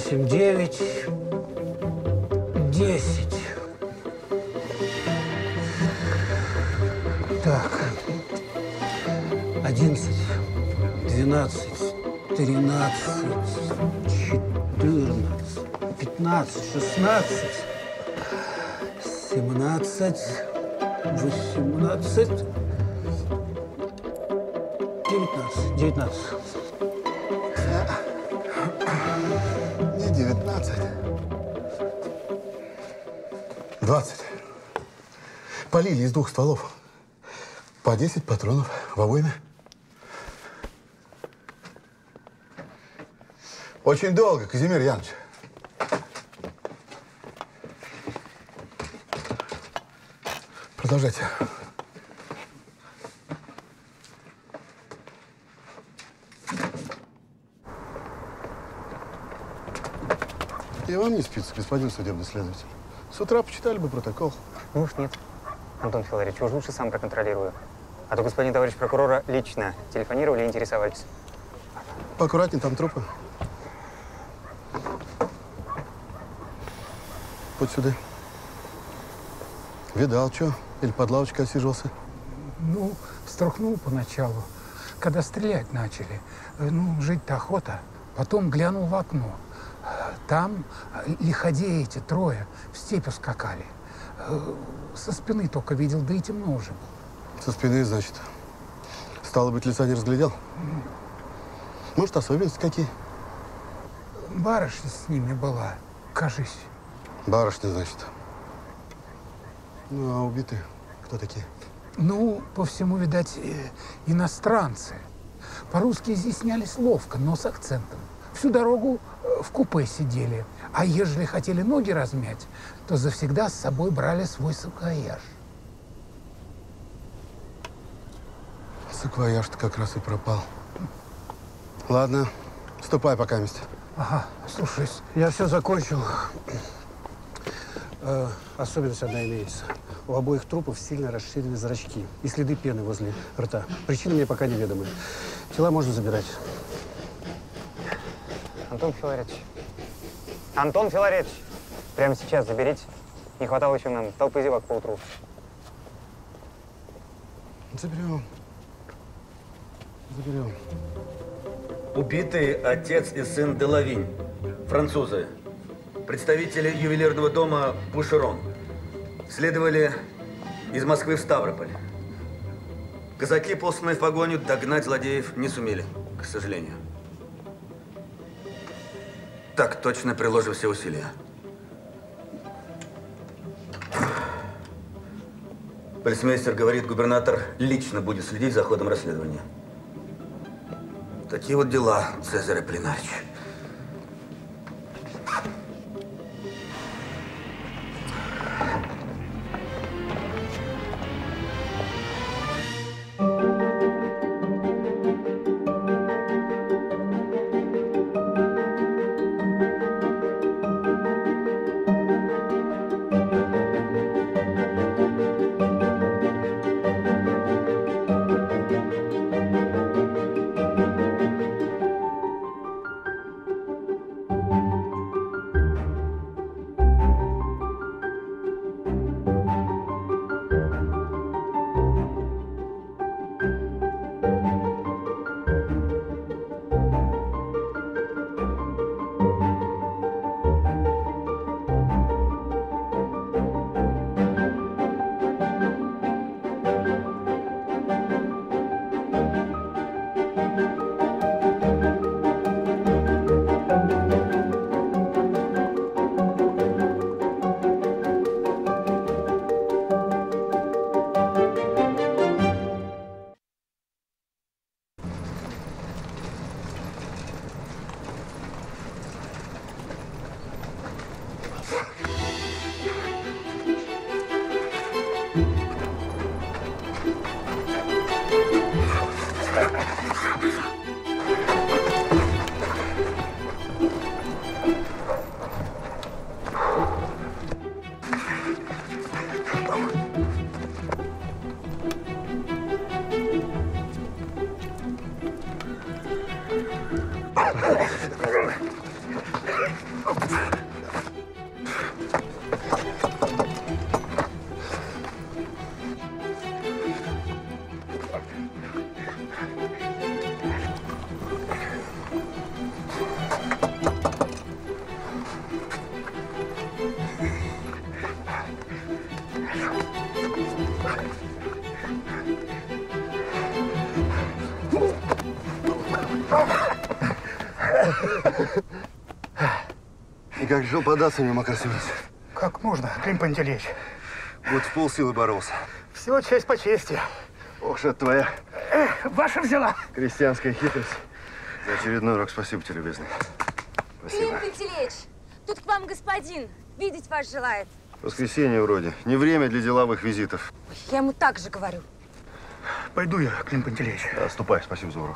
8, 9, 10. Так. 11, 12, 13, 14, 15, 16, 17, 18, 19. Не 19. 20. Полили из 2 стволов. По 10 патронов в обойме. Очень долго, Казимир Янович. Продолжайте. И вам не спится, господин судебный следователь. С утра почитали бы протокол. Ну уж нет. Антон Филаревич, уж лучше сам проконтролирую. А то господин товарищ прокурора лично телефонировали и интересовались. Поаккуратнее, там трупы. Вот сюда. Видал, что? Или под лавочкой осиживался? Ну, струхнул поначалу, когда стрелять начали. Ну, жить-то охота. Потом глянул в окно. Там лиходеи эти 3 в степь ускакали. Со спины только видел, да и темно уже было. Со спины, значит. Стало быть, лица не разглядел? Может, особенности какие? Барышня с ними была, кажись. Барышня, значит. Ну, а убитые кто такие? Ну, по всему, видать, иностранцы. По-русски изъяснялись ловко, но с акцентом. Всю дорогу в купе сидели. А ежели хотели ноги размять, то завсегда с собой брали свой саквояж. Саквояж-то как раз и пропал. Ладно, ступай пока вместе. Ага, слушаюсь. Я все закончил. Особенность одна имеется. У обоих трупов сильно расширены зрачки и следы пены возле рта. Причины мне пока неведомы. Тела можно забирать. Антон Филаревич. Антон Филаревич! Прямо сейчас заберите. Не хватало еще нам толпы зевак поутру. Заберем. Заберем. Убитые отец и сын Делавинь, французы, представители ювелирного дома Бушерон, следовали из Москвы в Ставрополь. Казаки, посланные в погоню, догнать злодеев не сумели, к сожалению. Так точно приложим все усилия. Полицмейстер говорит, губернатор лично будет следить за ходом расследования. Такие вот дела, Цезарь Аполлинарич. И как жил податься мне, Макар Семенович? Как нужно, Клим Пантелеич. Вот в полсилы боролся. Все честь по чести. Ох, что это твоя Ваша взяла. крестьянская хитрость. За очередной урок спасибо тебе, любезный. Клим Спасибо. Пантелеич, тут к вам господин. Видеть вас желает. Воскресенье вроде. Не время для деловых визитов. Ой, я ему так же говорю. Пойду я, Клим Пантелеич. Да, ступай, спасибо за урок.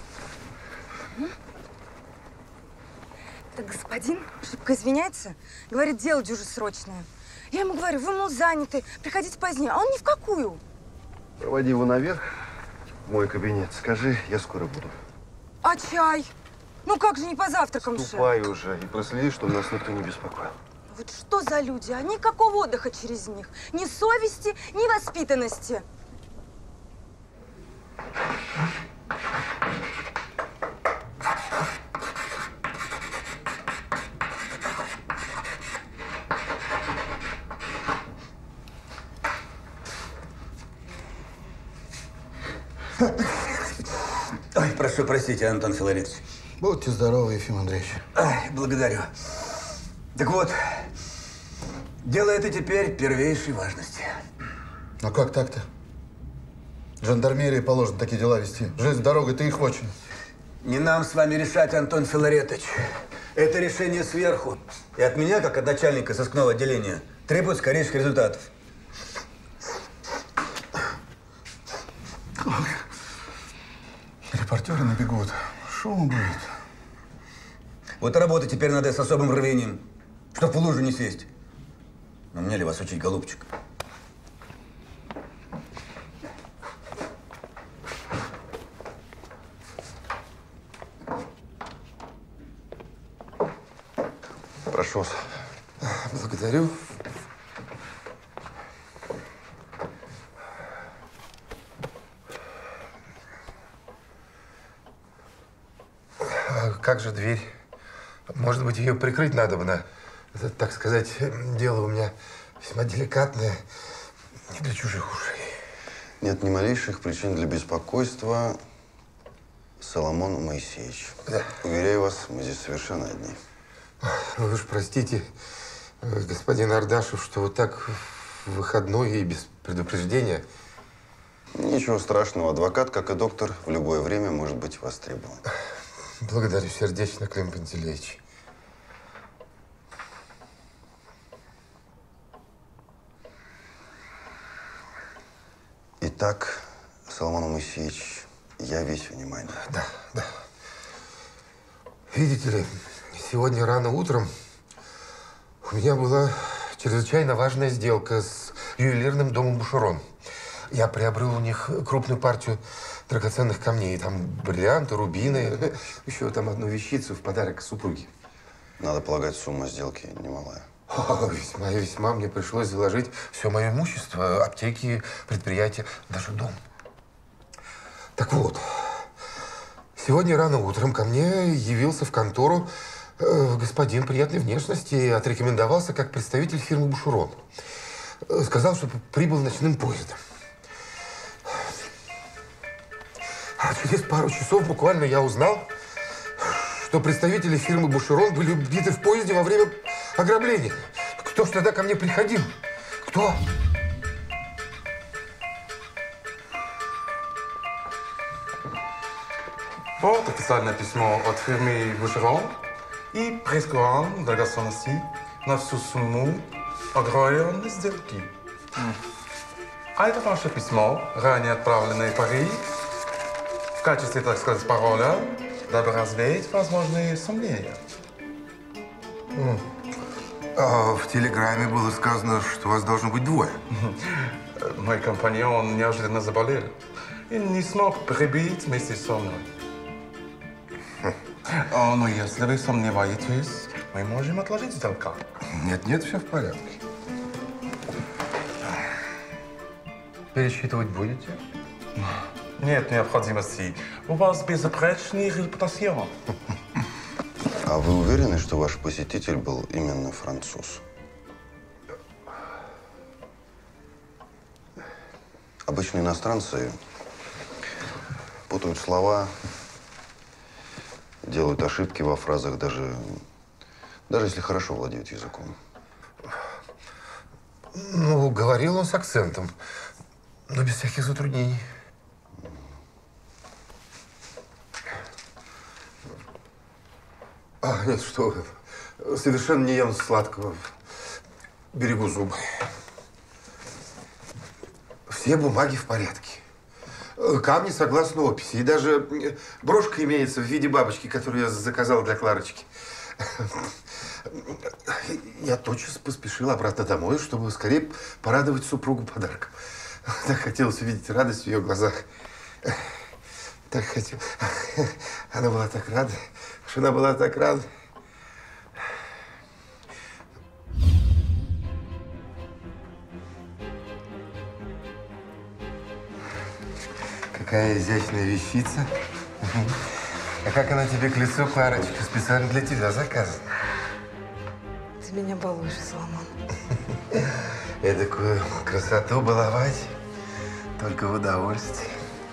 Так господин шибко извиняется. Говорит, дело дюже срочное. Я ему говорю, вы, мол, заняты, приходите позднее. А он ни в какую. Проводи его наверх, в мой кабинет. Скажи, я скоро буду. А чай? Ну как же не по завтракам же? Ступай уже и проследи, чтобы нас никто не беспокоил. Вот что за люди, а? Никакого отдыха через них. Ни совести, ни воспитанности. Ой, прошу простите, Антон Филаретович. Будьте здоровы, Ефим Андреевич. Ай, благодарю. Так вот, дело это теперь первейшей важности. Ну как так-то? Жандармерии положено такие дела вести. Жизнь, дорога, ты их очень. Не нам с вами решать, Антон Филаретович. Это решение сверху. И от меня, как от начальника сыскного отделения, требуют скорейших результатов. Репортеры набегут. Шум будет. Вот работать теперь надо с особым рвением, чтоб в лужу не сесть. Но мне ли вас учить, голубчик? Прошу вас. Благодарю. А как же дверь? Может быть, ее прикрыть надо бы, это, так сказать, дело у меня весьма деликатное, не для чужих ушей. Нет ни малейших причин для беспокойства, Соломон Моисеевич. Да. Уверяю вас, мы здесь совершенно одни. Вы уж простите, господин Ардашев, что вот так в выходной и без предупреждения. Ничего страшного. Адвокат, как и доктор, в любое время может быть востребован. Благодарю сердечно, Клим Пантелеич. Итак, Соломон Моисеевич, я весь внимание. Да, да. Видите ли, сегодня рано утром у меня была чрезвычайно важная сделка с ювелирным домом Бушерон. Я приобрел у них крупную партию драгоценных камней. Там бриллианты, рубины, еще там одну вещицу в подарок супруге. Надо полагать, сумма сделки немалая. Весьма и весьма. Мне пришлось заложить все мое имущество, аптеки, предприятия, даже дом. Так вот, сегодня рано утром ко мне явился в контору господин приятной внешности и отрекомендовался как представитель фирмы Бушерон. Сказал, что прибыл ночным поездом. А через пару часов буквально я узнал, что представители фирмы Бушерон были убиты в поезде во время ограбления. Кто ж тогда ко мне приходил? Кто? Вот официальное письмо от фирмы Бушерон и пресс-куран драгоценностей на всю сумму оговоренной сделки. А это ваше письмо, ранее отправленное в Париж, в качестве, так сказать, пароля, дабы развеять возможные сомнения. А в телеграмме было сказано, что вас должно быть двое. Мой компаньон неожиданно заболел и не смог прибыть вместе со мной. Но если вы сомневаетесь, мы можем отложить сделку. Нет, все в порядке. Пересчитывать будете? Нет необходимости. У вас безупречная репутация. А вы уверены, что ваш посетитель был именно француз? Обычно иностранцы путают слова, делают ошибки во фразах, даже если хорошо владеют языком. Ну, говорил он с акцентом, но без всяких затруднений. Нет, что вы. Совершенно не ем сладкого. Берегу зубы. Все бумаги в порядке. Камни согласно описи. И даже брошка имеется в виде бабочки, которую я заказал для Кларочки. Я тотчас поспешил обратно домой, чтобы скорее порадовать супругу подарком. Так хотелось увидеть радость в ее глазах. Так хотел. Она была так рада. Она была так рада. Какая изящная вещица. А как она тебе к лицу, Кларочка? Специально для тебя заказана. Ты меня балуешь, Соломон. Эдакую красоту баловать только в удовольствие.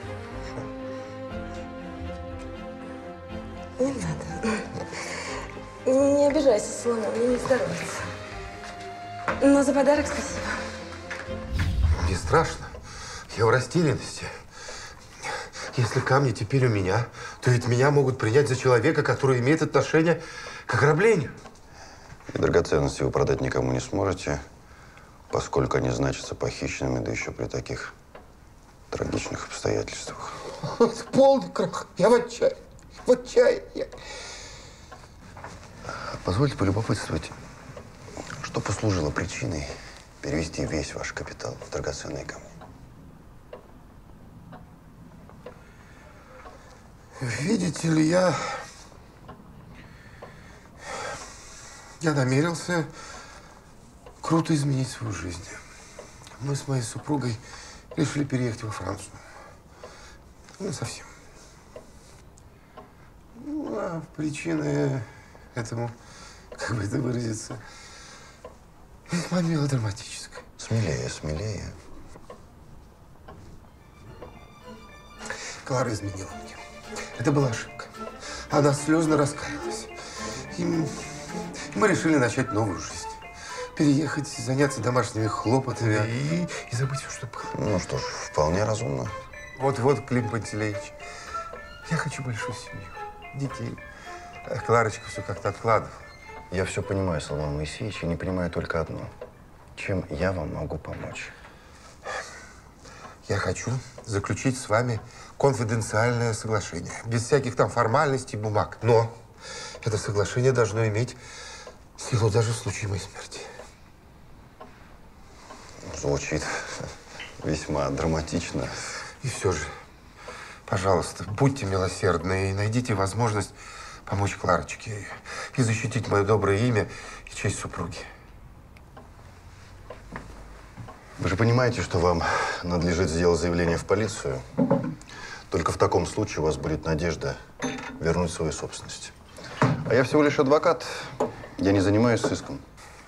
Не надо. Не обижайся, Соломон, мне не здоровится. Но за подарок спасибо. Не страшно. Я в растерянности. Если камни теперь у меня, то ведь меня могут принять за человека, который имеет отношение к ограблению. И драгоценности вы продать никому не сможете, поскольку они значатся похищенными, да еще при таких трагичных обстоятельствах. Это полный крах. Я в отчаянии. В отчаянии. Позвольте полюбопытствовать, что послужило причиной перевести весь ваш капитал в драгоценные камни? Видите ли, я намерился круто изменить свою жизнь. Мы с моей супругой решили переехать во Францию. Ну, совсем. Ну, а причины этому, как бы это выразиться, весьма мелодраматическая. Смелее, смелее. Клара изменила мне. Это была ошибка. Она слезно раскаялась. И мы решили начать новую жизнь. Переехать, заняться домашними хлопотами и забыть все, что было. Ну что ж, вполне разумно. Вот-вот, Клим Пантелеич, я хочу большую семью, детей. Кларочка все как-то откладывала. Я все понимаю, Соломон Моисеевич, и не понимаю только одно. Чем я вам могу помочь? Я хочу заключить с вами конфиденциальное соглашение. Без всяких там формальностей, бумаг. Но это соглашение должно иметь силу даже в случае моей смерти. Звучит весьма драматично. И все же, пожалуйста, будьте милосердны и найдите возможность помочь Кларочке и защитить мое доброе имя и честь супруги. Вы же понимаете, что вам надлежит сделать заявление в полицию. Только в таком случае у вас будет надежда вернуть свою собственность. А я всего лишь адвокат. Я не занимаюсь сыском.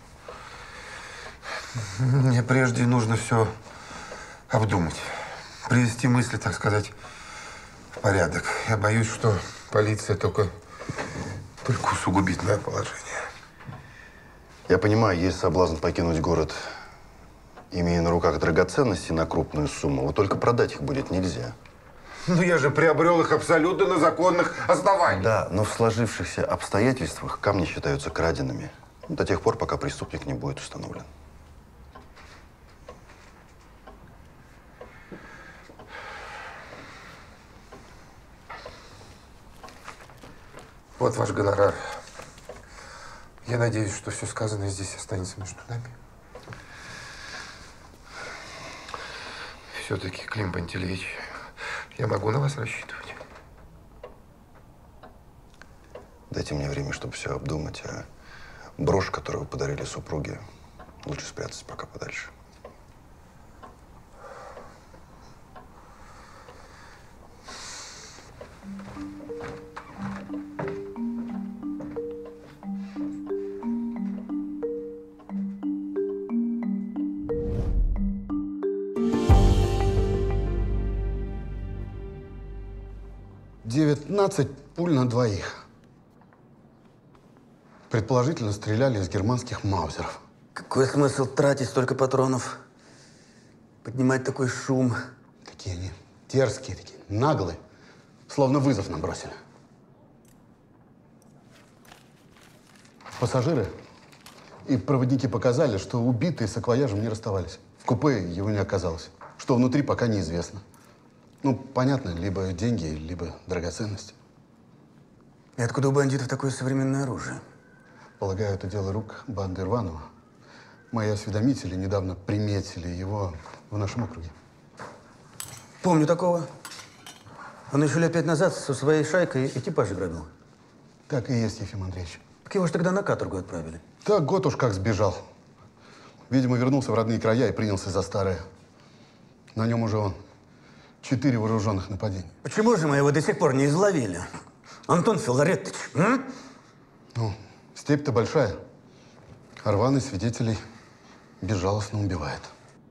Мне прежде нужно все обдумать. Привести мысли, так сказать, в порядок. Я боюсь, что полиция только усугубит мое положение. Я понимаю, есть соблазн покинуть город, имея на руках драгоценности на крупную сумму. Вот только продать их будет нельзя. Ну, я же приобрел их абсолютно на законных основаниях. Да, но в сложившихся обстоятельствах камни считаются краденными. До тех пор, пока преступник не будет установлен. Вот ваш гонорар. Я надеюсь, что все сказанное здесь останется между нами. Все-таки, Клим Пантелеич, я могу на вас рассчитывать? Дайте мне время, чтобы все обдумать, а брошь, которую вы подарили супруге, лучше спрятать пока подальше. «19 пуль на двоих. Предположительно, стреляли из германских маузеров. Какой смысл тратить столько патронов? Поднимать такой шум? Такие они дерзкие, такие наглые. Словно вызов нам бросили. Пассажиры и проводники показали, что убитые с саквояжем не расставались. В купе его не оказалось. Что внутри, пока неизвестно. Ну, понятно, либо деньги, либо драгоценности. И откуда у бандитов такое современное оружие? Полагаю, это дело рук банды Рванова. Мои осведомители недавно приметили его в нашем округе. Помню такого. Он еще лет 5 назад со своей шайкой экипаж грабил. Так и есть, Ефим Андреевич. Так его же тогда на каторгу отправили. Так год уж как сбежал. Видимо, вернулся в родные края и принялся за старое. На нем уже 4 вооруженных нападения. Почему же мы его до сих пор не изловили? Антон Филаретович, Ну, степь-то большая. А рваный свидетелей безжалостно убивает.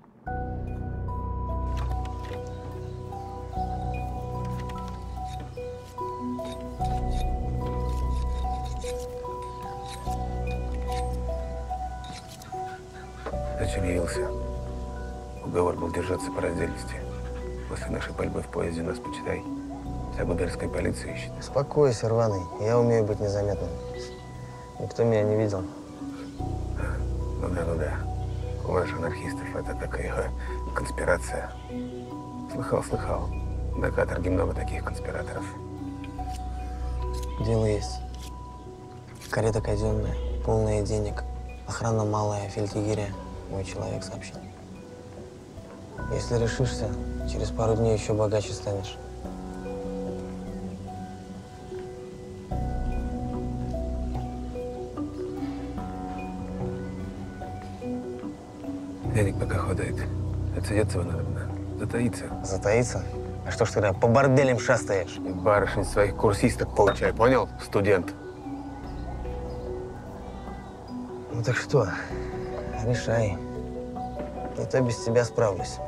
Зачем явился? Уговор был держаться по раздельности. После нашей пальбы в поезде нас, почитай, вся губернская полиция ищет. Успокойся, Рваный. Я умею быть незаметным. Никто меня не видел. Ну да. У вас, анархистов, это такая конспирация. Слыхал. На каторге много таких конспираторов. Дело есть. Карета казенная, полная денег. Охрана малая, фельдъегеря. Мой человек сообщил. Если решишься, через пару дней еще богаче станешь. Денег пока хватает. Отсидеться надо. Затаиться. Затаиться? А что ж тогда по борделям шастаешь? И барышень своих курсисток получай, понял, студент? Ну так что, решай. Не то без тебя справлюсь.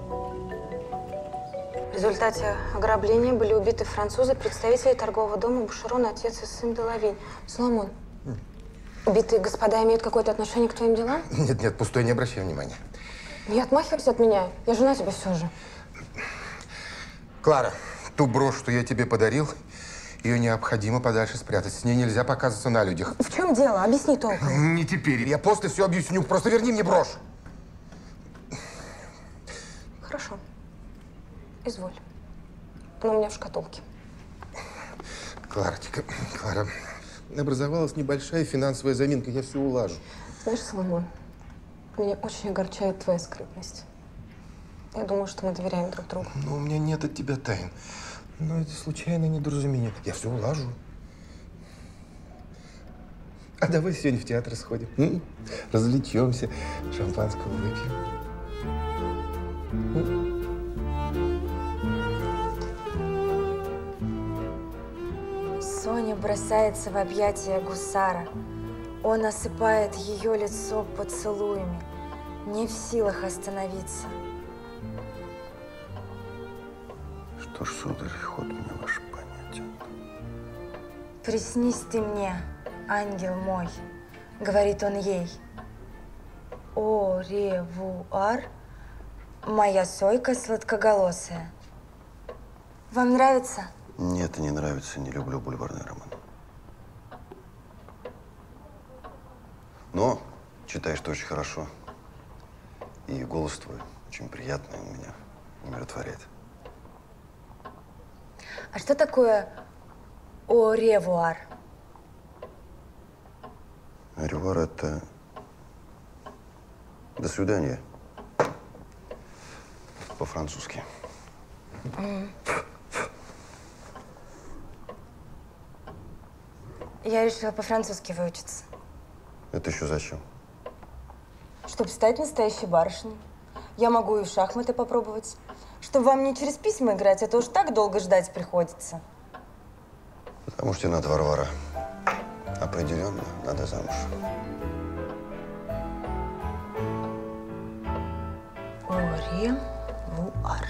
В результате ограбления были убиты французы, представители торгового дома Бушерон, отец и сын Делавинь. Соломон, убитые господа имеют какое-то отношение к твоим делам? Нет, пустое, не обращай внимания. Не отмахивайся от меня. Я жена тебе все же. Клара, ту брошь, что я тебе подарил, ее необходимо подальше спрятать. С ней нельзя показываться на людях. В чем дело? Объясни толком. Не теперь. Я после все объясню. Просто верни мне брошь. Хорошо. Изволь. Она у меня в шкатулке. Клара, образовалась небольшая финансовая заминка. Я все улажу. Знаешь, Соломон, меня очень огорчает твоя скрытность. Я думаю, что мы доверяем друг другу. Но у меня нет от тебя тайн. Но это случайное недоразумение. Я все улажу. А давай сегодня в театр сходим. Развлечемся, шампанского выпьем. Соня бросается в объятия гусара. Он осыпает ее лицо поцелуями, не в силах остановиться. Что ж, сударь, ход мне ваш понятен. «Приснись ты мне, ангел мой», — говорит он ей. «О ревуар, моя сойка сладкоголосая». Вам нравится? Нет, не нравится, не люблю бульварный роман. Но читаешь ты очень хорошо. И голос твой очень приятный, он меня умиротворяет. А что такое «о ревуар»? Ревуар – это «до свидания» по-французски. Я решила по-французски выучиться. Это еще зачем? Чтобы стать настоящей барышней. Я могу и в шахматы попробовать. Чтобы вам не через письма играть, это уж так долго ждать приходится. Потому что тебе надо, Варвара. Определенно надо замуж. О ревуар.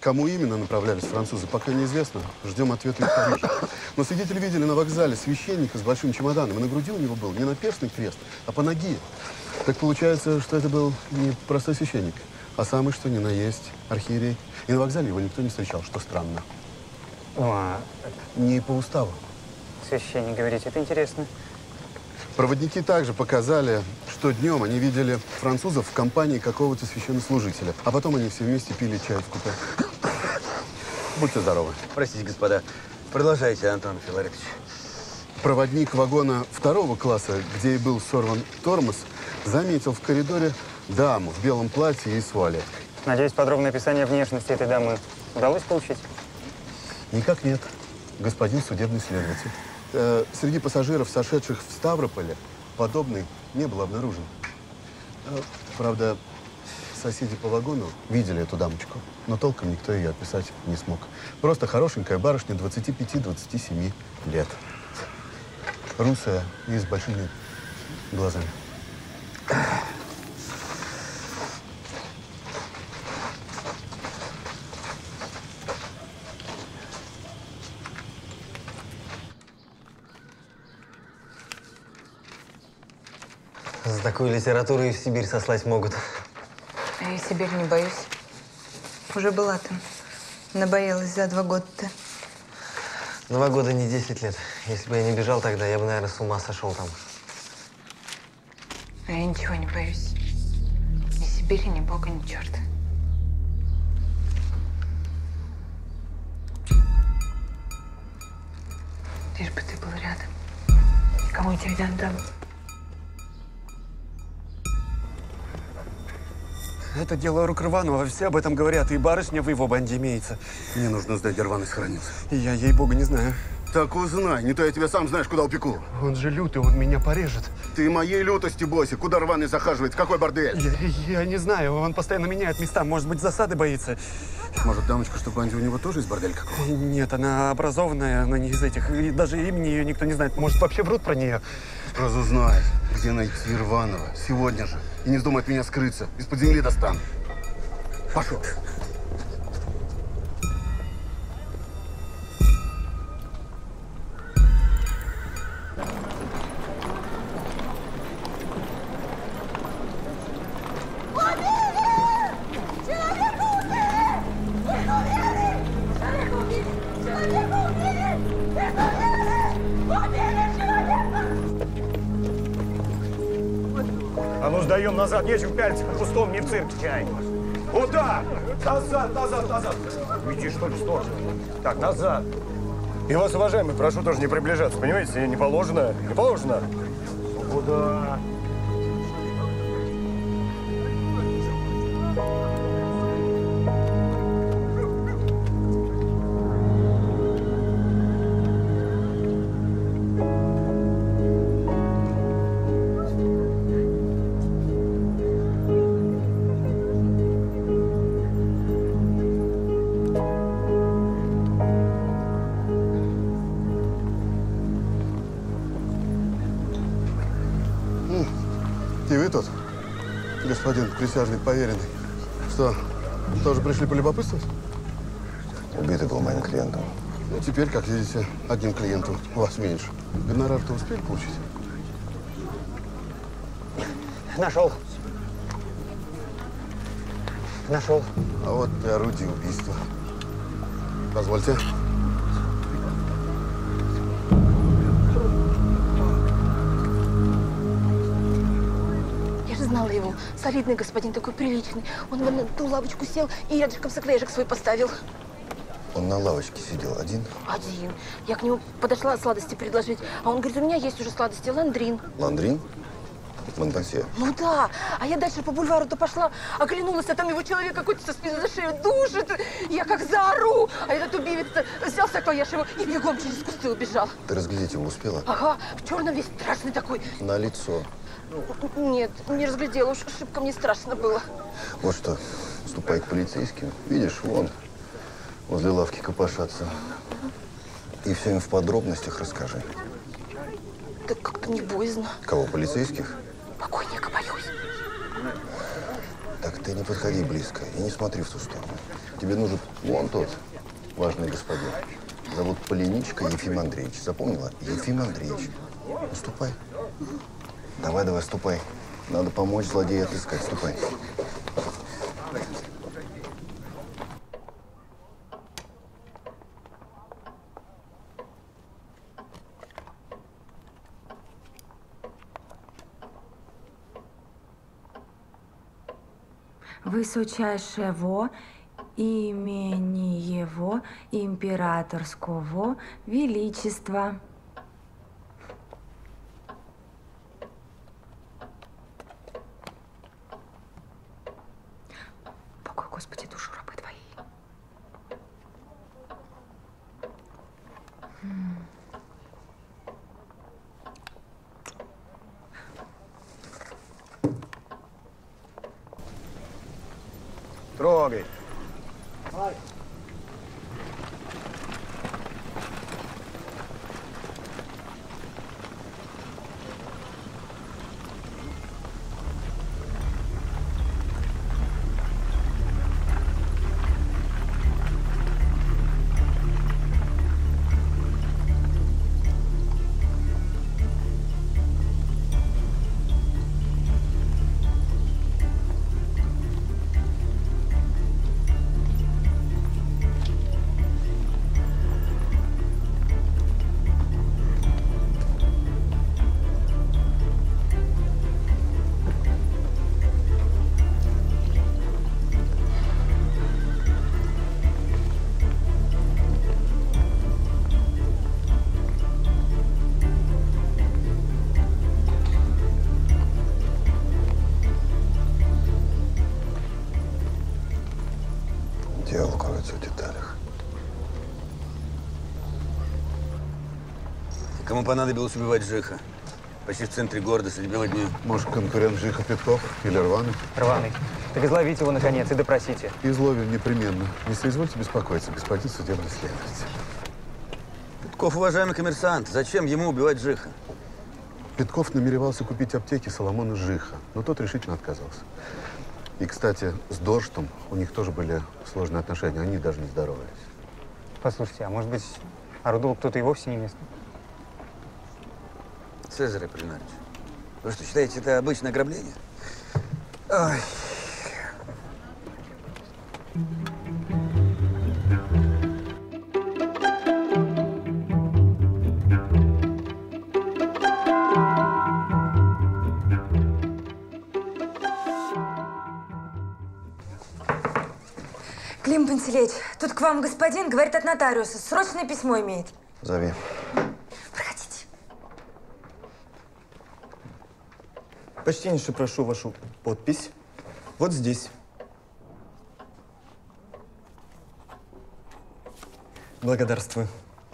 Кому именно направлялись французы, пока неизвестно. Ждем ответа из Парижа. Но свидетели видели на вокзале священника с большим чемоданом. И на груди у него был не наперстный крест, а по ноге. Так получается, что это был не простой священник, а самый что ни на есть архиерей. И на вокзале его никто не встречал, что странно. Не по уставу. Священник, говорите, это интересно. Проводники также показали, что днем они видели французов в компании какого-то священнослужителя. А потом они все вместе пили чай в купе. Будьте здоровы. Простите, господа. Продолжайте, Антон Филаретович. Проводник вагона 2-го класса, где и был сорван тормоз, заметил в коридоре даму в белом платье и с вуале. Надеюсь, подробное описание внешности этой дамы удалось получить? Никак нет, господин судебный следователь. Среди пассажиров, сошедших в Ставрополе, подобный не был обнаружен. Правда, соседи по вагону видели эту дамочку, но толком никто ее описать не смог. Просто хорошенькая барышня 25-27 лет. Русая и с большими глазами. За такую литературу и в Сибирь сослать могут. А я Сибирь не боюсь. Уже была там. Набоялась за 2 года-то. 2 года не 10 лет. Если бы я не бежал тогда, я бы, наверное, с ума сошел там. А я ничего не боюсь. Ни Сибири, ни Бога, ни черта. Лишь бы ты был рядом. Никому тебя не отдам. Это дело рук Рванова. Все об этом говорят. И барышня в его банде имеется. Мне нужно знать, где Рваный сохранился. И я, ей-богу, не знаю. Так узнай. Не то я тебя сам знаешь, куда упеку. Он же лютый, он меня порежет. Ты моей лютости бойся. Куда Рваный захаживает? В какой бордель? Я не знаю. Он постоянно меняет места. Может быть, засады боится. Может, дамочка, что в банде у него тоже есть бордель какого? Нет, она образованная, но не из этих. И даже имени ее никто не знает. Может, вообще врут про нее? Разузнай, где найти Рванова. Сегодня же. И не вздумай от меня скрыться. Из-под земли достану. Пошел. А ну, сдаем назад, нечем пялиться по пустому, не в цирке чай. Куда? Назад, назад, назад. Иди, что ли, в сторону. Так, назад. И вас, уважаемый, прошу тоже не приближаться, понимаете? Не положено, не положено. Куда? И вы тут, господин присяжный поверенный, что, тоже пришли полюбопытствовать? Убитый был моим клиентом. Ну, теперь, как видите, одним клиентом у вас меньше. Гонорар-то успели получить? Нашел. Нашел. А вот и орудие убийства. Позвольте. Знала его. Солидный господин, такой приличный. Он на ту лавочку сел и рядышком саквояжик свой поставил. Он на лавочке сидел один? Один. Я к нему подошла сладости предложить, а он говорит, у меня есть уже сладости, ландрин. Ландрин? Монпансье? Ну да. А я дальше по бульвару-то пошла, оглянулась, а там его человек какой-то со спины за шею душит. Я как заору. А этот убивец-то взял саквояж его и бегом через кусты убежал. Ты разглядеть его успела? Ага, в черном весь страшный такой. На лицо. Нет, не разглядела, уж шибко мне страшно было. Вот что, ступай к полицейским. Видишь, вон, возле лавки копошатся. И все им в подробностях расскажи. Да как-то не боязно. Кого, полицейских? Покойника боюсь. Так Ты не подходи близко и не смотри в ту сторону. Тебе нужен вон тот важный господин. Зовут Полиничка Ефим Андреевич. Запомнила? Ефим Андреевич. Ну, ступай. Давай, давай, ступай. Надо помочь злодея отыскать. Ступай. Высочайшего имени его императорского величества. Покой, Господи, душу рабы твоей. Трогай. Дело кроется в деталях. Кому понадобилось убивать Жиха? Почти в центре города, среди бела дня. Может, конкурент Жиха Петков или Рваный? Рваный. Так изловите его, наконец, и допросите. Изловим непременно. Не соизвольте беспокоиться, господин судебный следователь. Петков, уважаемый коммерсант, зачем ему убивать Жиха? Петков намеревался купить аптеки Соломона Жиха, но тот решительно отказался. И, кстати, с Дорштом у них тоже были сложные отношения, они даже не здоровались. Послушайте, а может быть, орудовал кто-то и вовсе не местный? Цезарь Аполлинарич, вы что, считаете, это обычное ограбление? Ой. Клим Пантелеич, тут к вам господин говорит от нотариуса. Срочное письмо имеет. Зови. Проходите. Почтеннейше прошу вашу подпись. Вот здесь. Благодарствую.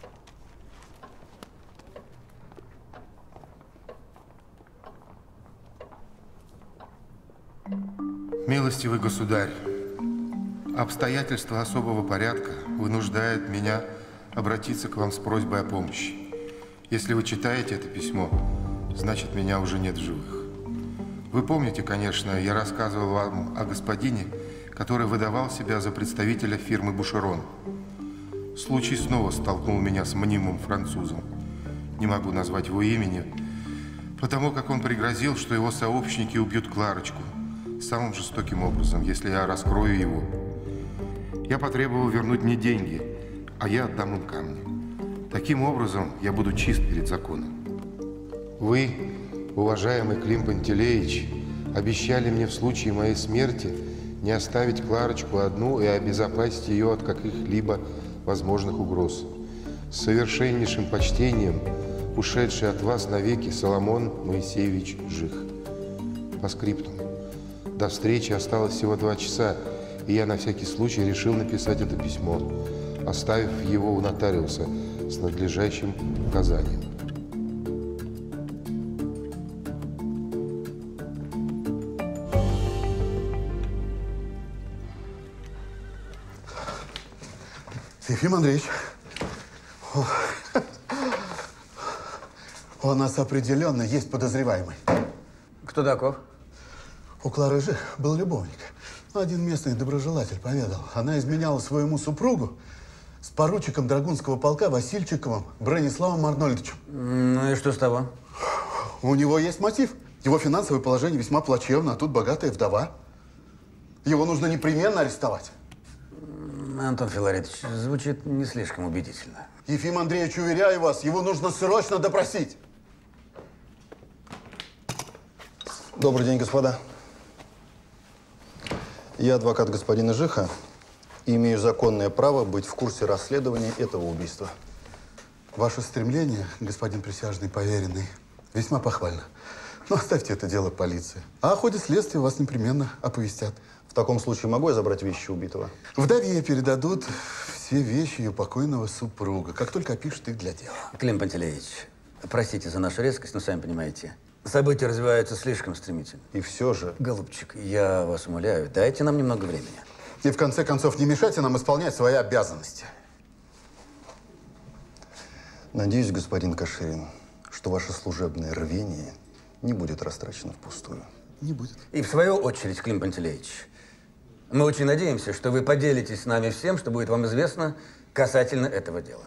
Милостивый государь, обстоятельства особого порядка вынуждают меня обратиться к вам с просьбой о помощи. Если вы читаете это письмо, значит, меня уже нет в живых. Вы помните, конечно, я рассказывал вам о господине, который выдавал себя за представителя фирмы Бушерон. Случай снова столкнул меня с мнимым французом. Не могу назвать его имени, потому как он пригрозил, что его сообщники убьют Кларочку самым жестоким образом, если я раскрою его. Я потребовал вернуть мне деньги, а я отдам им камни. Таким образом, я буду чист перед законом. Вы, уважаемый Клим Пантелеич, обещали мне в случае моей смерти не оставить Кларочку одну и обезопасить ее от каких-либо возможных угроз. С совершеннейшим почтением, ушедший от вас навеки Соломон Моисеевич Жих. По скрипту. До встречи осталось всего 2 часа, и я на всякий случай решил написать это письмо, оставив его у нотариуса с надлежащим указанием. Ефим Андреевич, у нас определенно есть подозреваемый. Кто таков? У Клары Жих был любовник. Один местный доброжелатель поведал. Она изменяла своему супругу с поручиком Драгунского полка Васильчиковым Брониславом Арнольдовичем. Ну и что с того? У него есть мотив. Его финансовое положение весьма плачевно, а тут богатая вдова. Его нужно непременно арестовать. Антон Филаретович, звучит не слишком убедительно. Ефим Андреевич, уверяю вас, его нужно срочно допросить. Добрый день, господа. Я адвокат господина Жиха и имею законное право быть в курсе расследования этого убийства. Ваше стремление, господин присяжный поверенный, весьма похвально. Но оставьте это дело полиции. А о ходе следствия вас непременно оповестят. В таком случае могу я забрать вещи убитого? Вдове передадут все вещи ее покойного супруга, как только опишут их для дела. Клим Пантелеевич, простите за нашу резкость, но сами понимаете, события развиваются слишком стремительно. И все же… Голубчик, я вас умоляю, дайте нам немного времени. И в конце концов, не мешайте нам исполнять свои обязанности. Надеюсь, господин Каширин, что ваше служебное рвение не будет растрачено впустую. Не будет. И в свою очередь, Клим Пантелеевич, мы очень надеемся, что вы поделитесь с нами всем, что будет вам известно касательно этого дела.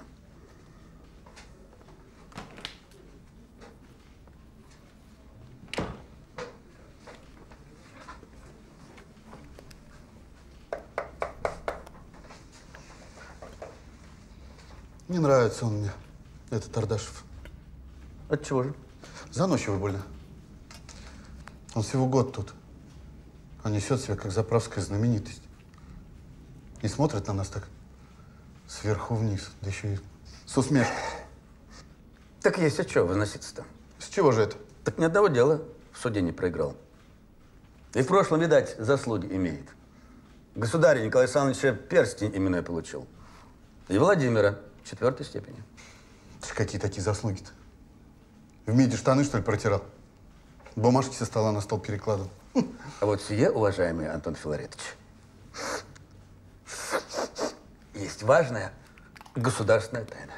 Не нравится он мне, этот Ардашев. Отчего же? Заносчивый больно. Он всего год тут, а несет себя, как заправская знаменитость. И смотрит на нас так сверху вниз, да еще и с усмешкой. Так есть от чего возноситься-то? С чего же это? Так ни одного дела в суде не проиграл. И в прошлом, видать, заслуги имеет. Государь Николая Александровича перстень именной получил. И Владимира 4-й степени. Какие такие заслуги-то? В МИДе штаны, что ли, протирал? Бумажки со стола на стол перекладывал. А вот сие, уважаемый Антон Филаретович, есть важная государственная тайна.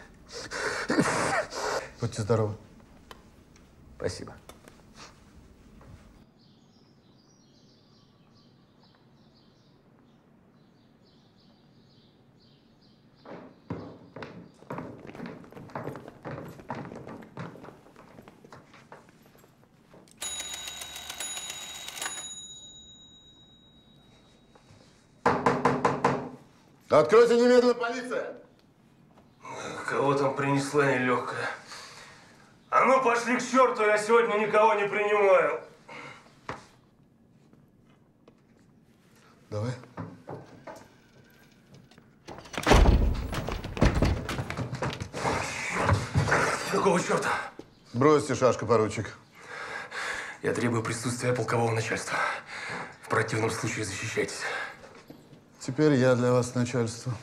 Будьте здоровы. Спасибо. Откройте немедленно, полиция! Кого там принесла нелегкая? А ну пошли к черту, я сегодня никого не принимаю. Давай. Какого черта? Бросьте шашку, поручик. Я требую присутствия полкового начальства. В противном случае защищайтесь. Теперь я для вас начальство.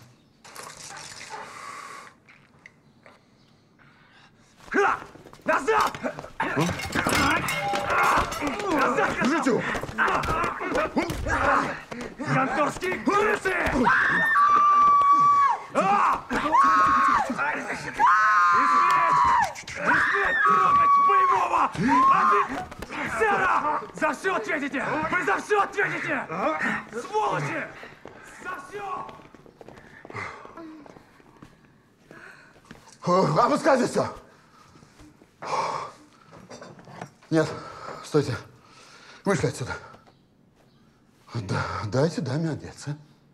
Назад! Назад! Житю! Конторские крысы! Не смей трогать боевого! Офицера! За все ответите! Вы за все ответите! Сволочи! За все! Опускайте все! Нет, стойте. Вышли отсюда. Да, дайте даме одеться.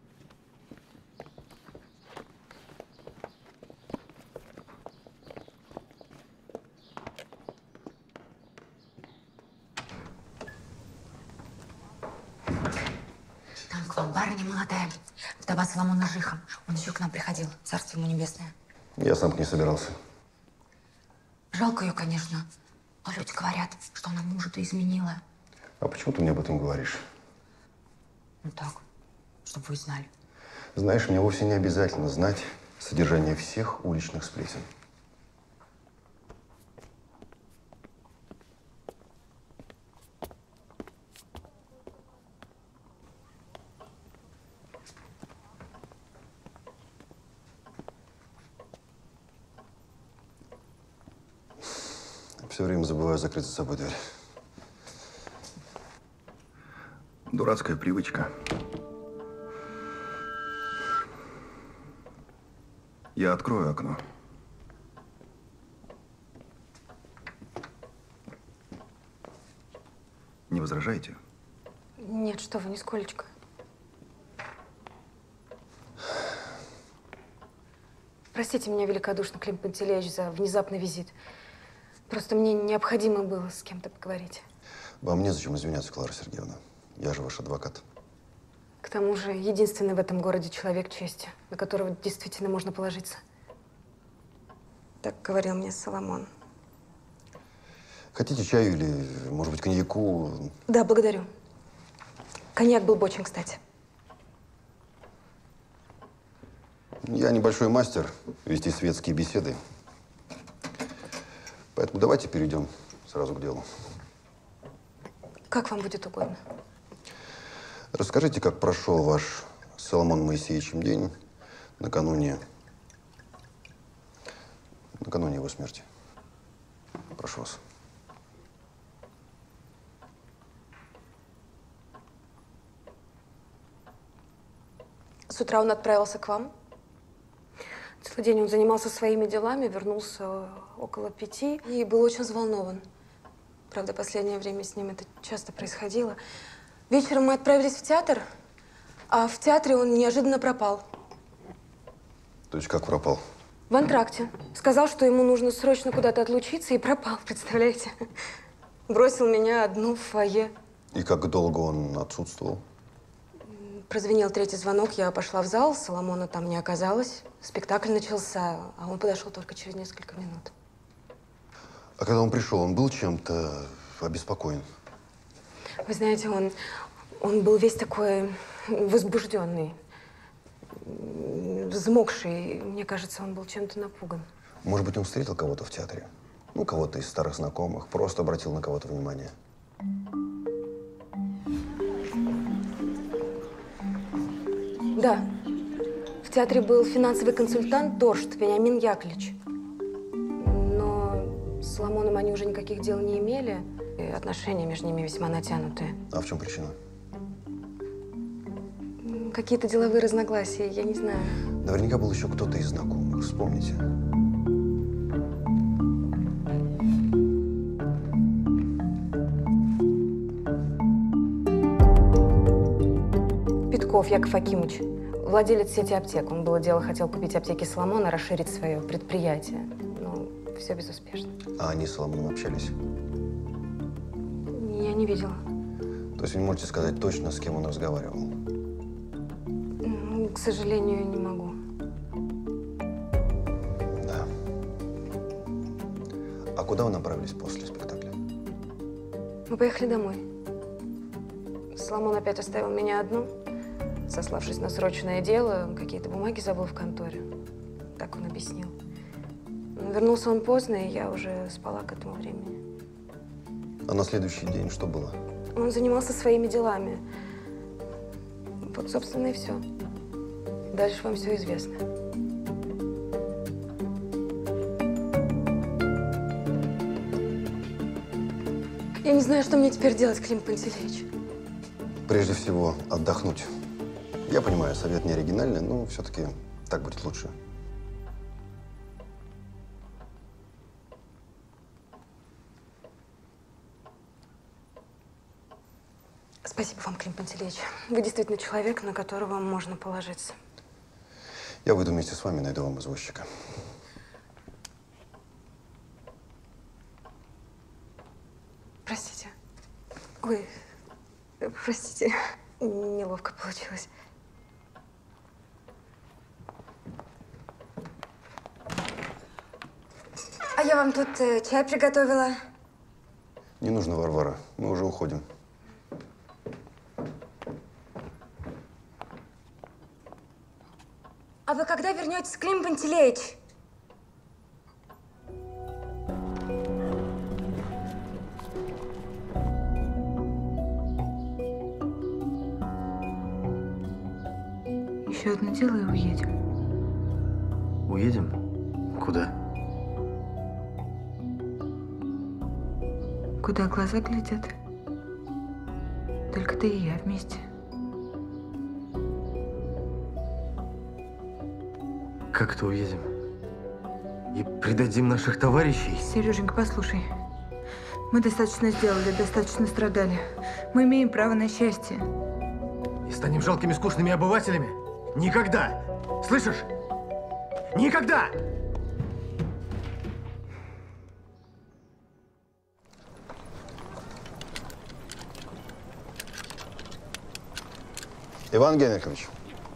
Там к вам барыня молодая, вдова Соломона Жиха. Он еще к нам приходил, царство ему небесное. Я сам к ней собирался. Жалко ее, конечно, но люди говорят, что она мужа-то изменила. А почему ты мне об этом говоришь? Ну так, чтобы вы знали. Знаешь, мне вовсе не обязательно знать содержание всех уличных сплетен. Все время забываю закрыть за собой дверь. Дурацкая привычка. Я открою окно. Не возражаете? Нет, что вы, нисколечко. Простите меня великодушно, Клим Пантелеич, за внезапный визит. Просто мне необходимо было с кем-то поговорить. Вам незачем извиняться, Клара Сергеевна. Я же ваш адвокат. К тому же, единственный в этом городе человек чести, на которого действительно можно положиться. Так говорил мне Соломон. Хотите чаю или, может быть, коньяку? Да, благодарю. Коньяк был бы очень кстати. Я небольшой мастер вести светские беседы. Поэтому давайте перейдем сразу к делу. Как вам будет угодно. Расскажите, как прошел ваш с Соломоном Моисеевичем день накануне его смерти. Прошу вас. С утра он отправился к вам. Целый день он занимался своими делами, вернулся около 5 и был очень взволнован. Правда, последнее время с ним это часто происходило. Вечером мы отправились в театр, а в театре он неожиданно пропал. То есть как пропал? В антракте. Сказал, что ему нужно срочно куда-то отлучиться, и пропал, представляете? Бросил меня одну в фойе. И как долго он отсутствовал? Прозвенел 3-й звонок, я пошла в зал, Соломона там не оказалось. Спектакль начался, а он подошел только через несколько минут. А когда он пришел, он был чем-то обеспокоен? Вы знаете, он был весь такой возбужденный, взмокший. Мне кажется, он был чем-то напуган. Может быть, он встретил кого-то в театре? Ну, кого-то из старых знакомых, просто обратил на кого-то внимание. Да. В театре был финансовый консультант Торшт Вениамин Яковлевич. Но с Соломоном они уже никаких дел не имели. И отношения между ними весьма натянутые. А в чем причина? Какие-то деловые разногласия, я не знаю. Наверняка был еще кто-то из знакомых. Вспомните. Питков Яков Акимович, владелец сети аптек. Он было дело, хотел купить аптеки Соломона, расширить свое предприятие. Но все безуспешно. А они с Соломоном общались? Я не видела. То есть вы не можете сказать точно, с кем он разговаривал? К сожалению, не могу. Да. А куда вы направились после спектакля? Мы поехали домой. Соломон опять оставил меня одну, сославшись на срочное дело, какие-то бумаги забыл в конторе. Так он объяснил. Вернулся он поздно, и я уже спала к этому времени. А на следующий день что было? Он занимался своими делами. Вот, собственно, и все. Дальше вам все известно. Я не знаю, что мне теперь делать, Клим Пантелеич. Прежде всего, отдохнуть. Я понимаю, совет не оригинальный, но все-таки так будет лучше. Спасибо вам, Клим Пантелеич. Вы действительно человек, на которого можно положиться. Я выйду вместе с вами, найду вам извозчика. Простите. Ой, простите. Неловко получилось. А я вам тут чай приготовила. Не нужно, Варвара. Мы уже уходим. А вы когда вернетесь, Клим Пантелеич? Еще одно дело и уедем. Уедем? Куда? Куда глаза глядят, Только ты и я вместе. Как-то уедем. И предадим наших товарищей. Сереженька, послушай. Мы достаточно сделали, достаточно страдали. Мы имеем право на счастье. И станем жалкими, скучными обывателями? Никогда! Слышишь? Никогда! Иван Генрикович,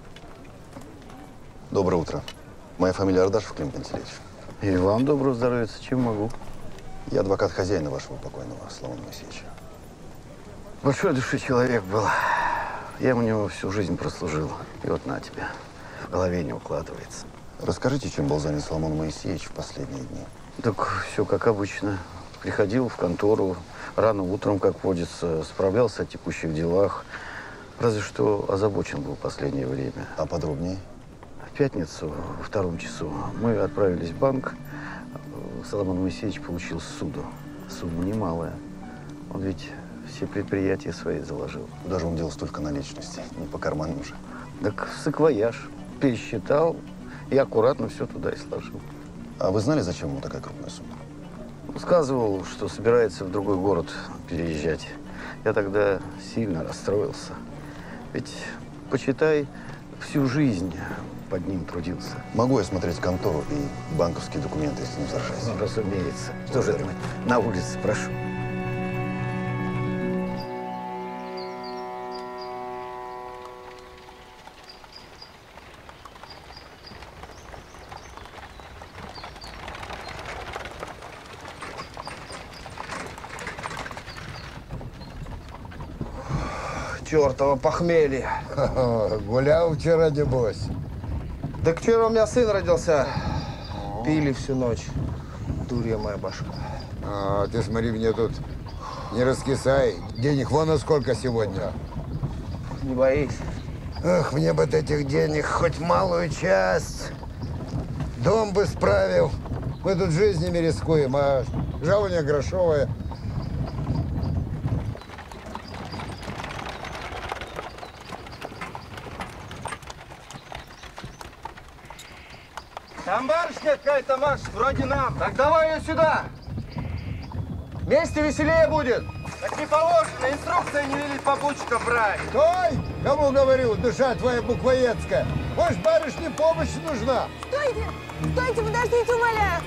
доброе утро. Моя фамилия Ардашев Клим Пантелеич. И вам доброго здоровья. Чем могу? Я адвокат хозяина вашего покойного Соломона Моисеевича. Большой души человек был. Я у него всю жизнь прослужил. И вот на тебя. В голове не укладывается. Расскажите, чем был занят Соломон Моисеевич в последние дни? Так все как обычно. Приходил в контору рано утром, как водится, справлялся о текущих делах. Разве что озабочен был в последнее время. А подробнее? В пятницу, во 2 часу, мы отправились в банк. Соломон Моисеевич получил ссуду. Сумма немалая. Он ведь все предприятия свои заложил. Куда же он делал столько наличности? Не по карманам же. Так в саквояж. Пересчитал и аккуратно все туда и сложил. А вы знали, зачем ему такая крупная сумма? Сказывал, что собирается в другой город переезжать. Я тогда сильно расстроился. Ведь, почитай, всю жизнь под ним трудился. Могу я смотреть контору и банковские документы, если не возражаете? Ну, разумеется. Что же это мы на улице, прошу. Чёртово похмелье. Гулял вчера, небось? Да вчера у меня сын родился. Пили всю ночь. Дурья моя башка. Ты смотри, мне тут не раскисай. Денег вон сколько сегодня. Не боись. Эх, мне бы от этих денег хоть малую часть. Дом бы справил. Мы тут жизнями рискуем, а жалование грошовое. Там барышня какая-то, Маш, вроде нам. Так давай ее сюда. Вместе веселее будет. Так не положено, инструкция не велит попутчика брать. Стой! Кому говорю, душа твоя буквоедская. Может, барышне помощь нужна? Стойте! Стойте, подождите, умоляю!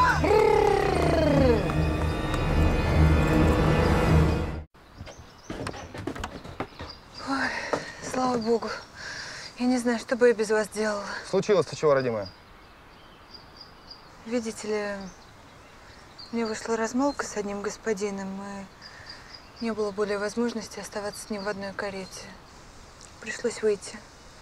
Ой, слава богу. Я не знаю, что бы я без вас делала. Случилось-то чего, родимая? Видите ли, мне вышла размолвка с одним господином, и не было более возможности оставаться с ним в одной карете. Пришлось выйти.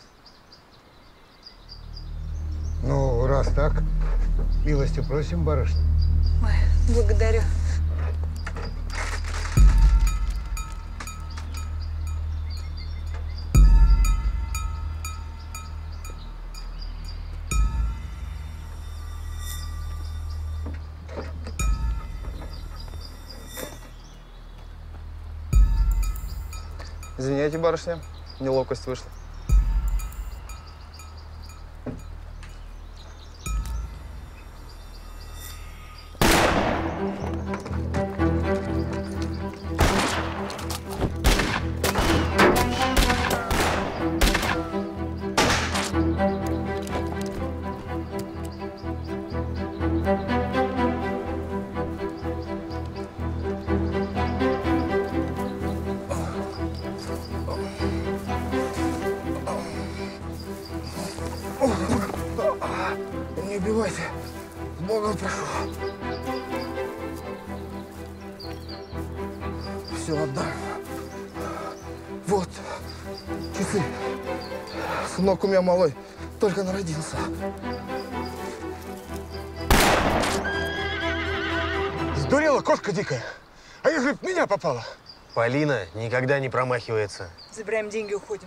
Ну, раз так, милости просим, барышня. Ой, благодарю. Извиняйте, барышня, неловкость вышла. Не убивайте. С Богом прошу. Все отдам. Вот, часы. Сынок у меня малой, только народился. Сдурела кошка дикая. А ежели б в меня попала? Полина никогда не промахивается. Забираем деньги, уходим.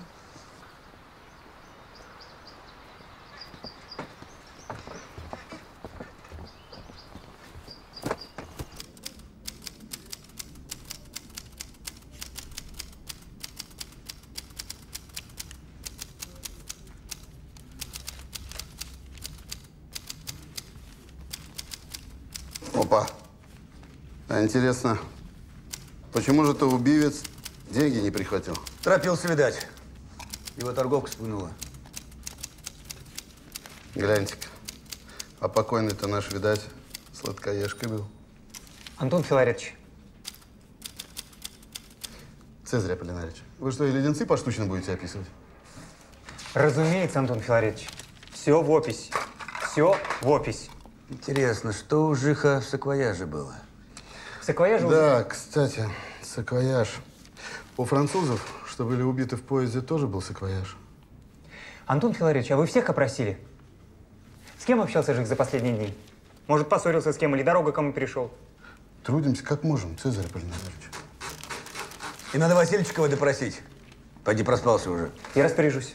Опа. А интересно, почему же ты, убивец, деньги не прихватил? Торопился, видать. Его торговка спугнула. Гляньте-ка. А покойный-то наш, видать, сладкоежкой был. Антон Филаретович. Цезарь Аполлинарич, вы что, и леденцы поштучно будете описывать? Разумеется, Антон Филаретович. Все в опись. Все в опись. Интересно, что у Жиха в саквояже было? В саквояже? Да, кстати, саквояж. У французов, что были убиты в поезде, тоже был саквояж. Антон Филаретович, а вы всех опросили? С кем общался Жих за последние дни? Может, поссорился с кем или дорога кому перешел? Трудимся как можем, Цезарь Аполлинарич. И надо Васильчикова допросить. Пойди, проспался уже. Я распоряжусь.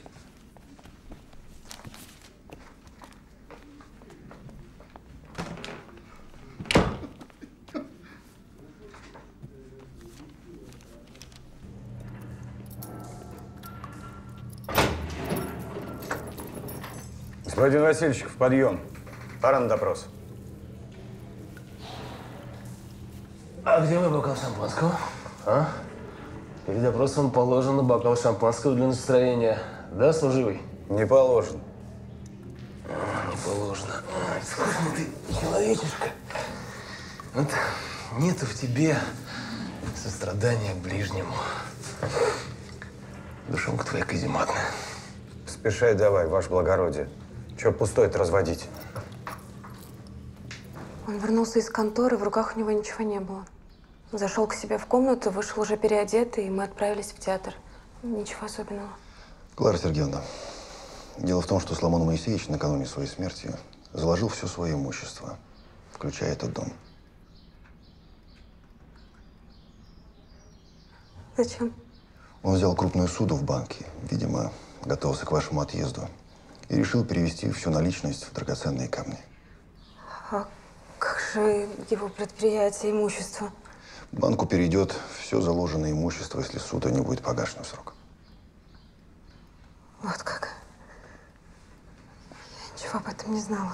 Господин Васильчиков, подъем. Пора на допрос. А где мой бокал шампанского? А? Перед допросом положено бокал шампанского для настроения. Да, служивый? Не положено. Не положено. Скучный ты человечишка. Вот нету в тебе сострадания к ближнему. Душонка твоя казематная. Спешай давай, ваше благородие. Че пустой-то разводить? Он вернулся из конторы, в руках у него ничего не было. Зашел к себе в комнату, вышел уже переодетый, и мы отправились в театр. Ничего особенного. Клара Сергеевна, дело в том, что Соломон Моисеевич накануне своей смерти заложил все свое имущество, включая этот дом. Зачем? Он взял крупную суду в банке, видимо, готовился к вашему отъезду, и решил перевести всю наличность в драгоценные камни. А как же его предприятие, имущество? Банку перейдет все заложенное имущество, если суд не будет погашен в срок. Вот как. Я ничего об этом не знала.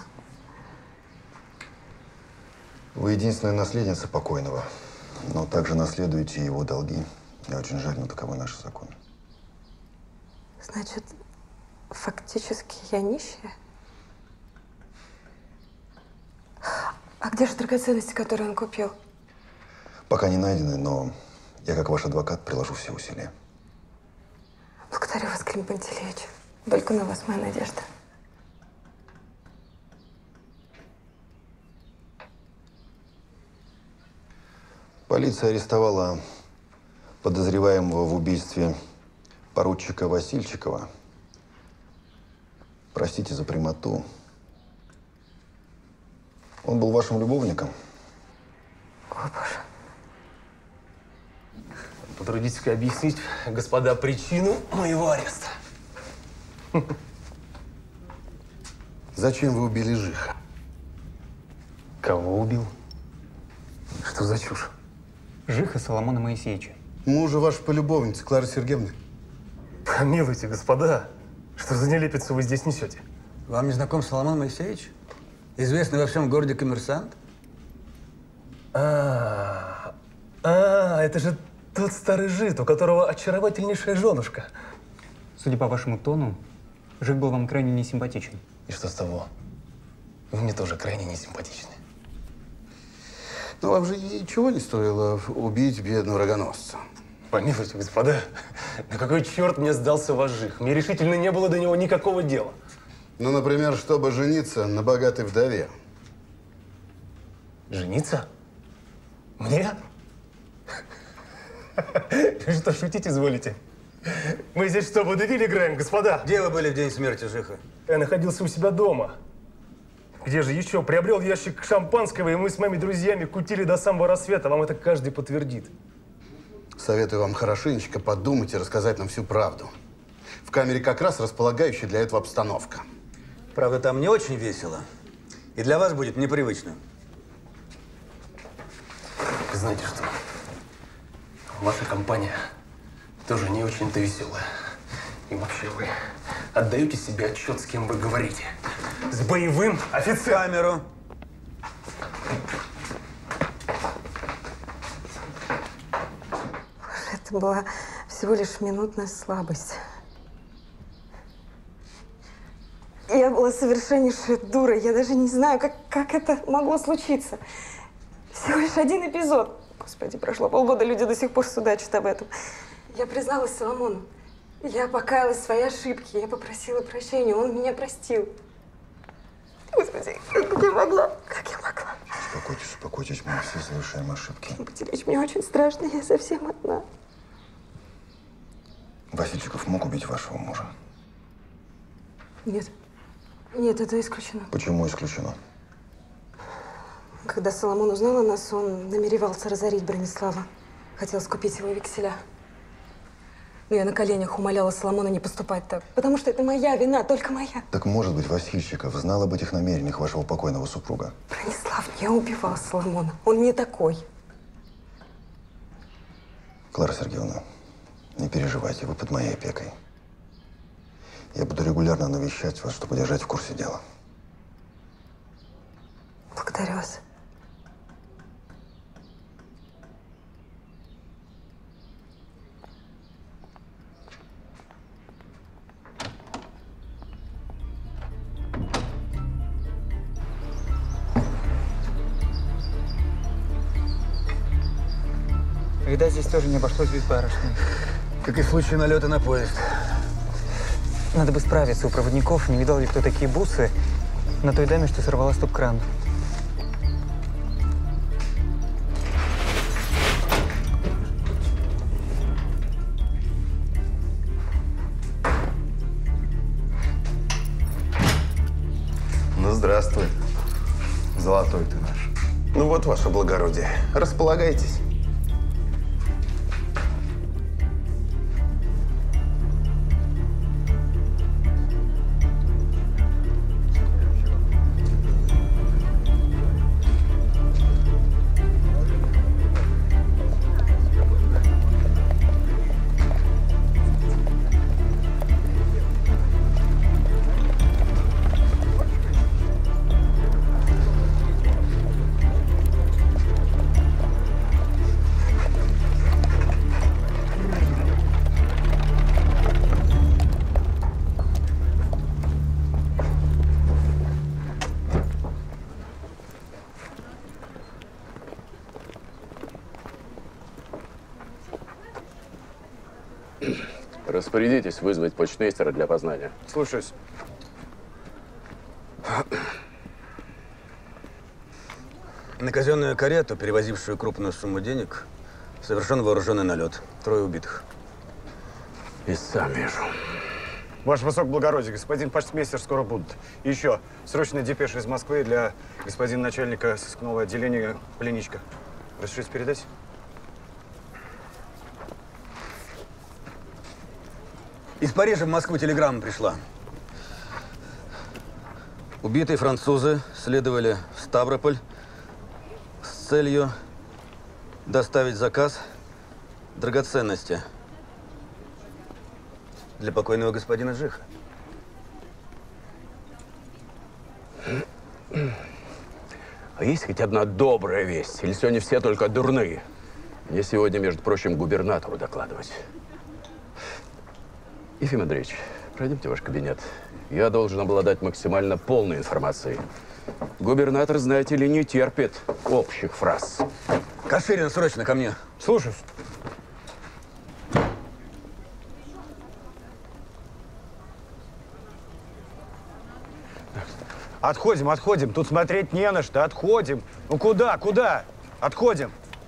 Вы единственная наследница покойного, но также наследуете его долги. Мне очень жаль, но таковы наши законы. Значит, фактически я нищая? А где же драгоценности, которые он купил? Пока не найдены, но я, как ваш адвокат, приложу все усилия. Благодарю вас, Клим Пантелеич. Только на вас моя надежда. Полиция арестовала подозреваемого в убийстве поручика Васильчикова. Простите за прямоту. Он был вашим любовником. О, Боже. Потрудитесь-ка объяснить, господа, причину моего ареста. Зачем вы убили Жиха? Кого убил? Что за чушь? Жиха Соломона Моисеевича. Мужа вашей полюбовницы, Клары Сергеевны. Помилуйте, господа. Что за нелепицу вы здесь несете? Вам не знаком Соломон Моисеевич? Известный во всем городе коммерсант? Это же тот старый жид, у которого очаровательнейшая женушка. Судя по вашему тону, Жих был вам крайне несимпатичен. И что с того? Вы мне тоже крайне несимпатичны. Но вам же ничего не стоило убить бедного рогоносца. Помилуйте, господа, на какой черт мне сдался ваш Жих? Мне решительно не было до него никакого дела. Ну, например, чтобы жениться на богатой вдове. Жениться? Мне? Что, шутить изволите? Мы здесь что, водевиль играем, господа? Где вы были в день смерти Жиха? Я находился у себя дома. Где же еще? Приобрел ящик шампанского, и мы с моими друзьями кутили до самого рассвета. Вам это каждый подтвердит. Советую вам хорошенечко подумать и рассказать нам всю правду. В камере как раз располагающая для этого обстановка. Правда, там не очень весело. И для вас будет непривычно. Знаете что? Ваша компания тоже не очень-то веселая. И вообще вы отдаете себе отчет, с кем вы говорите? С боевым офицером. Камеру. Это была всего лишь минутная слабость. Я была совершеннейшей дурой. Я даже не знаю, как это могло случиться. Всего лишь один эпизод. Господи, прошло полгода, люди до сих пор судачат об этом. Я призналась Соломону. Я покаялась в своей ошибке. Я попросила прощения, он меня простил. Господи, как я могла? Как я могла? Успокойтесь, мы все совершаем ошибки. Потерять мне очень страшно, я совсем одна. Васильчиков мог убить вашего мужа? Нет. Нет, это исключено. Почему исключено? Когда Соломон узнал о нас, он намеревался разорить Бронислава. Хотел скупить его векселя. Но я на коленях умоляла Соломона не поступать так. Потому что это моя вина, только моя. Так, может быть, Васильчиков знал об этих намерениях вашего покойного супруга? Бронислав не убивал Соломона. Он не такой. Клара Сергеевна, не переживайте, вы под моей опекой. Я буду регулярно навещать вас, чтобы держать в курсе дела. Благодарю вас. Видать, здесь тоже не обошлось без барышни. Как и в случае налета на поезд. Надо бы справиться у проводников. Не видал ли кто такие бусы на той даме, что сорвала стоп-кран? Ну, здравствуй, золотой ты наш. Ну вот, ваше благородие, располагайтесь. Распорядитесь вызвать почтмейстера для опознания. Слушаюсь. На казенную карету, перевозившую крупную сумму денег, совершен вооруженный налет. 3 убитых. И сам вижу. Ваше высокоблагородие, господин почтмейстер скоро будут. И еще, срочная депеша из Москвы для господина начальника сыскного отделения Пленичка. Разрешите передать? Из Парижа в Москву телеграмма пришла. Убитые французы следовали в Ставрополь с целью доставить заказ драгоценности для покойного господина Жиха. А есть хоть одна добрая весть? Или сегодня все только дурные? Мне сегодня, между прочим, губернатору докладывать. Ефим Андреевич, пройдемте в ваш кабинет. Я должен обладать максимально полной информацией. Губернатор, знаете ли, не терпит общих фраз. Каширин, срочно ко мне. Слушаюсь. Отходим, отходим. Тут смотреть не на что. Отходим. Ну куда, куда? Отходим.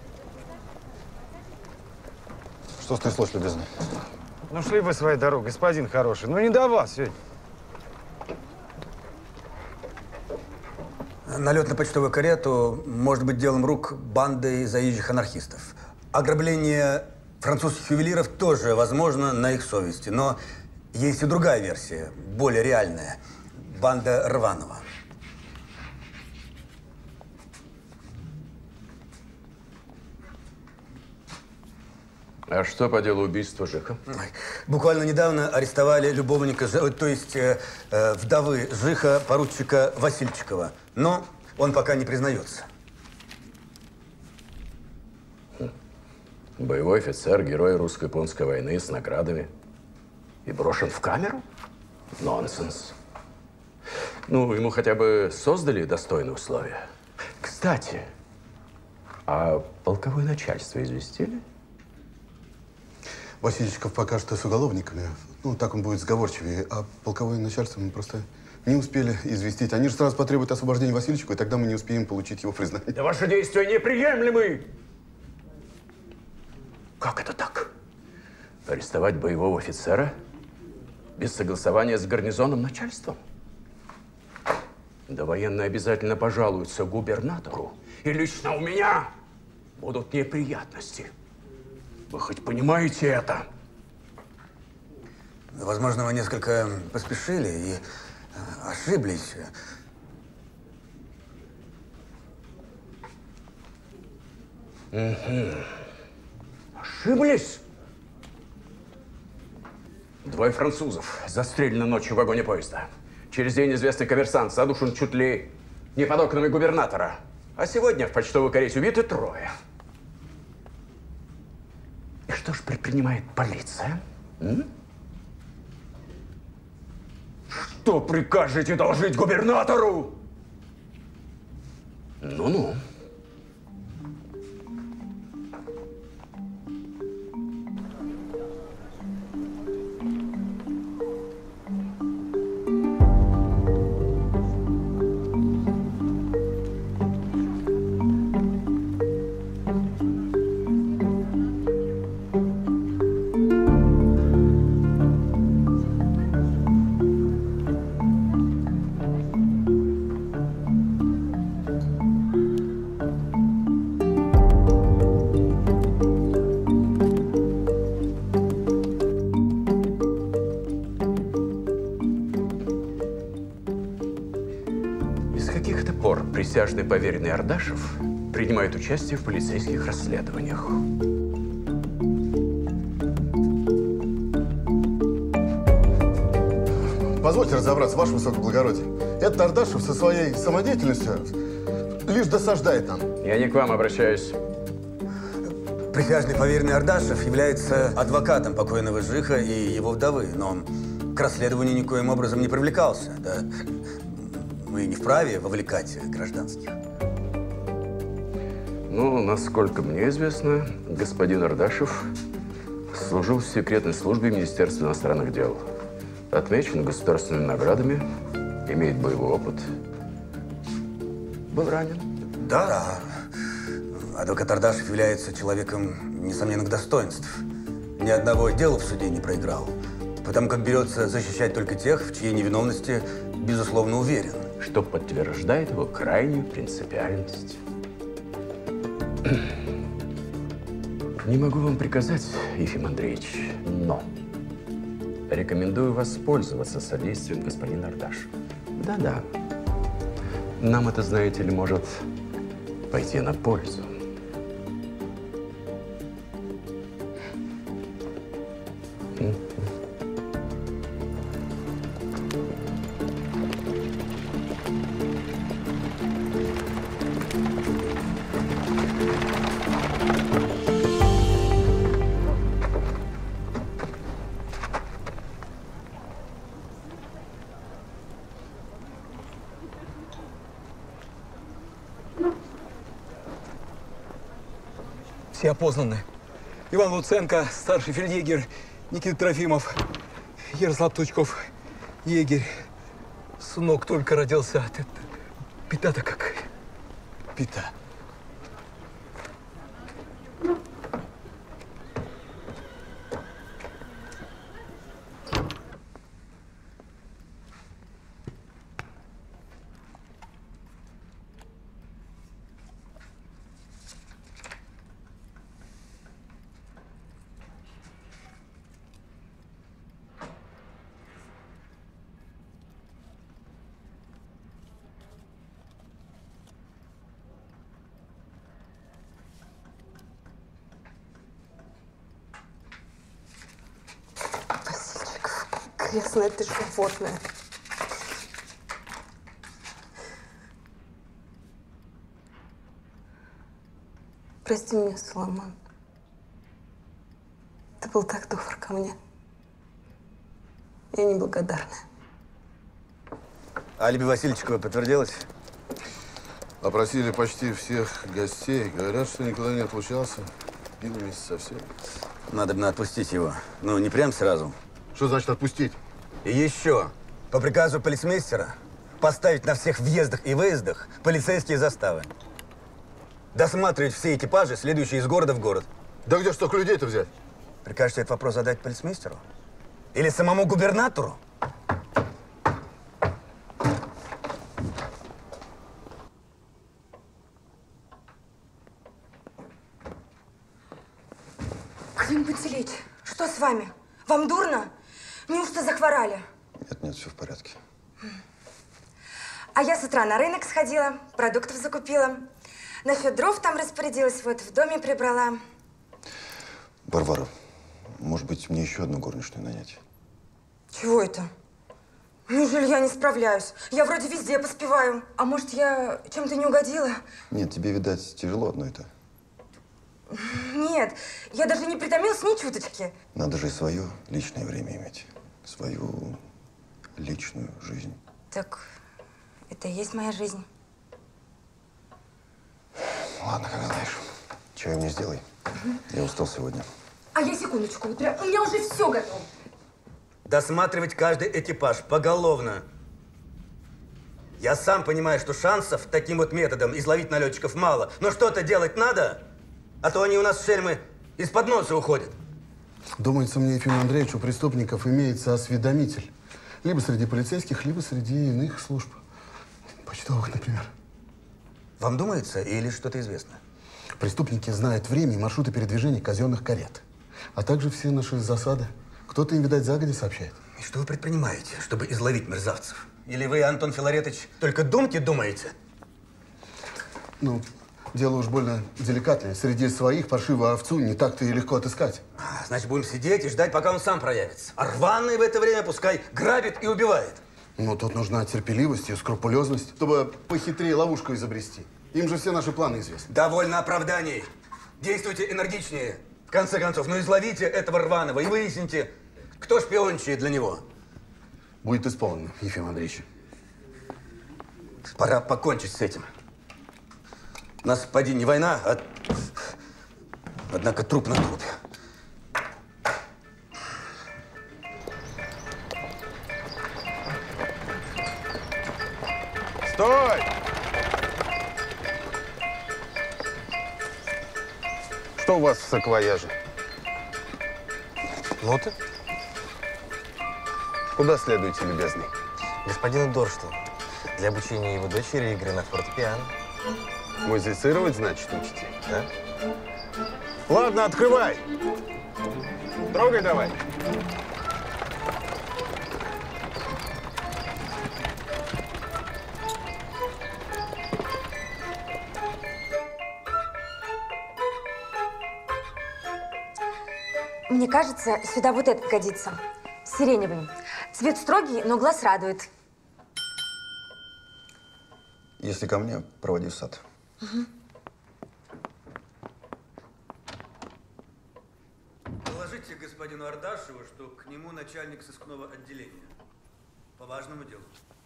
Что стряслось, любезный? Ну шли вы своей дорогой, господин хороший. Ну не до вас сегодня. Налет на почтовую карету может быть делом рук банды заезжих анархистов. Ограбление французских ювелиров тоже возможно на их совести. Но есть и другая версия, более реальная. Банда Рванова. А что по делу убийства Жиха? Буквально недавно арестовали любовника, то есть вдовы Жиха, поручика Васильчикова. Но он пока не признается. Боевой офицер, герой русско-японской войны с наградами. И брошен в камеру? Нонсенс. Ну, ему хотя бы создали достойные условия. Кстати, а полковое начальство известили? Васильчиков пока что с уголовниками. Ну, так он будет сговорчивее. А полковое начальство мы просто не успели известить. Они же сразу потребуют освобождения Васильчикова, и тогда мы не успеем получить его признание. Да ваши действия неприемлемы! Как это так? Арестовать боевого офицера без согласования с гарнизонным начальством? Да военные обязательно пожалуются губернатору, и лично у меня будут неприятности. Вы хоть понимаете это? Возможно, вы несколько поспешили и ошиблись. Угу. Ошиблись? Двое французов застрелены ночью в вагоне поезда. Через день известный коммерсант задушен чуть ли не под окнами губернатора. А сегодня в почтовой карете убиты трое. И что ж предпринимает полиция? Что прикажете доложить губернатору? Ну-ну. Присяжный поверенный Ардашев принимает участие в полицейских расследованиях. Позвольте разобраться, ваше высокоблагородие. Этот Ардашев со своей самодеятельностью лишь досаждает нам. Я не к вам обращаюсь. Присяжный поверенный Ардашев является адвокатом покойного Жиха и его вдовы, но к расследованию никоим образом не привлекался. Да? Мы не вправе вовлекать гражданских. Ну, насколько мне известно, господин Ардашев служил в секретной службе Министерства иностранных дел. Отмечен государственными наградами, имеет боевой опыт. Был ранен. Да. Адвокат Ардашев является человеком несомненных достоинств. Ни одного дела в суде не проиграл, потому как берется защищать только тех, в чьей невиновности безусловно уверен. Что подтверждает его крайнюю принципиальность. Не могу вам приказать, Ефим Андреевич, но рекомендую воспользоваться содействием господина Ардашева. Да-да. Нам это, знаете ли, может пойти на пользу. Все опознаны. Иван Луценко, старший фельдъегерь, Никита Трофимов, Ярослав Тучков, егерь. Сынок только родился. Пята-то какая. Пята. Крестная ты животное. Прости меня, Соломон. был так добр ко мне. Я неблагодарная. Алиби Васильчикова подтвердилось? Опросили почти всех гостей. Говорят, что никуда не отлучался. Пил вместе со всеми. Надо бы отпустить его. Ну, не прям сразу. Что значит отпустить? И еще, по приказу полицмейстера, поставить на всех въездах и выездах полицейские заставы. Досматривать все экипажи, следующие из города в город. Да где ж столько людей-то взять? Прикажете этот вопрос задать полицмейстеру? Или самому губернатору? Клим Пантелеич, что с вами? Вам дурно? Неужто захворали? Нет, все в порядке. А я с утра на рынок сходила, продуктов закупила. Насчет дров там распорядилась, вот в доме прибрала. Варвара, может быть, мне еще одну горничную нанять? Чего это? Неужели я не справляюсь? Я вроде везде поспеваю. А может, я чем-то не угодила? Нет, тебе, видать, тяжело одно это. Нет, я даже не притомилась ни чуточки. Надо же и свое личное время иметь. Свою личную жизнь. Так, это и есть моя жизнь. Ладно, как знаешь. Чай мне сделай. Я устал сегодня. А я секундочку, вот прям, у меня уже все готово. Досматривать каждый экипаж поголовно. Я сам понимаю, что шансов таким вот методом изловить налетчиков мало. Но что-то делать надо, а то они у нас, шельмы, из-под носа уходят. Думается мне, Ефим Андреевич, у преступников имеется осведомитель. Либо среди полицейских, либо среди иных служб. Почтовых, например. Вам думается или что-то известно? Преступники знают время и маршруты передвижения казенных карет. А также все наши засады. Кто-то им, видать, загодя сообщает. И что вы предпринимаете, чтобы изловить мерзавцев? Или вы, Антон Филаретович, только думки думаете? Ну, дело уж больно деликатное. Среди своих паршивую овцу не так-то и легко отыскать. Значит, будем сидеть и ждать, пока он сам проявится. А рваный в это время пускай грабит и убивает. Ну, тут нужна терпеливость и скрупулезность, чтобы похитрее ловушку изобрести. Им же все наши планы известны. Довольно оправданий. Действуйте энергичнее. В конце концов, ну изловите этого рваного и выясните, кто шпиончит для него. Будет исполнено, Ефим Андреевич. Пора покончить с этим. У нас, поди, не война, а... Однако труп на трупе. Стой! Что у вас в саквояже? Ноты? Куда следуете, любезный? Господину Доршту. Для обучения его дочери игры на фортепиано. Музицировать, значит, учите? Да. Ладно, открывай. Трогай давай. Мне кажется, сюда вот этот годится. Сиреневый. Цвет строгий, но глаз радует. Если ко мне, проводи в сад. Угу. Доложите господину Ардашеву, что к нему начальник сыскного отделения. По важному делу.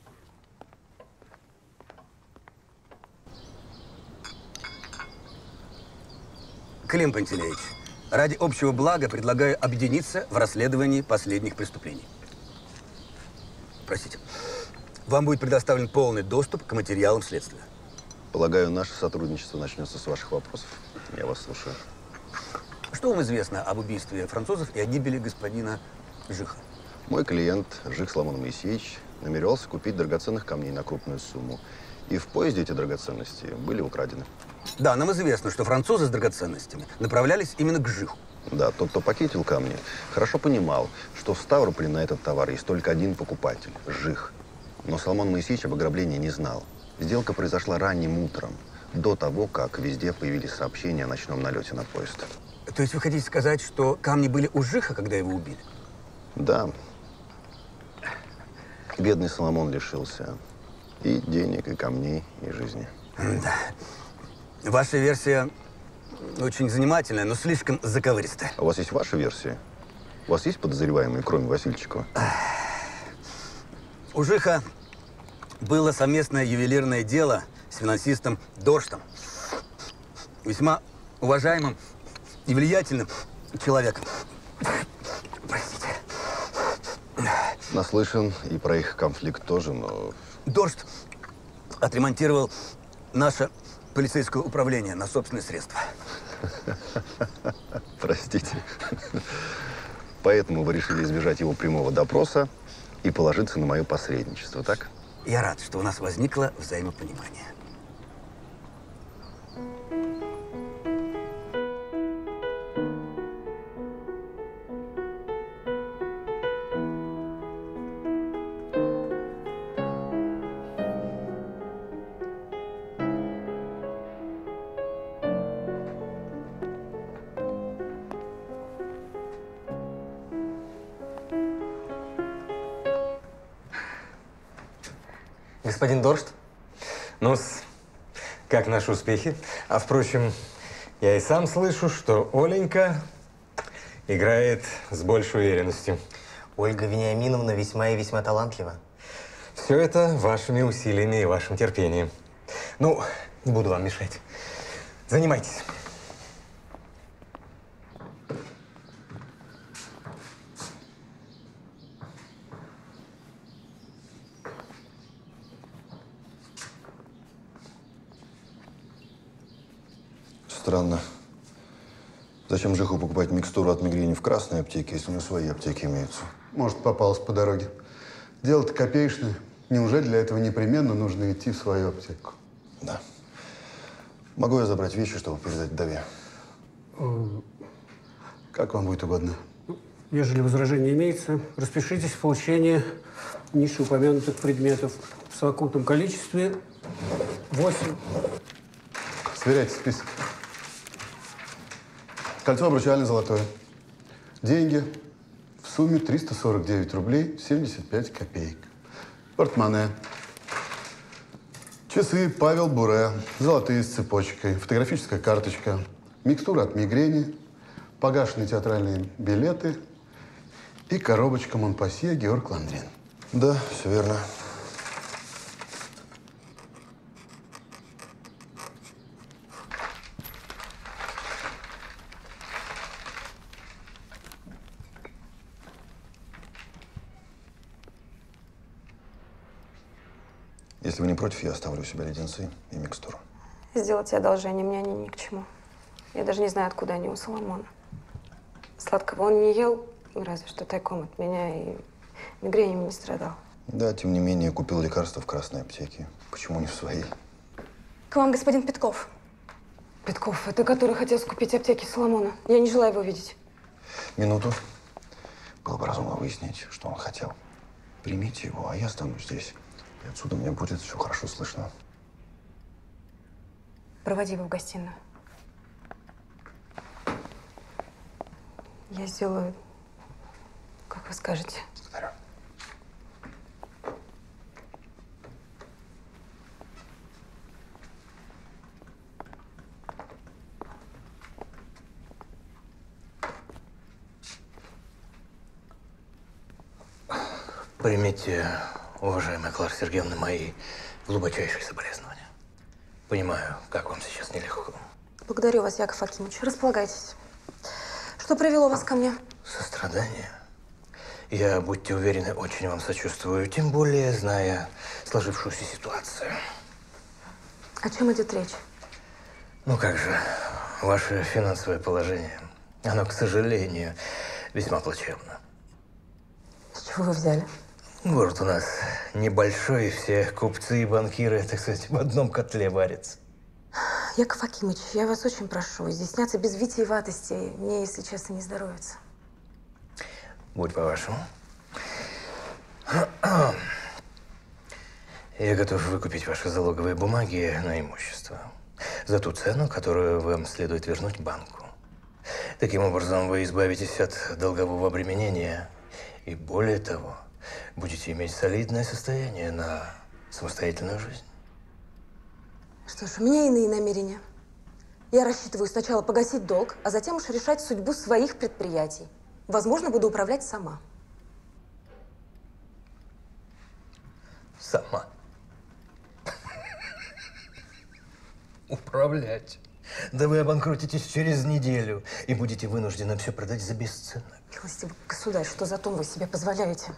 Клим Пантелеич, ради общего блага предлагаю объединиться в расследовании последних преступлений. Простите. Вам будет предоставлен полный доступ к материалам следствия. Полагаю, наше сотрудничество начнется с ваших вопросов. Я вас слушаю. Что вам известно об убийстве французов и о гибели господина Жиха? Мой клиент, Жих Соломон Моисеевич, намеревался купить драгоценных камней на крупную сумму. И в поезде эти драгоценности были украдены. Да, нам известно, что французы с драгоценностями направлялись именно к Жиху. Да, тот, кто похитил камни, хорошо понимал, что в Ставрополе на этот товар есть только один покупатель – Жих. Но Соломон Моисеевич об ограблении не знал. Сделка произошла ранним утром, до того, как везде появились сообщения о ночном налете на поезд. То есть вы хотите сказать, что камни были у Жиха, когда его убили? Да. Бедный Соломон лишился и денег, и камней, и жизни. Да. Ваша версия очень занимательная, но слишком заковыристая. А у вас есть ваша версия? У вас есть подозреваемые, кроме Васильчикова? У Жиха было совместное ювелирное дело с финансистом Дорштом. Весьма уважаемым и влиятельным человеком. Простите. Наслышан и про их конфликт тоже, но… Доршт отремонтировал наше полицейское управление на собственные средства. Простите. Поэтому вы решили избежать его прямого допроса и положиться на мое посредничество, так? Я рад, что у нас возникло взаимопонимание. Господин Доршт, ну-с, как наши успехи? А впрочем, я и сам слышу, что Оленька играет с большей уверенностью. Ольга Вениаминовна весьма и весьма талантлива. Все это вашими усилиями и вашим терпением. Ну, не буду вам мешать. Занимайтесь. Странно. Зачем Жиху покупать микстуру от мигрени в красной аптеке, если у него свои аптеки имеются? Может, попалась по дороге. Дело-то копеечное. Неужели для этого непременно нужно идти в свою аптеку? Да. Могу я забрать вещи, чтобы передать вдове? Как вам будет угодно. Ежели возражение имеется, распишитесь в получении нижеупомянутых предметов в совокупном количестве 8. Сверяйте список. Кольцо обручальное золотое. Деньги в сумме 349 рублей 75 копеек. Портмоне. Часы Павел Буре. Золотые с цепочкой. Фотографическая карточка. Микстура от мигрени. Погашенные театральные билеты. И коробочка Монпассье Георг Ландрин. Да, все верно. Если вы не против, я оставлю у себя леденцы и микстуру. Сделать одолжение мне они ни к чему. Я даже не знаю, откуда они у Соломона. Сладкого он не ел, разве что тайком от меня, и мигренями не страдал. Да, тем не менее, купил лекарства в красной аптеке. Почему не в своей? К вам господин Петков. Петков, это который хотел скупить аптеки Соломона. Я не желаю его видеть. Минуту. Было бы разумно выяснить, что он хотел. Примите его, а я останусь здесь. И отсюда мне будет все хорошо слышно. Проводи его в гостиную. Я сделаю, как вы скажете. Благодарю. Примите, уважаемая Клара Сергеевна, мои глубочайшие соболезнования. Понимаю, как вам сейчас нелегко. Благодарю вас, Яков Акимович. Располагайтесь. Что привело вас ко мне? Сострадание. Я, будьте уверены, очень вам сочувствую, тем более зная сложившуюся ситуацию. О чем идет речь? Ну как же, ваше финансовое положение, оно, к сожалению, весьма плачевно. С чего вы взяли? Город у нас небольшой, и все купцы и банкиры, так сказать, в одном котле варятся. Яков Акимович, я вас очень прошу, изъясняться без витиеватости. Мне, если честно, не здоровится. Будь по-вашему. Я готов выкупить ваши залоговые бумаги на имущество за ту цену, которую вам следует вернуть банку. Таким образом, вы избавитесь от долгового обременения и, более того, будете иметь солидное состояние на самостоятельную жизнь. Что ж, у меня иные намерения. Я рассчитываю сначала погасить долг, а затем уж решать судьбу своих предприятий. Возможно, буду управлять сама. Сама. Управлять. Да вы обанкротитесь через неделю и будете вынуждены все продать за бесценок. Милостивый государь, что за тон вы себе позволяете?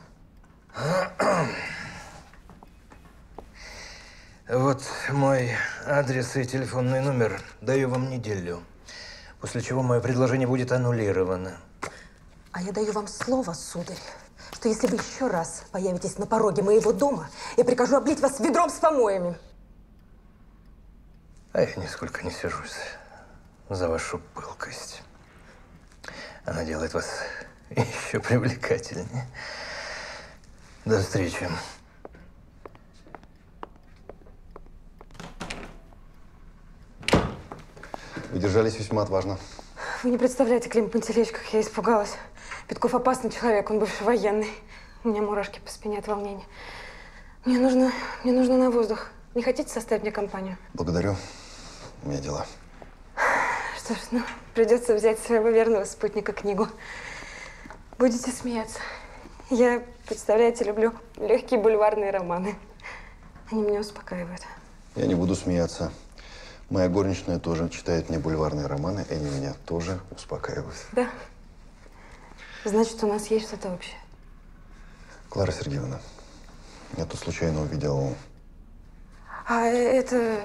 Вот мой адрес и телефонный номер. Даю вам неделю. После чего мое предложение будет аннулировано. А я даю вам слово, сударь, что если вы еще раз появитесь на пороге моего дома, я прикажу облить вас ведром с помоями. А я нисколько не сержусь за вашу пылкость. Она делает вас еще привлекательнее. До встречи. Вы держались весьма отважно. Вы не представляете, Клим Пантелеич, как я испугалась. Петков опасный человек, он бывший военный. У меня мурашки по спине от волнения. Мне нужно на воздух. Не хотите составить мне компанию? Благодарю. У меня дела. Что ж, ну, придется взять своего верного спутника книгу. Будете смеяться. Я, представляете, люблю легкие бульварные романы. Они меня успокаивают. Я не буду смеяться. Моя горничная тоже читает мне бульварные романы, и они меня тоже успокаивают. Да? Значит, у нас есть что-то общее. Клара Сергеевна, я тут случайно увидел… А это…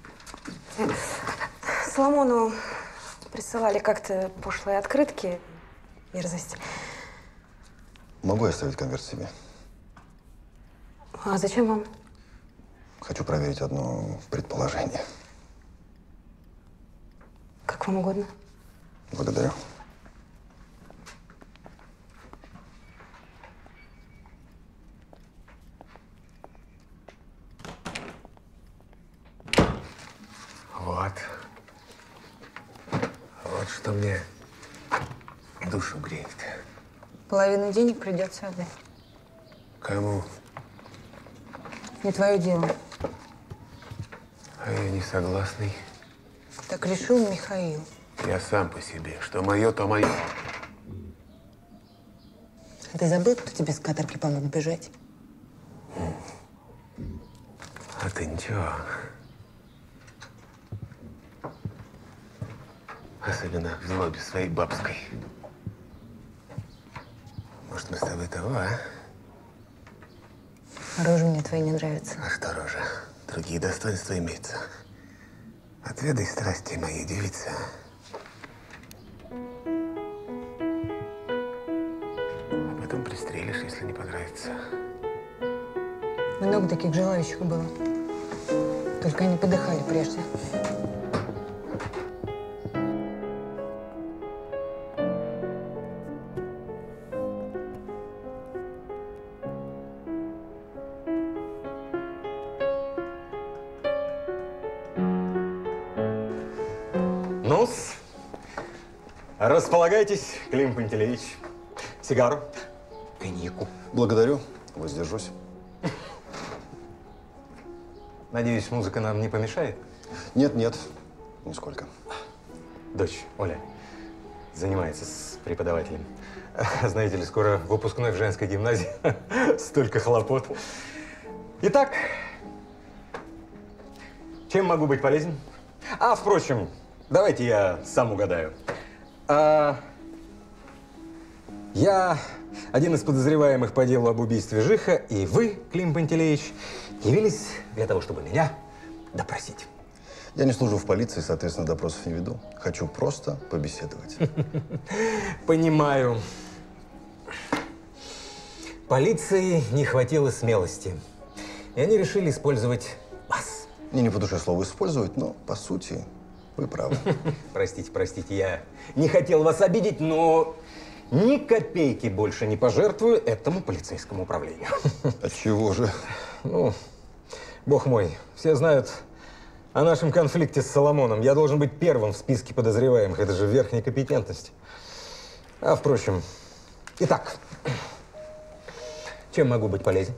Соломону присылали как-то пошлые открытки. Мерзость. Могу я оставить конверт себе? А зачем вам? Хочу проверить одно предположение. Как вам угодно. Благодарю. Вот. Вот что мне душу греет. Половину денег придется отдать. Кому? Не твое дело. А я не согласный. Так решил Михаил. Я сам по себе. Что мое, то мое. А ты забыл, кто тебе с каторги помог бежать? А ты ничего. Особенно в злобе своей бабской. Может, мы с тобой того, а? Рожа мне твои не нравится. А что рожа? Другие достоинства имеются. Отведай страсти моей девицы. А потом пристрелишь, если не понравится. Много таких желающих было. Только они подыхали прежде. Ну-с, располагайтесь, Клим Пантелеич. Сигару, коньяку. Благодарю. Воздержусь. Надеюсь, музыка нам не помешает? Нет, нет, нисколько. Дочь, Оля, занимается с преподавателем. Знаете ли, скоро выпускной в женской гимназии. Столько хлопот. Итак, чем могу быть полезен? А, впрочем, давайте я сам угадаю. Я один из подозреваемых по делу об убийстве Жиха, и вы, Клим Пантелеич, явились для того, чтобы меня допросить. Я не служу в полиции, соответственно, допросов не веду. Хочу просто побеседовать. Понимаю. Полиции не хватило смелости, и они решили использовать вас. Мне не по душе слово «использовать», но, по сути, вы правы. Простите, простите, я не хотел вас обидеть, но ни копейки больше не пожертвую этому полицейскому управлению. Отчего же? Ну, бог мой, все знают о нашем конфликте с Соломоном. Я должен быть первым в списке подозреваемых. Это же верхняя компетентность. А, впрочем, итак, чем могу быть полезен?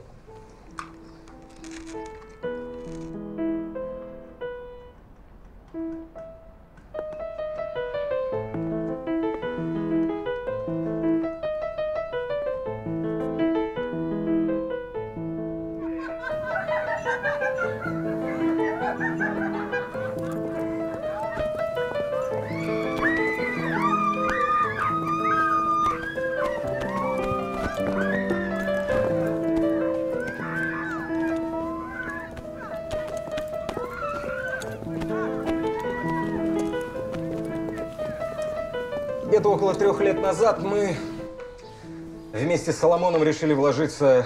Где-то около 3 лет назад мы вместе с Соломоном решили вложиться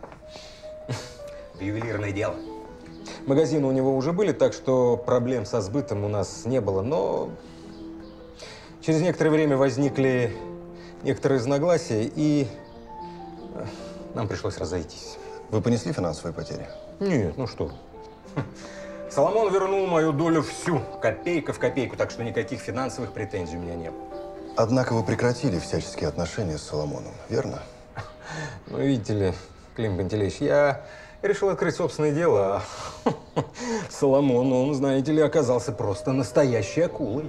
в ювелирное дело. Магазины у него уже были, так что проблем со сбытом у нас не было. Но через некоторое время возникли некоторые разногласия, и нам пришлось разойтись. Вы понесли финансовые потери? Нет, ну что. Соломон вернул мою долю всю, копейка в копейку, так что никаких финансовых претензий у меня не было. Однако вы прекратили всяческие отношения с Соломоном, верно? Ну, видите ли, Клим Пантелеич, я решил открыть собственное дело, а Соломон, он, знаете ли, оказался просто настоящей акулой.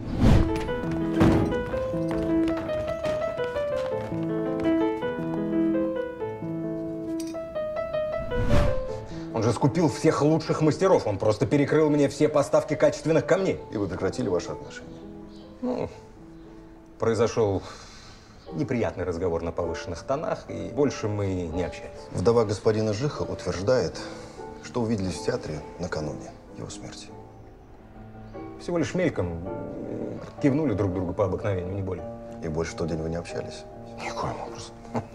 Он же скупил всех лучших мастеров, он просто перекрыл мне все поставки качественных камней. И вы прекратили ваши отношения? Ну, произошел неприятный разговор на повышенных тонах, и больше мы не общались. Вдова господина Жиха утверждает, что увиделись в театре накануне его смерти. Всего лишь мельком кивнули друг другу по обыкновению, не более. И больше в тот день вы не общались? Никоим образом.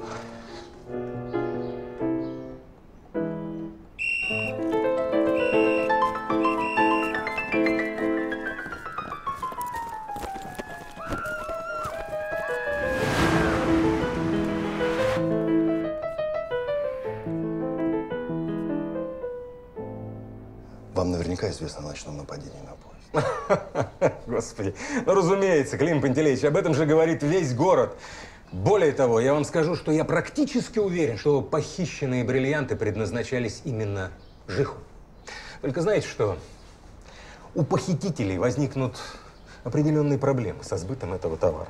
Вам наверняка известно о ночном нападении на поезд. Господи, ну разумеется, Клим Пантелеич, об этом же говорит весь город. Более того, я вам скажу, что я практически уверен, что похищенные бриллианты предназначались именно Жиху. Только знаете что? У похитителей возникнут определенные проблемы со сбытом этого товара.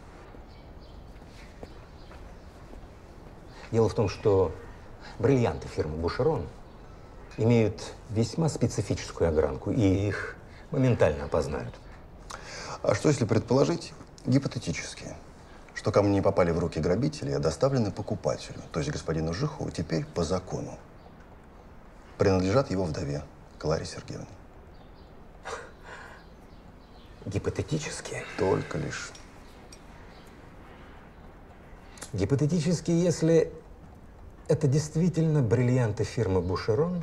Дело в том, что бриллианты фирмы Бушерон имеют весьма специфическую огранку, и их моментально опознают. А что если предположить, гипотетически, что камни попали в руки грабителей, а доставлены покупателю, то есть господину Жиху, теперь по закону принадлежат его вдове Кларе Сергеевне? Гипотетически? Только лишь. Гипотетически, если это действительно бриллианты фирмы Бушерон,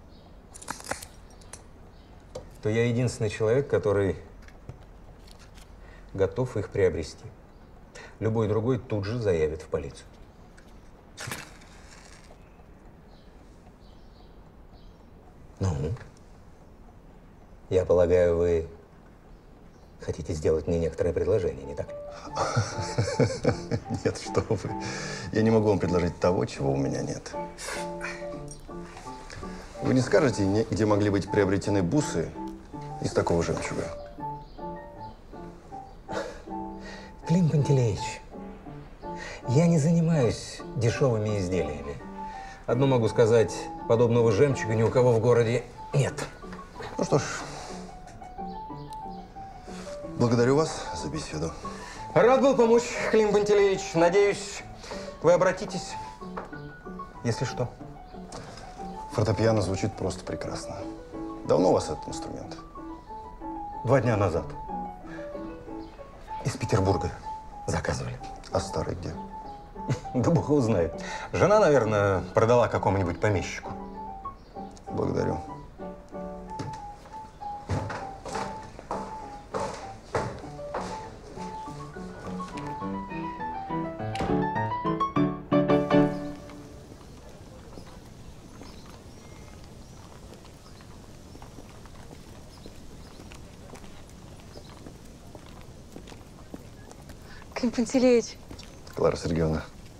то я единственный человек, который готов их приобрести. Любой другой тут же заявит в полицию. Ну, я полагаю, вы хотите сделать мне некоторое предложение, не так ли? Нет, что вы. Я не могу вам предложить того, чего у меня нет. Вы не скажете, где могли быть приобретены бусы из такого жемчуга? Клим Пантелеич, я не занимаюсь дешевыми изделиями. Одно могу сказать, подобного жемчуга ни у кого в городе нет. Ну что ж, благодарю вас за беседу. Рад был помочь, Клим Пантелеич. Надеюсь, вы обратитесь, если что. Фортепиано звучит просто прекрасно. Давно у вас этот инструмент? 2 дня назад. Из Петербурга заказывали. А старый где? Да бог его знает. Жена, наверное, продала какому-нибудь помещику. Благодарю. Клим Пантелеич. Клара Сергеевна,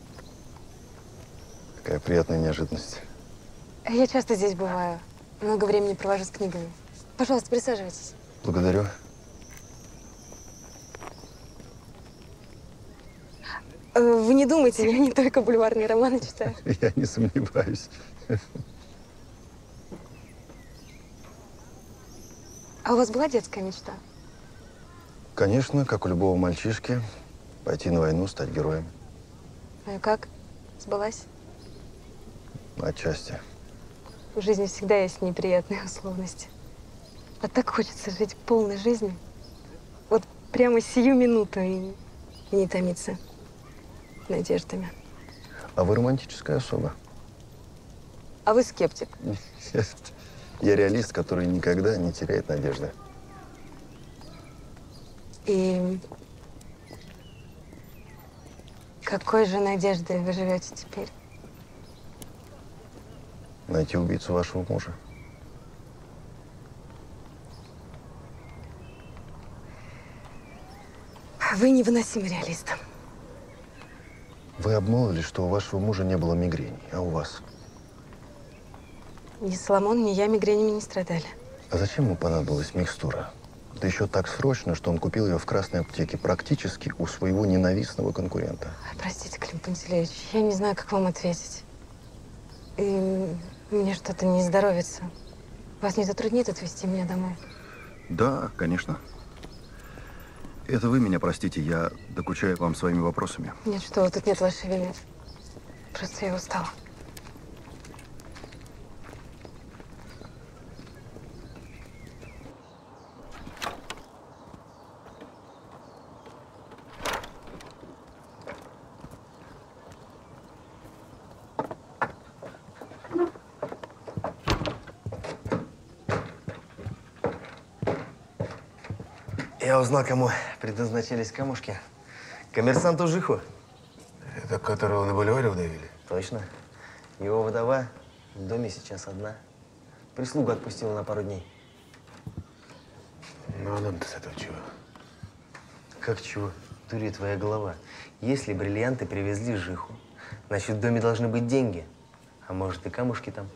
какая приятная неожиданность. Я часто здесь бываю. Много времени провожу с книгами. Пожалуйста, присаживайтесь. Благодарю. Вы не думайте, я не только бульварные романы читаю. Я не сомневаюсь. А у вас была детская мечта? Конечно, как у любого мальчишки, пойти на войну, стать героем. Ну и как? Сбылась? Отчасти. В жизни всегда есть неприятные условности. А так хочется жить полной жизнью. Вот прямо сию минуту и не томиться надеждами. А вы романтическая особа. А вы скептик. Я реалист, который никогда не теряет надежды. И какой же надеждой вы живете теперь? Найти убийцу вашего мужа. Вы невыносимый реалист. Вы обмолвились, что у вашего мужа не было мигрени, а у вас? Ни Соломон, ни я мигренями не страдали. А зачем ему понадобилась микстура? Да еще так срочно, что он купил ее в красной аптеке практически у своего ненавистного конкурента. Простите, Клим Пантелеич, я не знаю, как вам ответить. И мне что-то не здоровится. Вас не затруднит отвезти меня домой? Да, конечно. Это вы меня простите, я докучаю вам своими вопросами. Нет, что вы, тут нет вашей вины. Просто я устала. Я узнал, кому предназначались камушки. Коммерсанту Жиху. Это которого на бульваре удавили? Точно. Его вдова в доме сейчас одна. Прислугу отпустила на пару дней. Ну, а нам-то с этого чего? Как чего? Дури твоя голова. Если бриллианты привезли Жиху, значит, в доме должны быть деньги. А может, и камушки там.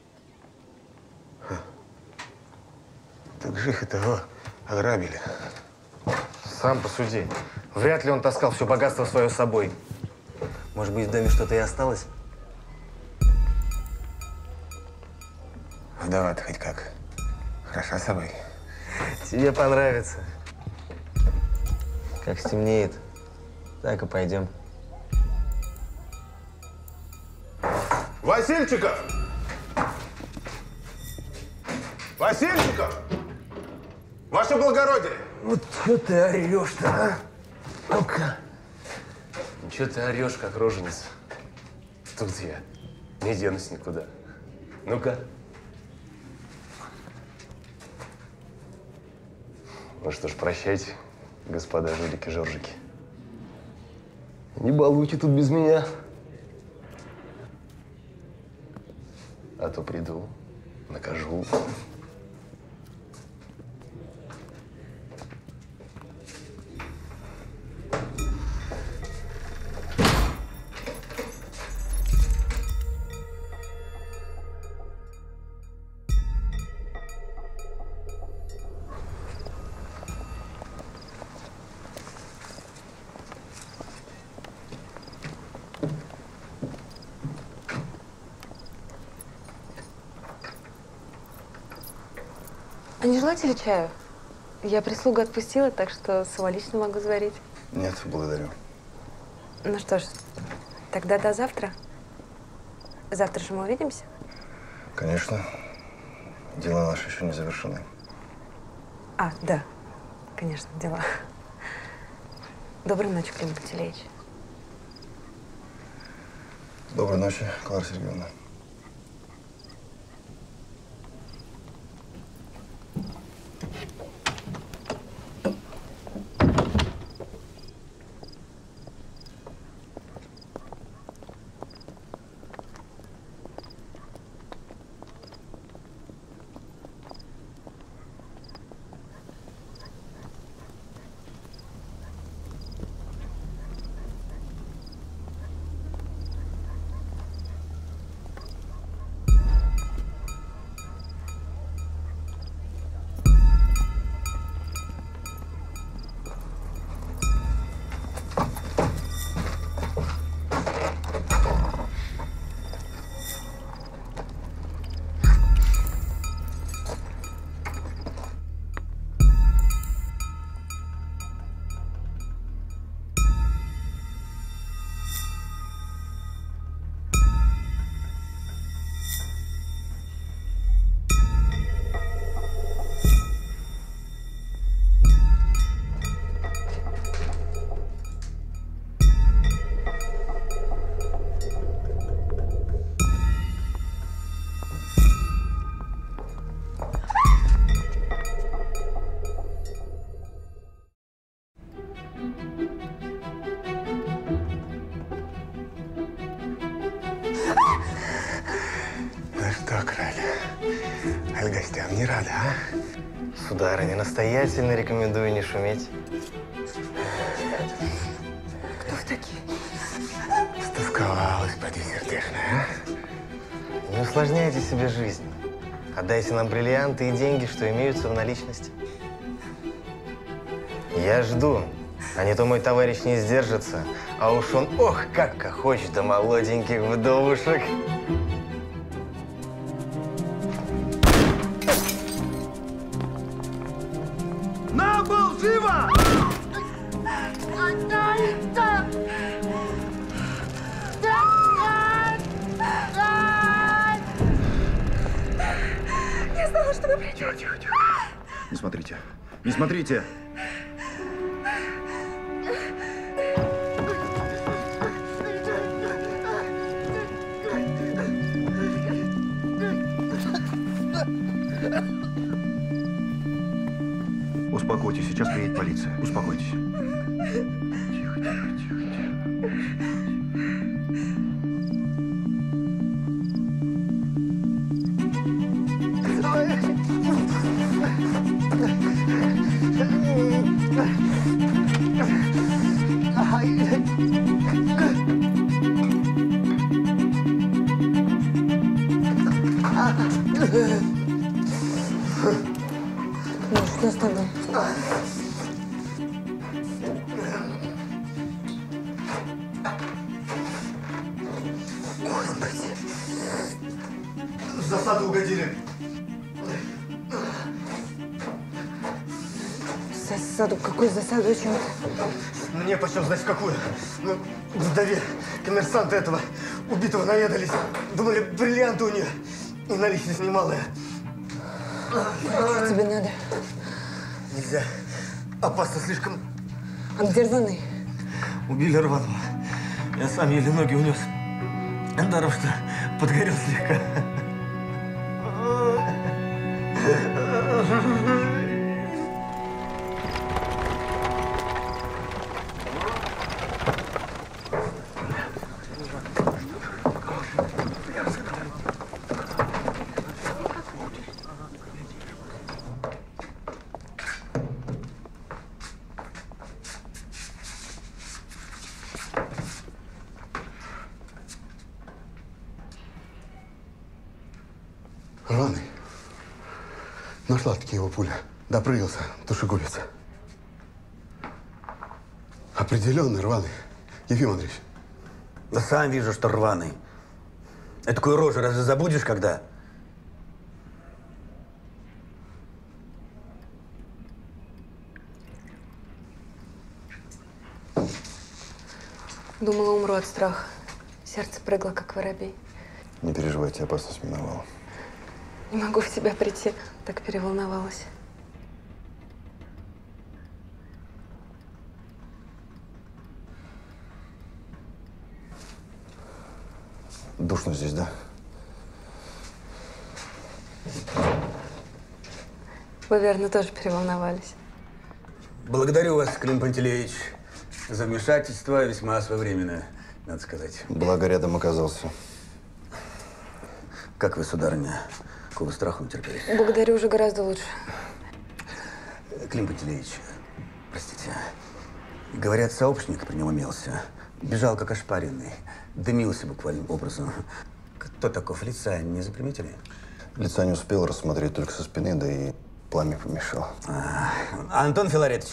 Так Жиха-то его ограбили. Сам посуди. Вряд ли он таскал все богатство свое с собой. Может быть, в доме что-то и осталось? Вдова-то хоть как? Хороша собой. Тебе понравится. Как стемнеет, так и пойдем. Васильчиков! Васильчиков! Ваше благородие! Вот что ты орешь-то, а? Ну-ка. Чего ты орешь, как роженица? Тут я. Не денусь никуда. Ну-ка. Ну что ж, прощайте, господа жулики-жоржики. Не балуйте тут без меня. А то приду, накажу. А не желаете ли чаю? Я прислугу отпустила, так что самолично могу заварить. Нет, благодарю. Ну что ж, тогда до завтра. Завтра же мы увидимся. Конечно. Дела наши еще не завершены. А, да, конечно, дела. Доброй ночи, Клим Пантелеич. Доброй ночи, Клара Сергеевна. крали. Аль гостям не рада, а? Сударыня, настоятельно рекомендую не шуметь. Кто вы такие? Стосковалась, поди сердечная, а? Не усложняйте себе жизнь. Отдайте нам бриллианты и деньги, что имеются в наличности. Я жду, а не то мой товарищ не сдержится, а уж он, ох, как хочет до молоденьких вдовушек. На пол, живо! Я знала, что вы придете. Тихо. Не смотрите. Не смотрите! Успокойтесь, сейчас приедет полиция. Успокойтесь. Тихо. Ну, что с тобой? Господи. В засаду угодили. Засаду? Какую засаду? О чем ты? Мне почем знать, в какую. Ну, к вдове коммерсанта этого убитого наведались. Думали, бриллианты у нее. И наличность немалая. Что тебе надо? Нельзя. Опасно слишком. А где рваный? Убили рваного. Я сам еле ноги унес. Даром, что подгорел слегка. Рваный. Нашла-таки его пуля. Допрыгался, душегубец. Определенно рваный. Ефим Андреевич. Да сам вижу, что рваный. Такую рожу разве забудешь когда? Думала, умру от страха. Сердце прыгло, как воробей. Не переживайте, опасность миновала. Не могу в себя прийти, так переволновалась. Душно здесь, да? Вы, верно, тоже переволновались. Благодарю вас, Клим Пантелеич, за вмешательство весьма своевременное, надо сказать. Благо рядом оказался. Как вы, сударыня, какого страха натерпелись? Благодарю, уже гораздо лучше. Клим Пантелеич, простите. Говорят, сообщник при нем имелся. Бежал как ошпаренный. Дымился буквальным образом. Кто таков, лица не заприметили? Лица не успел рассмотреть только со спины, да и пламя помешало. Антон Филаретович,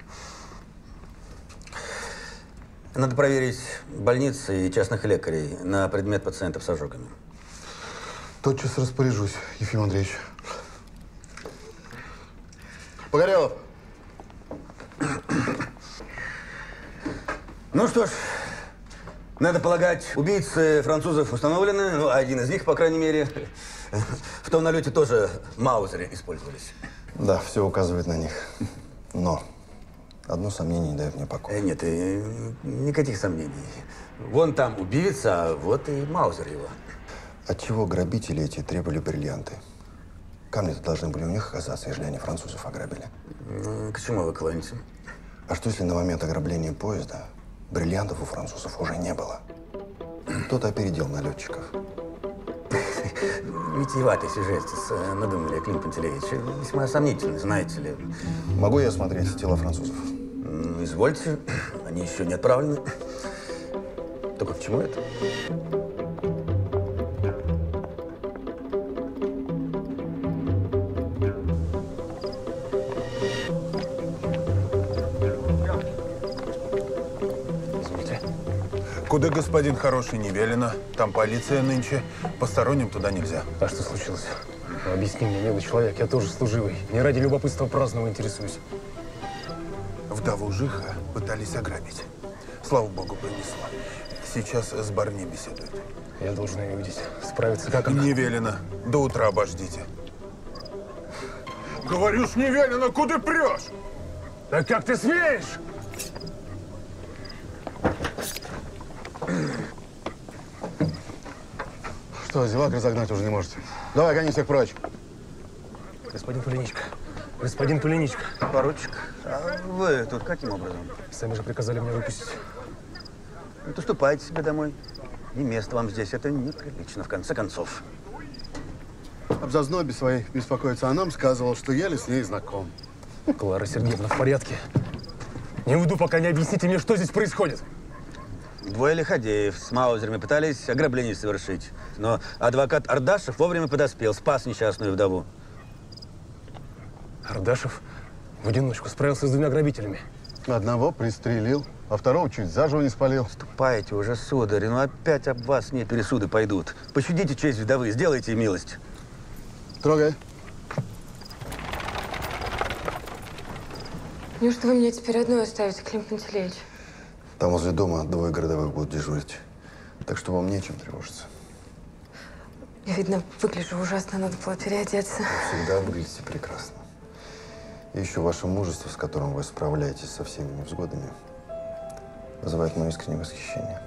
надо проверить больницы и частных лекарей на предмет пациентов с ожогами. Тотчас распоряжусь, Ефим Андреевич. Погорелов. Ну что ж, надо полагать, убийцы французов установлены, ну, один из них, по крайней мере. В том налете тоже маузеры использовались. Да, все указывает на них. Но одно сомнение не дает мне покоя. Нет, никаких сомнений. Вон там убивец, а вот и маузер его. Отчего грабители эти требовали бриллианты? Камни-то должны были у них оказаться, если они французов ограбили. К чему вы клоните? А что, если на момент ограбления поезда бриллиантов у французов уже не было? Кто-то опередил налетчиков. Витиеватый сюжет надумали, Клим Пантелеич. Весьма сомнительный, знаете ли. Могу я осмотреть тела французов? Извольте, они еще не отправлены. Только к чему это? Куда, господин хороший, не велено. Там полиция нынче. Посторонним туда нельзя. А что случилось? Объясни мне, милый человек, я тоже служивый. Не ради любопытства праздного интересуюсь. Вдову Жиха пытались ограбить. Слава богу, пронесло. Сейчас с барыней беседуют. Я должен ее видеть. Справиться как она? Не велено. До утра обождите. Говорю ж, не велено, куда прешь? Да как ты смеешь? Что, зевак разогнать уже не можете? Давай, гони всех прочь. Господин Полиничка, господин Полиничка. Поручик, а вы тут каким образом? Сами же приказали меня выпустить. Ну, то ступайте себе домой. И место вам здесь, это неприлично, в конце концов. Об зазнобе своей беспокоиться, а нам сказывал, что еле с ней знаком. Клара Сергеевна, в порядке? Не уйду, пока не объясните мне, что здесь происходит. Двое лиходеев с маузерами пытались ограбление совершить. Но адвокат Ардашев вовремя подоспел, спас несчастную вдову. Ардашев в одиночку справился с двумя грабителями. Одного пристрелил, а второго чуть заживо не спалил. Ступайте уже, сударь, ну опять об вас не пересуды пойдут. Пощадите честь вдовы, сделайте ей милость. Трогай. Неужто вы меня теперь одной оставите, Клим Пантелеич? Там возле дома двое городовых будут дежурить. Так что вам нечем тревожиться. Я, видно, выгляжу ужасно, надо было переодеться. Вы всегда выглядите прекрасно. И еще ваше мужество, с которым вы справляетесь со всеми невзгодами, вызывает мое искреннее восхищение.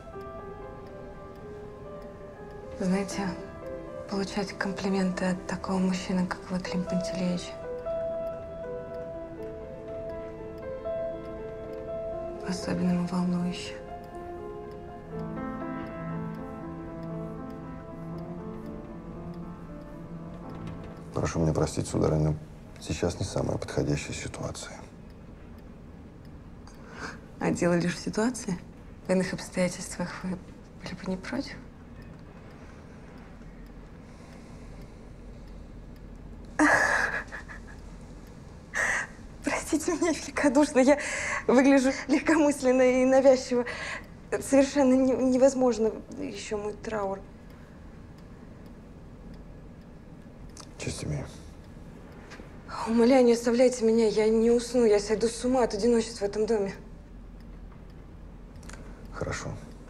Знаете, получать комплименты от такого мужчины, как вы, Клим Пантелеич, по-особенному волнующе. Прошу меня простить, сударыня, сейчас не самая подходящая ситуация. А дело лишь в ситуации? В иных обстоятельствах вы были бы не против? Простите меня великодушно, я выгляжу легкомысленно и навязчиво. Совершенно невозможно еще мой траур. Честь имею. Умоляю, не оставляйте меня, я не усну, я сойду с ума от одиночества в этом доме. Хорошо.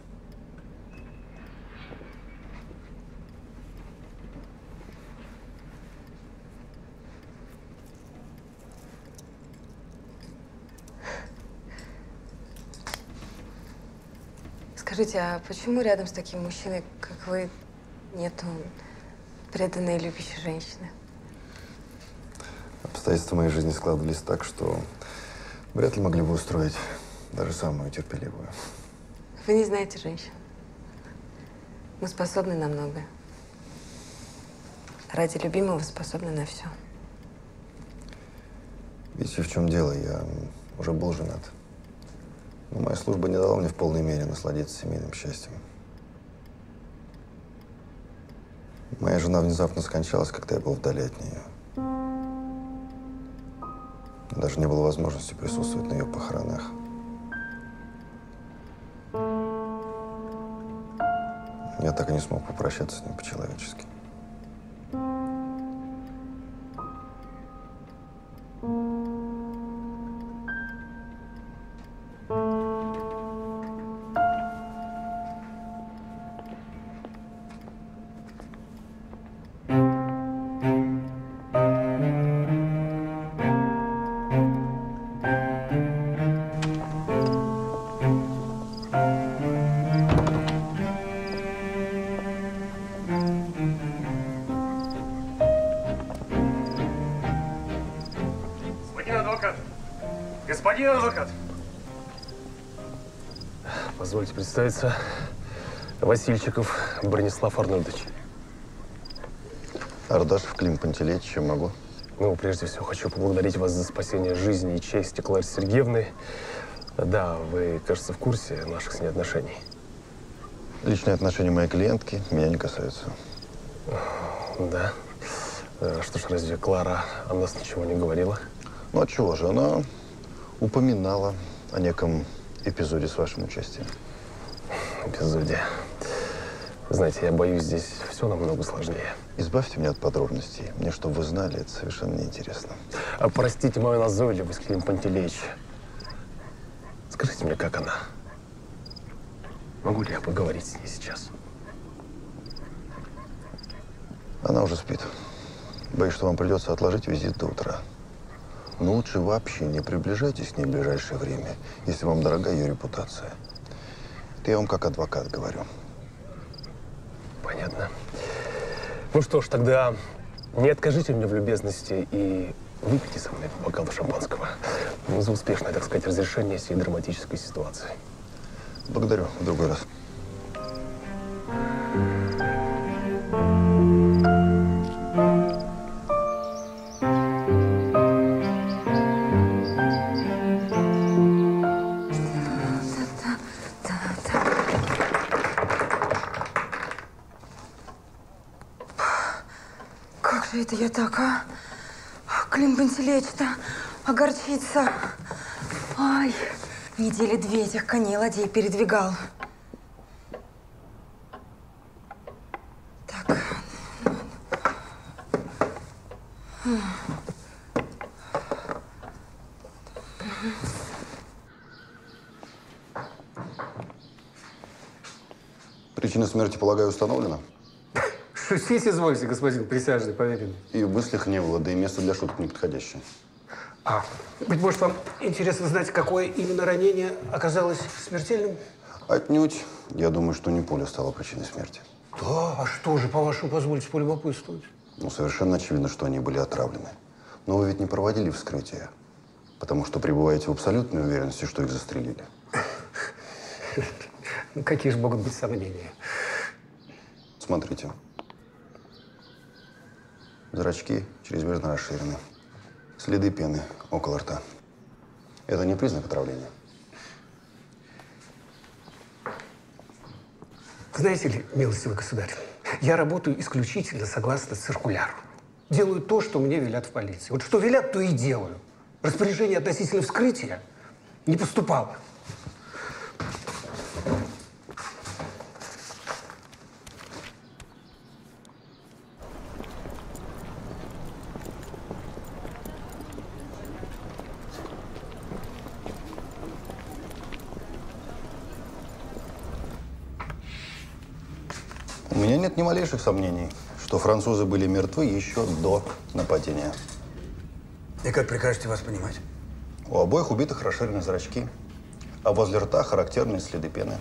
Скажите, а почему рядом с таким мужчиной, как вы, нету преданной любящей женщины? Обстоятельства моей жизни складывались так, что вряд ли могли бы устроить даже самую терпеливую. Вы не знаете женщин. Мы способны на многое. Ради любимого способны на все. Видите, в чем дело? Я уже был женат. Но моя служба не дала мне в полной мере насладиться семейным счастьем. Моя жена внезапно скончалась, когда я был вдали от нее. Даже не было возможности присутствовать на ее похоронах. Я так и не смог попрощаться с ним по-человечески. Господин адвокат! Позвольте представиться, Васильчиков Бронислав Арнольдович. Ардашев Клим Пантелеич, чем могу? Ну, прежде всего, хочу поблагодарить вас за спасение жизни и чести Клары Сергеевны. Да, вы, кажется, в курсе наших с ней отношений. Личные отношения моей клиентки меня не касаются. Да? Что ж, разве Клара о нас ничего не говорила? Ну, а чего же? Она упоминала о неком эпизоде с вашим участием. Эпизоде. Знаете, я боюсь, здесь все намного сложнее. Избавьте меня от подробностей. Мне, чтобы вы знали, это совершенно неинтересно. Простите мою назойливость, Клим Пантелеич. Скажите мне, как она? Могу ли я поговорить с ней сейчас? Она уже спит. Боюсь, что вам придется отложить визит до утра. Но лучше вообще не приближайтесь к ней в ближайшее время, если вам дорога ее репутация. Это я вам как адвокат говорю. Понятно. Ну что ж, тогда не откажите мне в любезности и выпейте со мной по бокалу шампанского. Ну, за успешное, так сказать, разрешение сей драматической ситуации. Благодарю. В другой раз. Как же это я так, а? Клим Пантелеич-то огорчится. Ай, недели 2 этих коней ладей передвигал. Так. Причина смерти, полагаю, установлена? Шутить извольте, господин присяжный поверенный. И в мыслях не было, да и место для шуток неподходящее. Быть может, вам интересно знать, какое именно ранение оказалось смертельным? Отнюдь. Я думаю, что не пуля стала причиной смерти. Да, а что же, по-вашему, позвольте полюбопытствовать? Ну, совершенно очевидно, что они были отравлены. Но вы ведь не проводили вскрытие, потому что пребываете в абсолютной уверенности, что их застрелили. Ну, какие же могут быть сомнения? Смотрите. Зрачки чрезмерно расширены. Следы пены около рта. Это не признак отравления. Знаете ли, милостивый государь, я работаю исключительно согласно циркуляру. Делаю то, что мне велят в полиции. Вот что велят, то и делаю. Распоряжение относительно вскрытия не поступало. У меня нет ни малейших сомнений, что французы были мертвы еще до нападения. И как прикажете вас понимать? У обоих убитых расширены зрачки, а возле рта характерные следы пены.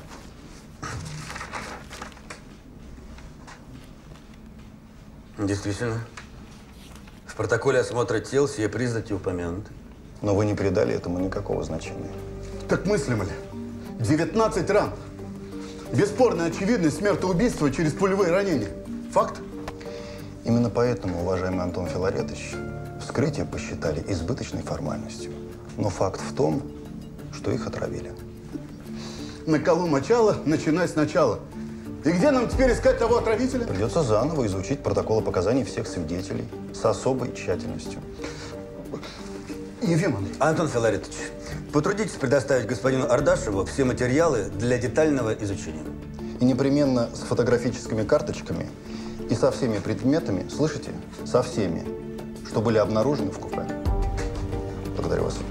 Действительно. В протоколе осмотра тел сие признаки упомянуты. Но вы не придали этому никакого значения. Так мыслимо ли? 19 ран. Бесспорная очевидность смертоубийства через пулевые ранения. Факт? Именно поэтому, уважаемый Антон Филаретович, вскрытие посчитали избыточной формальностью. Но факт в том, что их отравили. На колу мочало, начинай сначала. И где нам теперь искать того отравителя? Придется заново изучить протоколы показаний всех свидетелей с особой тщательностью. Ефимов. Антон Филаретович, потрудитесь предоставить господину Ардашеву все материалы для детального изучения. И непременно с фотографическими карточками и со всеми предметами, слышите, со всеми, что были обнаружены в купе. Благодарю вас.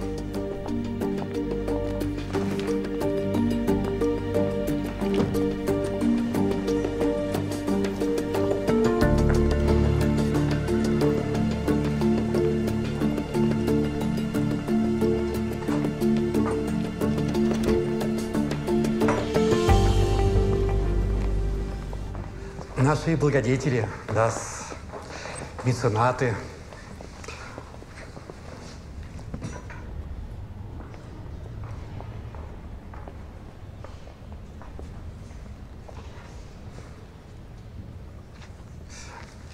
Наши благодетели, да, меценаты.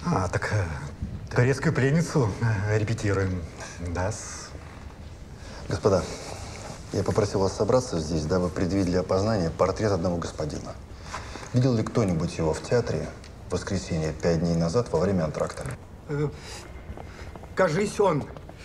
Так турецкую пленницу репетируем, да? Господа, я попросил вас собраться здесь, дабы предъявить для опознания портрет одного господина. Видел ли кто-нибудь его в театре в воскресенье 5 дней назад во время антракта? Кажись, он.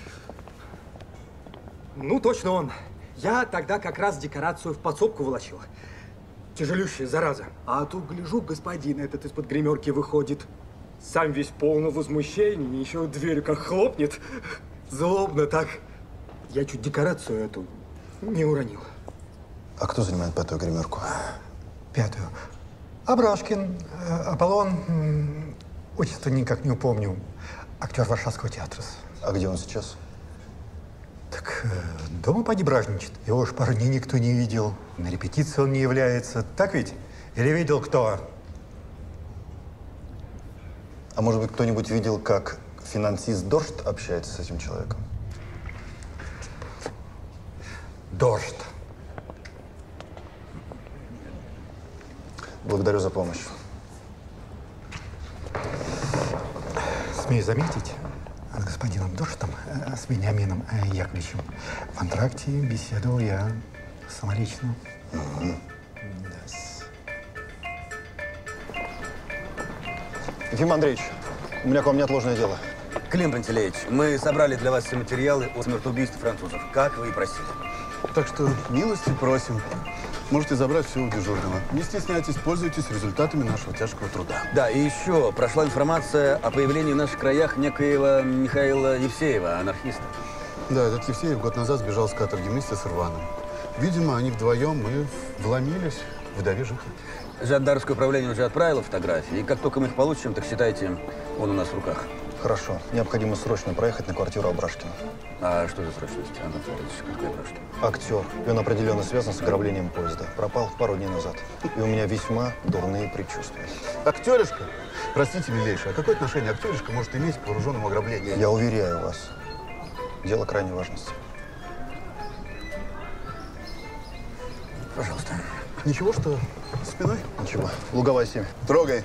Ну, точно он. Я тогда как раз декорацию в подсобку волочил. Тяжелющая зараза. А тут, гляжу, господин этот из-под гримерки выходит. Сам весь полный возмущения, еще дверь как хлопнет. Злобно так. Я чуть декорацию эту не уронил. А кто занимает 5-ю гримерку? 5-ю. Абрашкин, Аполлон, отчество никак не упомню. Актер Варшавского театра. А где он сейчас? Так дома поди бражничает. Его уж пару дней никто не видел. На репетиции он не является. Так ведь? Или видел кто? А может быть, кто-нибудь видел, как финансист Доршт общается с этим человеком? Доршт. Благодарю за помощь. Смею заметить, с господином Дорштом, с Вениамином Яковлевичем в антракте беседовал я самолично. Ефим Андреевич, у меня к вам неотложное дело. Клим Пантелеич, мы собрали для вас все материалы о смертоубийстве французов, как вы и просили. Так что милости просим. Можете забрать все у дежурного. Не стесняйтесь, пользуйтесь результатами нашего тяжкого труда. Да, и еще прошла информация о появлении в наших краях некоего Михаила Евсеева, анархиста. Да, этот Евсеев год назад сбежал с каторги вместе с Рваном. Видимо, они вдвоем и вломились в вдове Жиха. Жандармское управление уже отправило фотографии, и как только мы их получим, так считайте, он у нас в руках. Хорошо. Необходимо срочно проехать на квартиру Абрашкина. А что за срочность, Антон Федорович? Какой Абрашкин? Актер. И он определенно связан с ограблением поезда. Пропал пару дней назад. И у меня весьма дурные предчувствия. Актеришка? Простите, милейший, а какое отношение актеришка может иметь к вооруженному ограблению? Я уверяю вас, дело крайней важности. Пожалуйста. Ничего, что спиной? Ничего. Луговая 7. Трогай.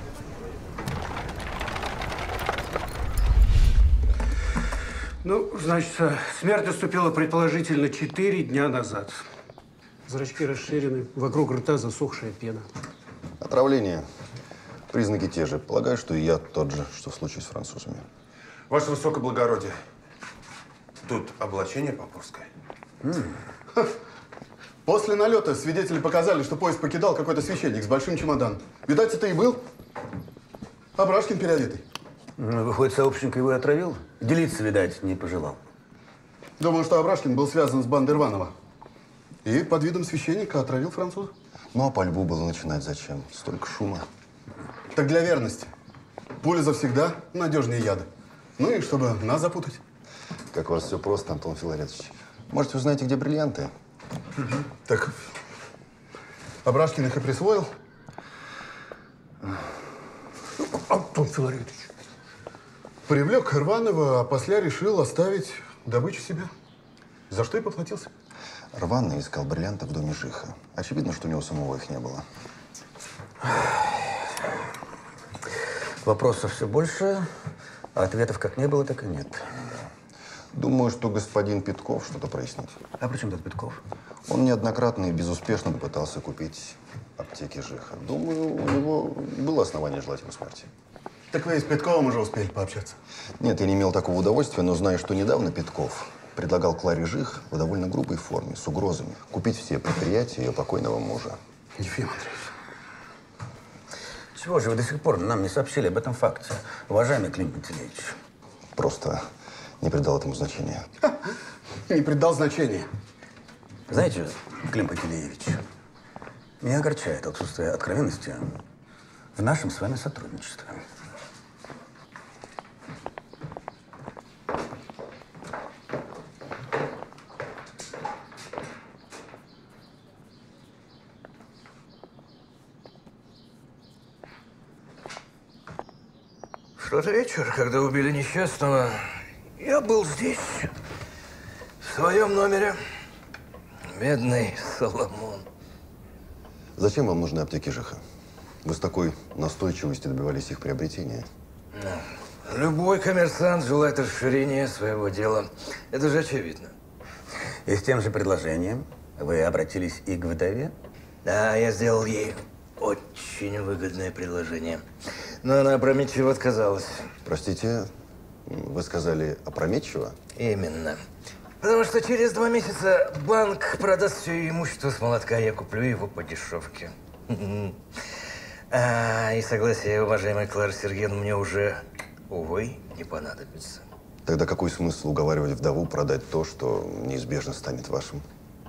Ну, значит, смерть наступила предположительно 4 дня назад. Зрачки расширены, вокруг рта засохшая пена. Отравление. Признаки те же. Полагаю, что и яд тот же, что в случае с французами. Ваше высокоблагородие, тут облачение попорское. После налета свидетели показали, что поезд покидал какой-то священник с большим чемоданом. Видать, это и был Абрашкин переодетый. Выходит, сообщник его и отравил? Делиться, видать, не пожелал. Думаю, что Абрашкин был связан с бандой Рванова. И под видом священника отравил француза. Ну, а пальбу было начинать зачем? Столько шума. Так для верности. Пуля завсегда надежнее яда. Ну и чтобы нас запутать. Как у вас все просто, Антон Филаретович. Может, вы знаете, где бриллианты? Так Абрашкин их и присвоил. Антон Филаретович. Привлек Рванова, а после решил оставить добычу себе. За что и поплатился. Рваный искал бриллианты в доме Жиха. Очевидно, что у него самого их не было. Вопросов все больше, а ответов как не было, так и нет. Думаю, что господин Петков что-то прояснит. А при чем тут Петков? Он неоднократно и безуспешно попытался купить аптеки Жиха. Думаю, у него было основание желать ему смерти. Так вы с Петковым уже успели пообщаться? Нет, я не имел такого удовольствия, но знаю, что недавно Петков предлагал Кларе Жих в довольно грубой форме, с угрозами, купить все предприятия ее покойного мужа. Ефим Андреевич. Чего же вы до сих пор нам не сообщили об этом факте, уважаемый Клим Пантелеич? Просто не придал этому значения. Не придал значения. Знаете, Клим Пантелеевич, меня огорчает отсутствие откровенности в нашем с вами сотрудничестве. В тот вечер, когда убили несчастного, я был здесь, в своем номере. Медный Соломон. Зачем вам нужны аптеки Жиха? Вы с такой настойчивостью добивались их приобретения. Любой коммерсант желает расширения своего дела. Это же очевидно. И с тем же предложением вы обратились и к вдове? Да, я сделал ей очень выгодное предложение. Но она опрометчиво отказалась. Простите, вы сказали опрометчиво? Именно. Потому что через 2 месяца банк продаст все ее имущество с молотка, я куплю его по дешевке. И согласие уважаемой Клары Сергеевны мне уже, увы, не понадобится. Тогда какой смысл уговаривать вдову продать то, что неизбежно станет вашим?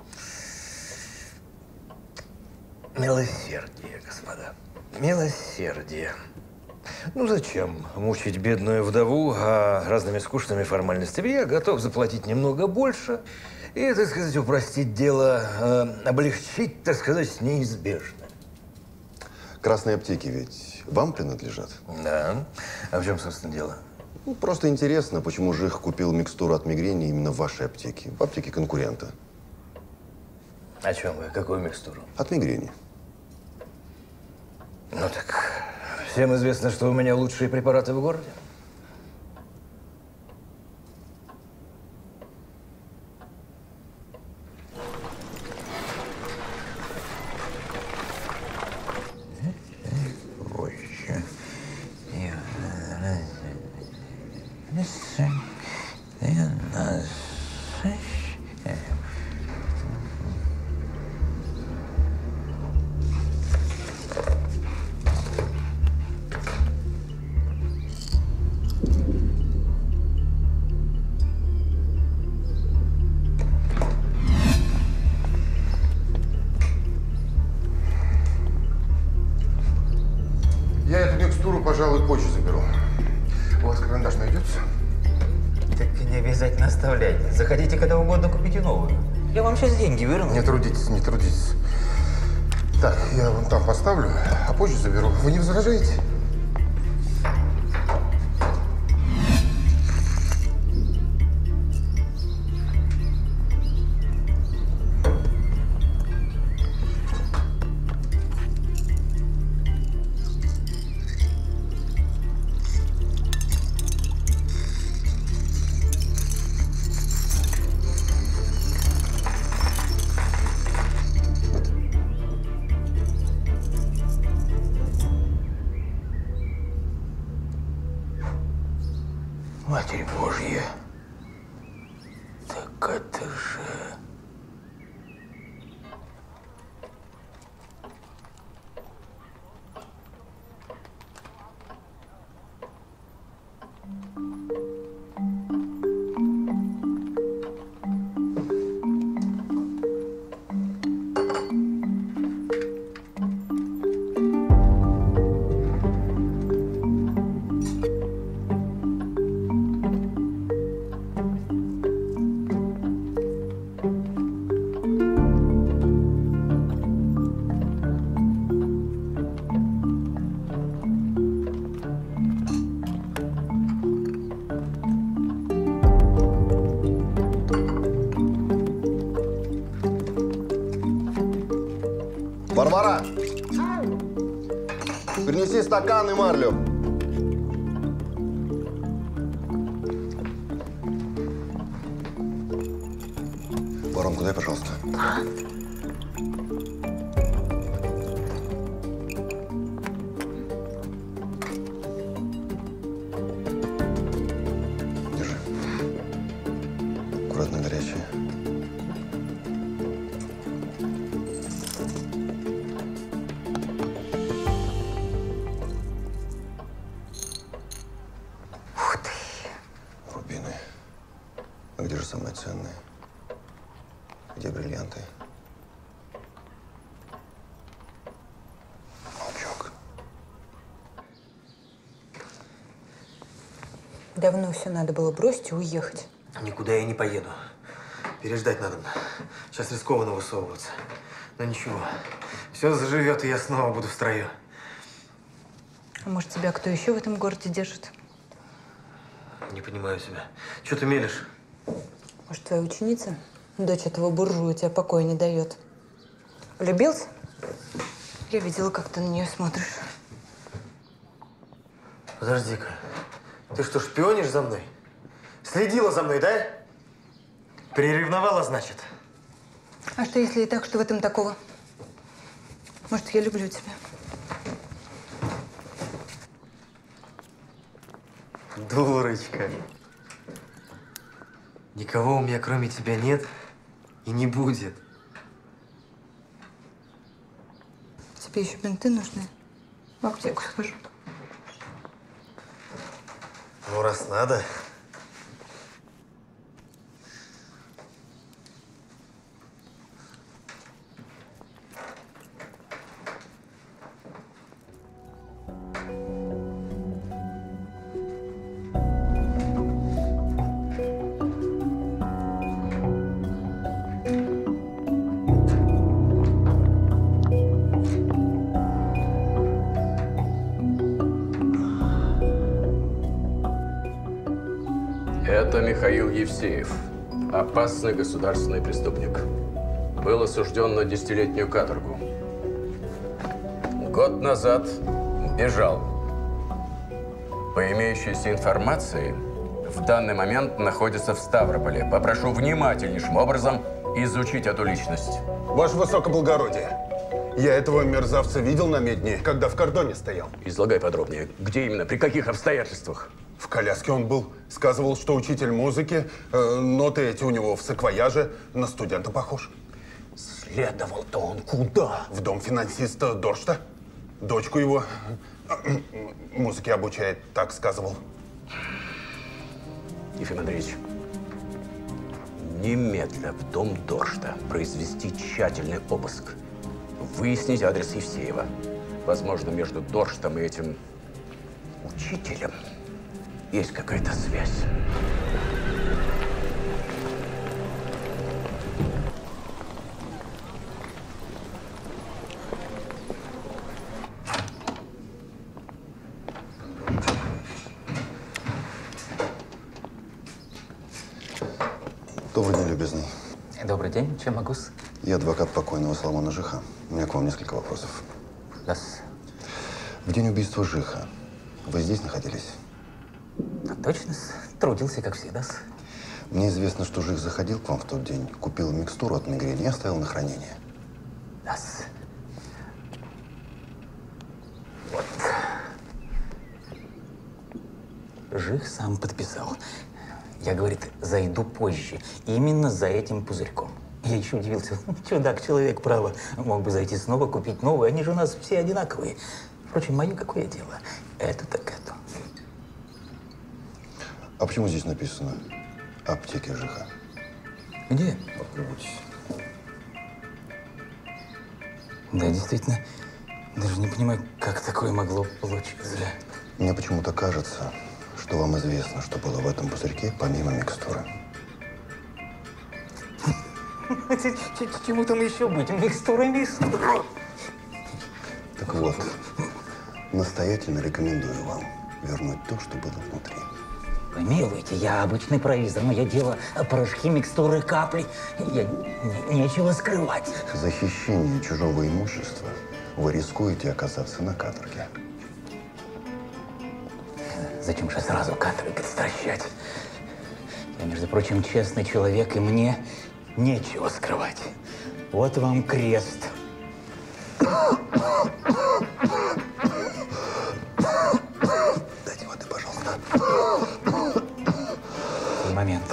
Милосердие, господа. Милосердие. Ну зачем мучить бедную вдову разными скучными формальностями? Я готов заплатить немного больше и, так сказать, упростить дело, облегчить, так сказать, неизбежно. Красные аптеки ведь вам принадлежат? Да. А в чем, собственно, дело? Ну, просто интересно, почему Жих купил микстуру от мигрени именно в вашей аптеке, в аптеке конкурента. О чем вы? Какую микстуру? От мигрени. Ну так, всем известно, что у меня лучшие препараты в городе. Я эту микстуру, пожалуй, позже заберу. У вас карандаш найдется? Так не обязательно оставляйте. Заходите когда угодно, купите новую. Я вам сейчас деньги верну. Не трудитесь, не трудитесь. Так, я вон там поставлю, а позже заберу. Вы не возражаете? Матерь Божья, так это же... Варвара! Принеси стакан и марлю. Воронку дай, пожалуйста. Держи. Аккуратно, горячее. Рубины. А где же самое ценное? Где бриллианты? Молчок. Давно все надо было бросить и уехать. Никуда я не поеду. Переждать надо. Сейчас рискованно высовываться. Но ничего. Все заживет, и я снова буду в строю. А может, тебя кто еще в этом городе держит? Не понимаю себя. Что ты мелешь? Может, твоя ученица, дочь этого буржуя, тебе покоя не дает? Влюбился? Я видела, как ты на нее смотришь. Подожди-ка. Ты что, шпионишь за мной? Следила за мной, да? Приревновала, значит? А что, если и так, что в этом такого? Может, я люблю тебя? Дурочка. Никого у меня кроме тебя нет и не будет. Тебе еще бинты нужны? В аптеку схожу. Ну, раз надо. Это Михаил Евсеев, опасный государственный преступник. Был осужден на 10-летнюю каторгу. Год назад бежал. По имеющейся информации, в данный момент находится в Ставрополе. Попрошу внимательнейшим образом изучить эту личность. Ваше высокоблагородие, я этого мерзавца видел на Медне, когда в кордоне стоял. Излагай подробнее. Где именно? При каких обстоятельствах? В коляске он был. Сказывал, что учитель музыки, ноты эти у него в саквояже, на студента похож. Следовал-то он куда? В дом финансиста Доршта. Дочку его музыке обучает, так сказывал. Ефим Андреевич, немедля в дом Доршта произвести тщательный обыск. Выяснить адрес Евсеева. Возможно, между Дорштом и этим учителем есть какая-то связь. Добрый день, любезный. Добрый день. Чем могу? Я адвокат покойного Соломона Жиха. У меня к вам несколько вопросов. Да. В день убийства Жиха вы здесь находились? Точно. Трудился, как всегда. Мне известно, что Жих заходил к вам в тот день, купил микстуру от мигрени и оставил на хранение. Да. Вот. Жих сам подписал. Я, говорит, зайду позже. Именно за этим пузырьком. Я еще удивился. Чудак, человек, право. Мог бы зайти снова, купить новую. Они же у нас все одинаковые. Впрочем, мое какое дело? Это так это. А почему здесь написано «Аптеки Жиха»? Где? Попробуйтесь. Да, действительно. Даже не понимаю, как такое могло получиться. Мне почему-то кажется, что вам известно, что было в этом пузырьке, помимо микстуры. Чему там еще быть? Микстура. Так вот, настоятельно рекомендую вам вернуть то, что было внутри. Помилуйте, я обычный провизор. Мое дело порошки, микстуры, капли. Нечего скрывать. За хищение чужого имущества вы рискуете оказаться на каторге. Зачем же сразу каторгой стращать? Я, между прочим, честный человек, и мне нечего скрывать. Вот вам крест. Дайте воды, пожалуйста. Момент.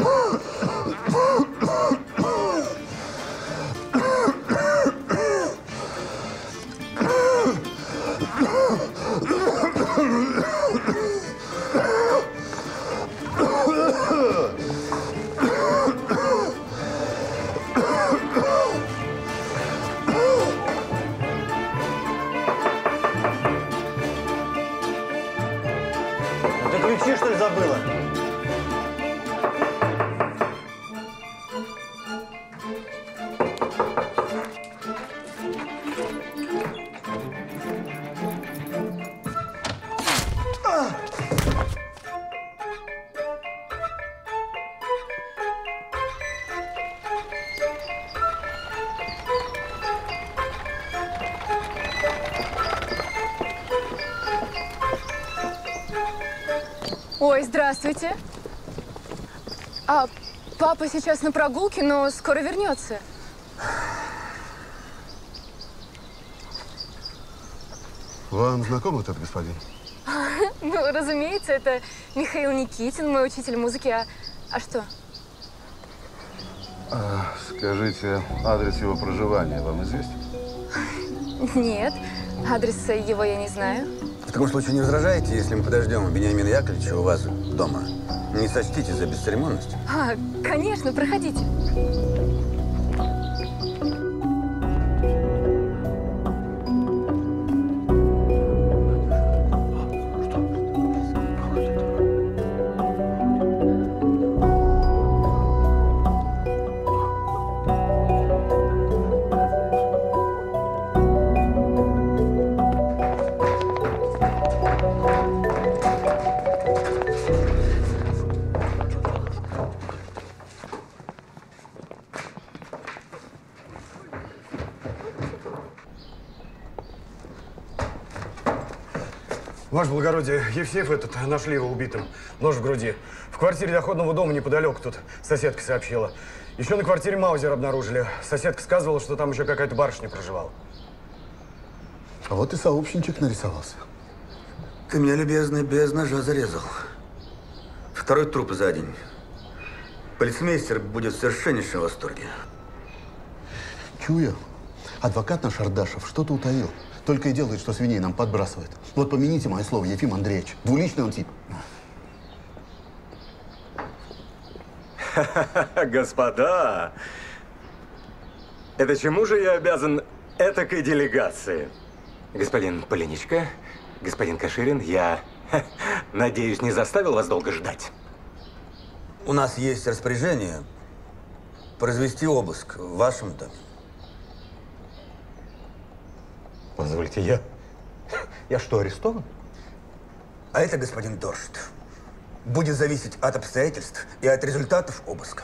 Ой, здравствуйте. А папа сейчас на прогулке, но скоро вернется. Вам знаком этот господин? Ну, разумеется, это Михаил Никитин, мой учитель музыки. А что? Скажите, адрес его проживания вам известен? Нет, адреса его я не знаю. В таком случае не возражаете, если мы подождем Вениамина Яковлевича у вас дома? Не сочтите за бесцеремонность. Конечно, проходите. Ваше благородие, Евсеев этот, нашли его убитым. Нож в груди. В квартире доходного дома неподалеку тут соседка сообщила. Еще на квартире Маузер обнаружили. Соседка сказывала, что там еще какая-то барышня проживала. А вот и сообщничек нарисовался. Ты меня, любезный, без ножа зарезал. Второй труп за день. Полицмейстер будет в совершеннейшем восторге. Чую, адвокат наш Ардашев что-то утаил. Только и делает, что свиней нам подбрасывает. Вот помяните мое слово, Ефим Андреевич. Двуличный он тип. Господа, это чему же я обязан этакой делегации? Господин Полиничка, господин Каширин, я надеюсь, не заставил вас долго ждать. У нас есть распоряжение произвести обыск в вашем доме. Позвольте, я что, арестован? А это, господин Доршт, будет зависеть от обстоятельств и от результатов обыска.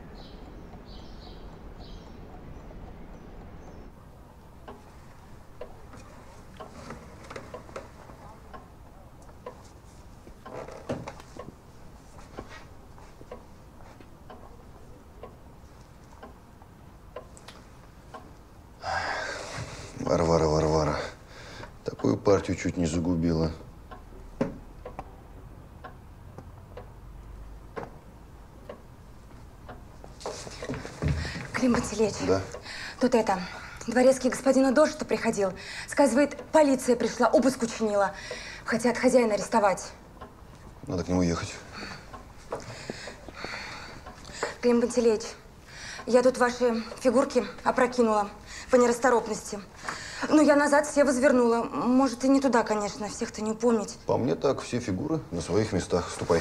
Варвара. Такую партию чуть не загубила. Клим Пантелеич. Да? Тут дворецкий господина Доршта приходил. Сказывает, полиция пришла, обыск учинила. Хотят хозяина арестовать. Надо к нему ехать. Клим Пантелеич, я тут ваши фигурки опрокинула по нерасторопности. Ну, я назад все возвернула. Может, и не туда, конечно, всех-то не упомнить. По мне так, все фигуры на своих местах. Ступай.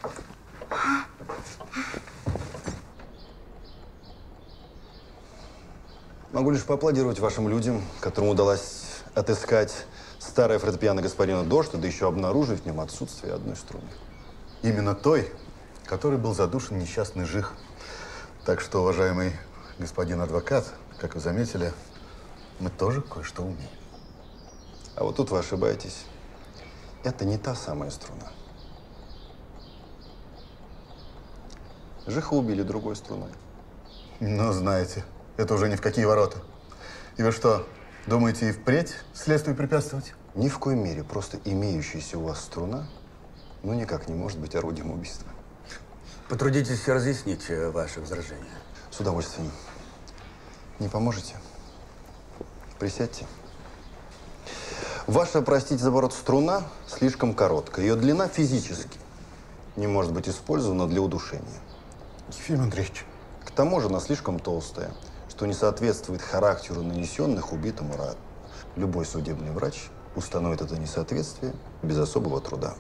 Могу лишь поаплодировать вашим людям, которым удалось отыскать старое фортепиано господина Доршта, да еще обнаружить в нем отсутствие одной струны. Именно той, которой был задушен несчастный Жих. Так что, уважаемый господин адвокат, как вы заметили, мы тоже кое-что умеем. А вот тут вы ошибаетесь. Это не та самая струна. Жиха убили другой струной. Ну, знаете, это уже ни в какие ворота. И вы что, думаете и впредь следствию препятствовать? Ни в коей мере. Просто имеющаяся у вас струна, ну, никак не может быть орудием убийства. Потрудитесь разъяснить ваши возражения. С удовольствием. Не поможете? Присядьте. Ваша, простите за оборот, струна слишком короткая. Ее длина физически не может быть использована для удушения. Ефим Андреевич. К тому же она слишком толстая, что не соответствует характеру нанесенных убитому ран. Любой судебный врач установит это несоответствие без особого труда.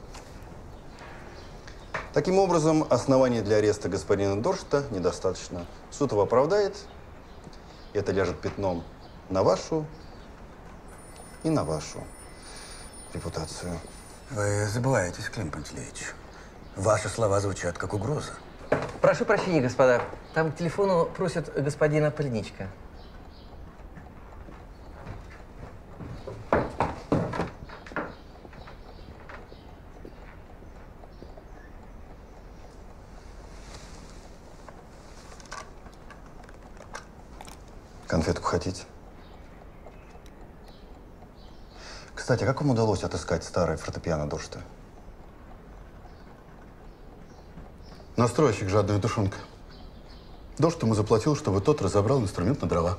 Таким образом, оснований для ареста господина Доршта недостаточно. Суд его оправдает. Это ляжет пятном на вашу и на вашу репутацию. Вы забываетесь, Клим Пантелеич. Ваши слова звучат как угроза. Прошу прощения, господа. Там к телефону просят господина Полиничка. Конфетку хотите? Кстати, как вам удалось отыскать старое фортепиано Доршта? Настройщик, жадная душонка. Доршт ему заплатил, чтобы тот разобрал инструмент на дрова.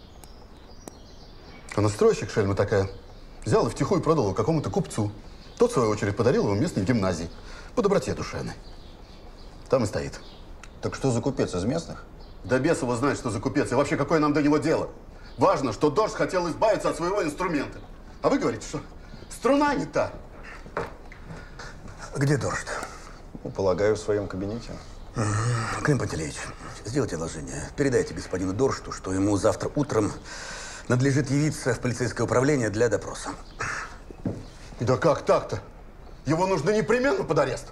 А настройщик, шельма такая, взял и втихую продал его какому-то купцу. Тот, в свою очередь, подарил его местной гимназии. По доброте душевной. Там и стоит. Так что за купец, из местных? Да бес его знает, что за купец. И вообще, какое нам до него дело? Важно, что Доршт хотел избавиться от своего инструмента. А вы говорите, что струна не та. Где Доршт? Ну, полагаю, в своем кабинете. Клим Пантелеич, сделайте одолжение. Передайте господину Доршту, что ему завтра утром надлежит явиться в полицейское управление для допроса. Да как так-то? Его нужно непременно под арест.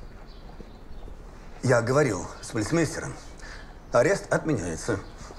Я говорил с полицмейстером. Арест отменяется.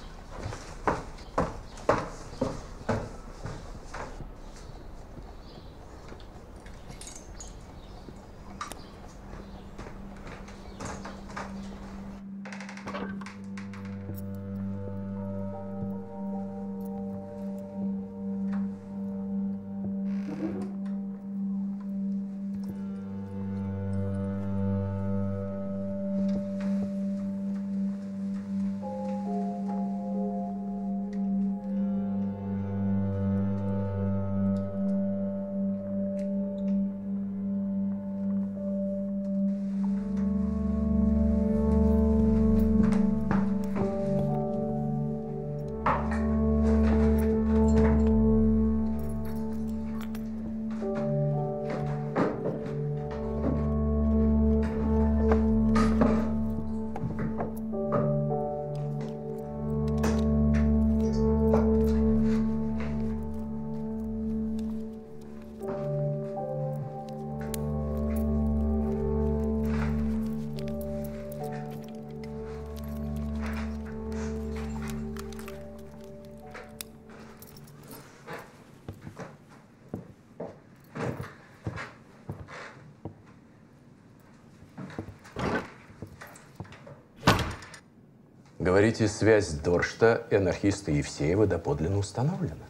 Говорите, связь Доршта и анархиста Евсеева доподлинно установлена?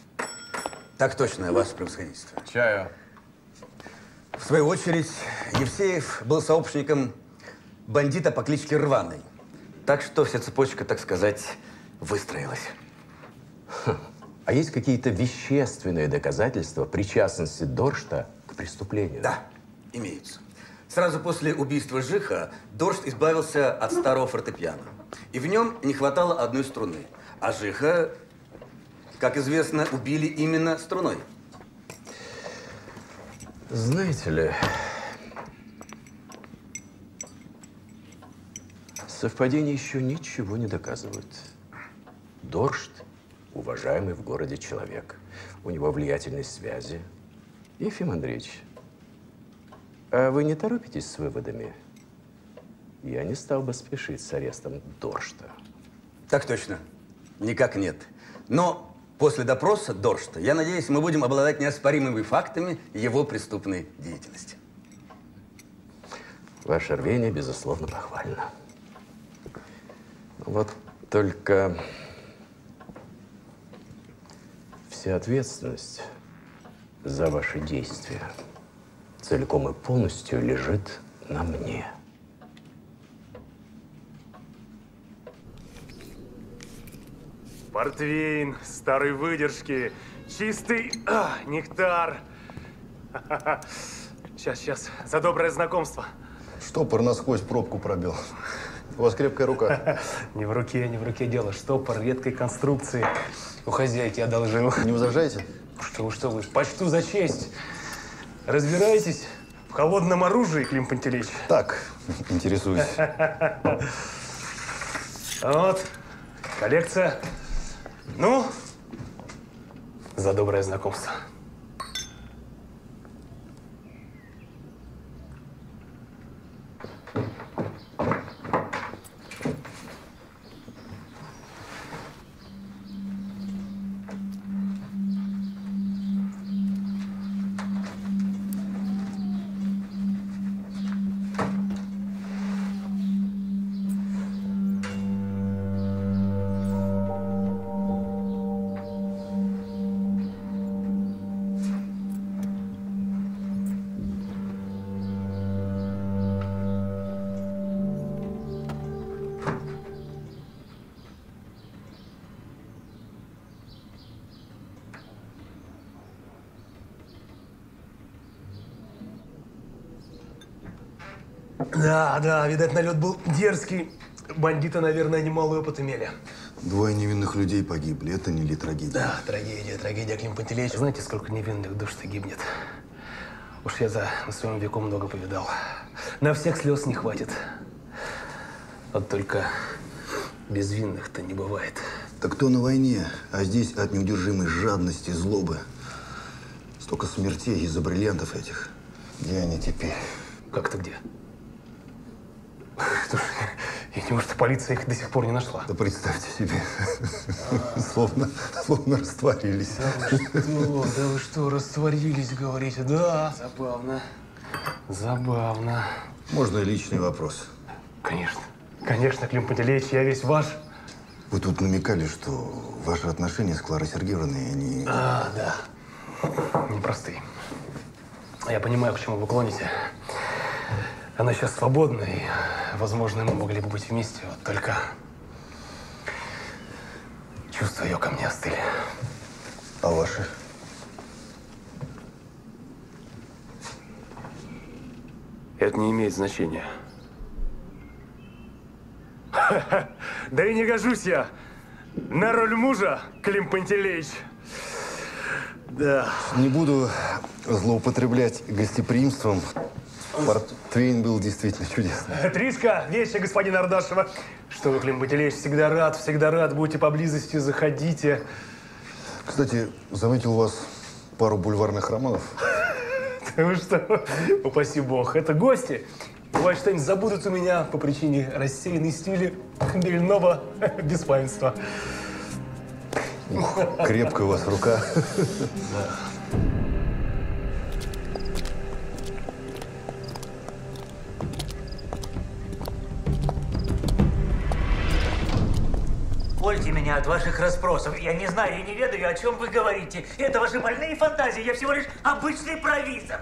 Так точно, ваше превосходительство. Чаю. В свою очередь, Евсеев был сообщником бандита по кличке Рваный. Так что вся цепочка, так сказать, выстроилась. А есть какие-то вещественные доказательства причастности Доршта к преступлению? Да, имеются. Сразу после убийства Жиха Доршт избавился от старого фортепиано. И в нем не хватало одной струны. А Жиха, как известно, убили именно струной. Знаете ли, совпадения еще ничего не доказывают. Доршт – уважаемый в городе человек. У него влиятельные связи. Ефим Андреевич, а вы не торопитесь с выводами? Я не стал бы спешить с арестом Доршта. Так точно. Никак нет. Но после допроса Доршта, я надеюсь, мы будем обладать неоспоримыми фактами его преступной деятельности. Ваше рвение, безусловно, похвально. Вот только вся ответственность за ваши действия целиком и полностью лежит на мне. Портвейн, старой выдержки, чистый нектар. Сейчас, за доброе знакомство. Штопор насквозь пробку пробил. У вас крепкая рука. Не в руке дело. Штопор редкой конструкции. У хозяйки одолжил. Не возражаете? Что вы, почту за честь. Разбираетесь в холодном оружии, Клим Пантелеич? Так, интересуюсь. Вот, коллекция. Ну, за доброе знакомство. Да, видать, налет был дерзкий. Бандиты, наверное, немалый опыт имели. Двое невинных людей погибли. Это не ли трагедия? Да, трагедия, Клим Пантелеич. Знаете, сколько невинных душ-то гибнет? Уж я на своем веку много повидал. На всех слез не хватит. Вот только безвинных-то не бывает. Так кто на войне, а здесь от неудержимой жадности, злобы. Столько смертей из-за бриллиантов этих. Где они теперь? Как-то где? Что ж, и неужто полиция их до сих пор не нашла? Да представьте себе, словно растворились. Да вы что, растворились, говорите? Да. Забавно. Можно личный вопрос? Конечно, Клим Пантелеич, я весь ваш. Вы тут намекали, что ваши отношения с Кларой Сергеевной, они… Да. Непростые. Я понимаю, к чему вы клоните. Она сейчас свободна, и, возможно, мы могли бы быть вместе, вот только чувства ее ко мне остыли. А ваши? Это не имеет значения. Да и не гожусь я на роль мужа, Клим Пантелеич. Да. Не буду злоупотреблять гостеприимством. Портвейн был действительно чудесный. Тришка, вещи господина Ардашева. Что вы, Клим Пантелеич, всегда рад. Будете поблизости, заходите. Кстати, заметил у вас пару бульварных романов. Вы что? Упаси бог. Это гости. Бывает, что-нибудь забудут у меня по причине рассеянной стиля хмельного беспамятства. Крепкая у вас рука. Да. Увольте меня от ваших расспросов. Я не знаю и не ведаю, о чем вы говорите. Это ваши больные фантазии. Я всего лишь обычный провизор.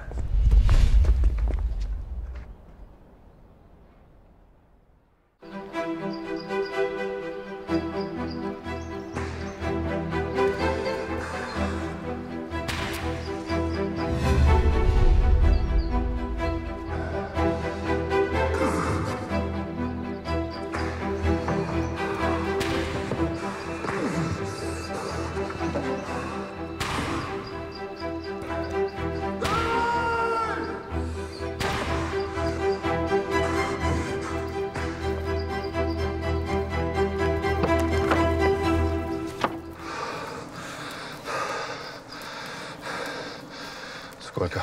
Сколько?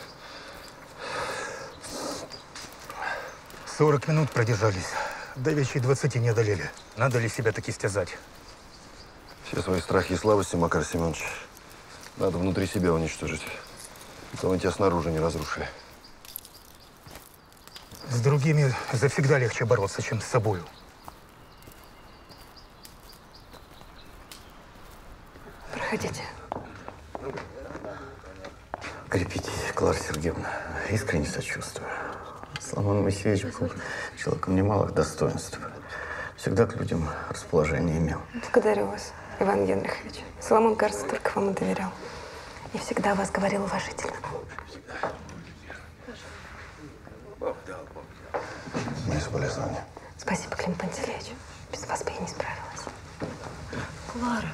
40 минут продержались. До вечера 20 не одолели. Надо ли себя таки стязать? Все свои страхи и слабости, Макар Семенович, надо внутри себя уничтожить. А то мы тебя снаружи не разрушили. С другими завсегда легче бороться, чем с собою. Проходите. Крепитесь, Клара Сергеевна. Искренне сочувствую. Соломон Моисеевич был человеком немалых достоинств. Всегда к людям расположение имел. Благодарю вас, Иван Генрихович. Соломон, кажется, только вам и доверял. И всегда о вас говорил уважительно. Мои соболезнования. Спасибо, Клим Пантелеич. Без вас бы я не справилась. Клара.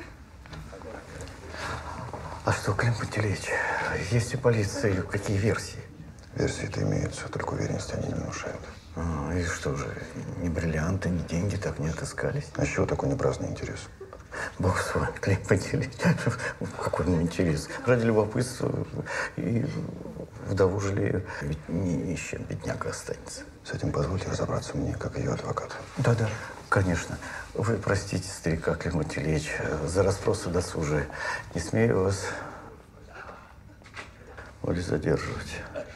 А что, Клим Пантелеич, есть у полиции какие версии? Версии-то имеются, только уверенности они не внушают. И что же, ни бриллианты, ни деньги так не отыскались? А с чего такой непраздный интерес? Бог с вами, Клим Пантелеич. Какой мне интерес? Ради любопытства и вдову жалею. Ведь ни с чем бедняга останется. С этим позвольте разобраться мне, как ее адвокат. Да, конечно. Вы простите старика, Клим Пантелеич, за расспросы досужие. Не смею вас более задерживать.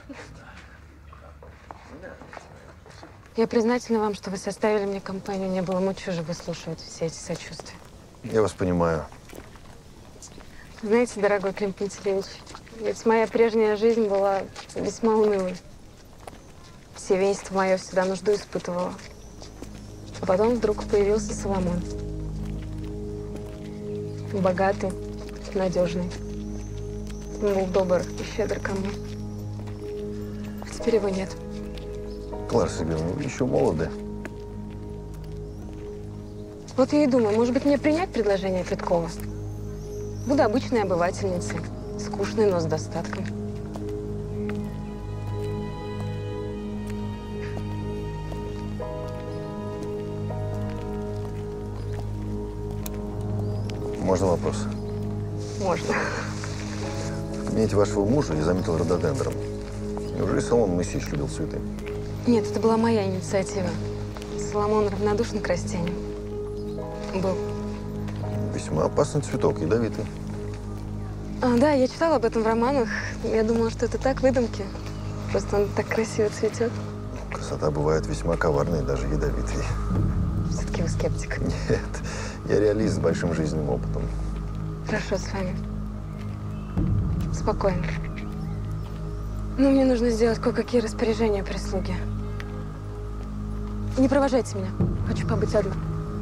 Я признательна вам, что вы составили мне компанию. Не было мучу же выслушивать все эти сочувствия. Я вас понимаю. Знаете, дорогой Клим Пантелеич, ведь моя прежняя жизнь была весьма унылой. Семейство мое всегда нужду испытывало. А потом вдруг появился Соломон. Богатый, надежный. Он был добр и щедр ко мне. А теперь его нет. Клара Сергеевна, вы еще молоды. Вот я и думаю, может быть, мне принять предложение Петкова? Буду обычной обывательницей, скучной, но с достатком. Можно вопрос? Можно. В кабинете вашего мужа я заметил рододендрон. Неужели Соломон Моисеевич любил цветы? Нет, это была моя инициатива. Соломон равнодушен к растениям. Был. Весьма опасный цветок, ядовитый. Да, я читала об этом в романах. Я думала, что это так, выдумки. Просто он так красиво цветет. Красота бывает весьма коварной и даже ядовитой. Все-таки вы скептик. Нет, я реалист с большим жизненным опытом. Хорошо с вами. Спокойно. Но мне нужно сделать кое-какие распоряжения прислуги. Не провожайте меня. Хочу побыть одна.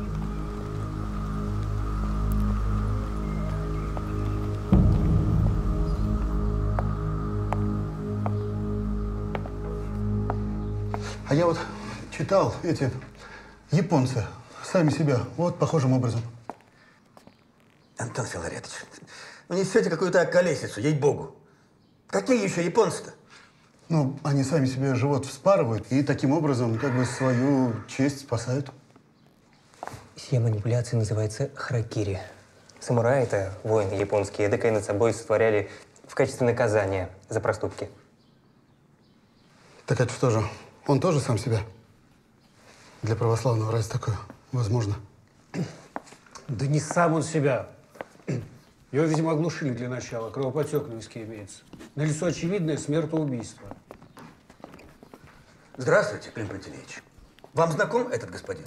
А я вот читал, эти японцы сами себя вот похожим образом. Антон Филаретович, вы несете какую-то околесицу, ей-богу. Какие еще японцы-то? Ну, они сами себе живот вспарывают и таким образом как бы свою честь спасают. Сия манипуляция называется харакири. Самураи, это воины японские, эдакое над собой сотворяли в качестве наказания за проступки. Так это что же, он тоже сам себя? Для православного разве такое возможно? Да не сам он себя. Его, видимо, оглушили для начала. Кровопотек на виске имеется. Налицо очевидное смертоубийство. Здравствуйте, Клим Пантелеич. Вам знаком этот господин?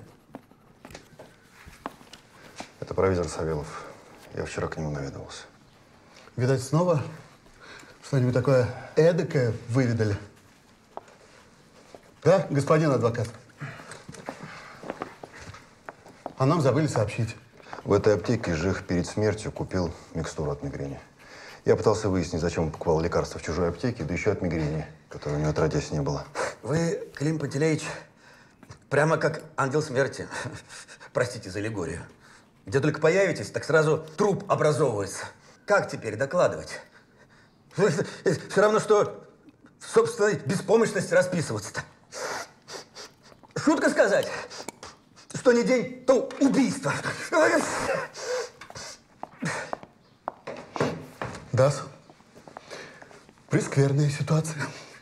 Это провизор Савелов. Я вчера к нему наведывался. Видать, снова что-нибудь такое эдакое выведали? Да, господин адвокат? А нам забыли сообщить. В этой аптеке Жих перед смертью купил микстуру от мигрени. Я пытался выяснить, зачем он покупал лекарства в чужой аптеке, да еще от мигрени, которой у него отродясь не было. Вы, Клим Пантелеич, прямо как ангел смерти. Простите за аллегорию. Где только появитесь, так сразу труп образовывается. Как теперь докладывать? Все равно, что в собственной беспомощности расписываться-то. Шутка сказать, что не день, то убийство. Да, прескверная ситуация.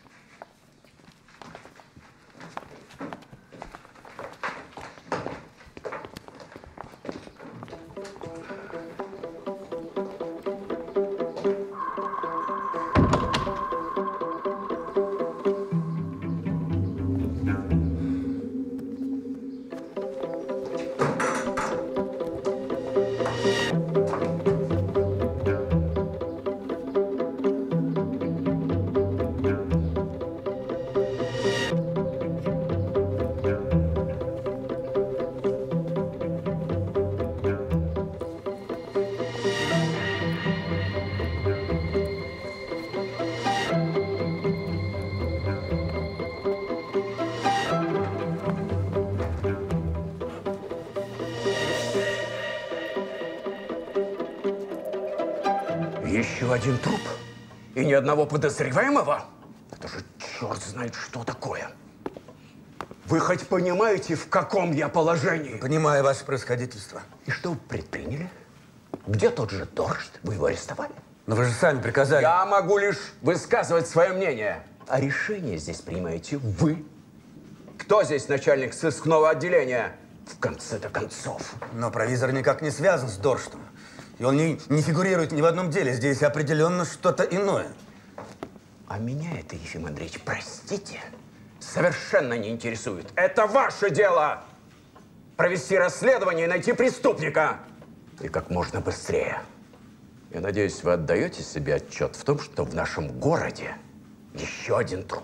Еще один труп и ни одного подозреваемого? Это же черт знает, что такое. Вы хоть понимаете, в каком я положении? Понимаю, ваше происходительство. И что вы предприняли? Где тот же Доршт? Вы его арестовали? Но вы же сами приказали. Я могу лишь высказывать свое мнение. А решение здесь принимаете вы. Кто здесь начальник сыскного отделения? В конце-то концов. Но провизор никак не связан с Дорштом. И он не фигурирует ни в одном деле. Здесь определенно что-то иное. А меня это, Ефим Андреевич, простите, совершенно не интересует. Это ваше дело! Провести расследование и найти преступника. И как можно быстрее. Я надеюсь, вы отдаете себе отчет в том, что в нашем городе еще один труп.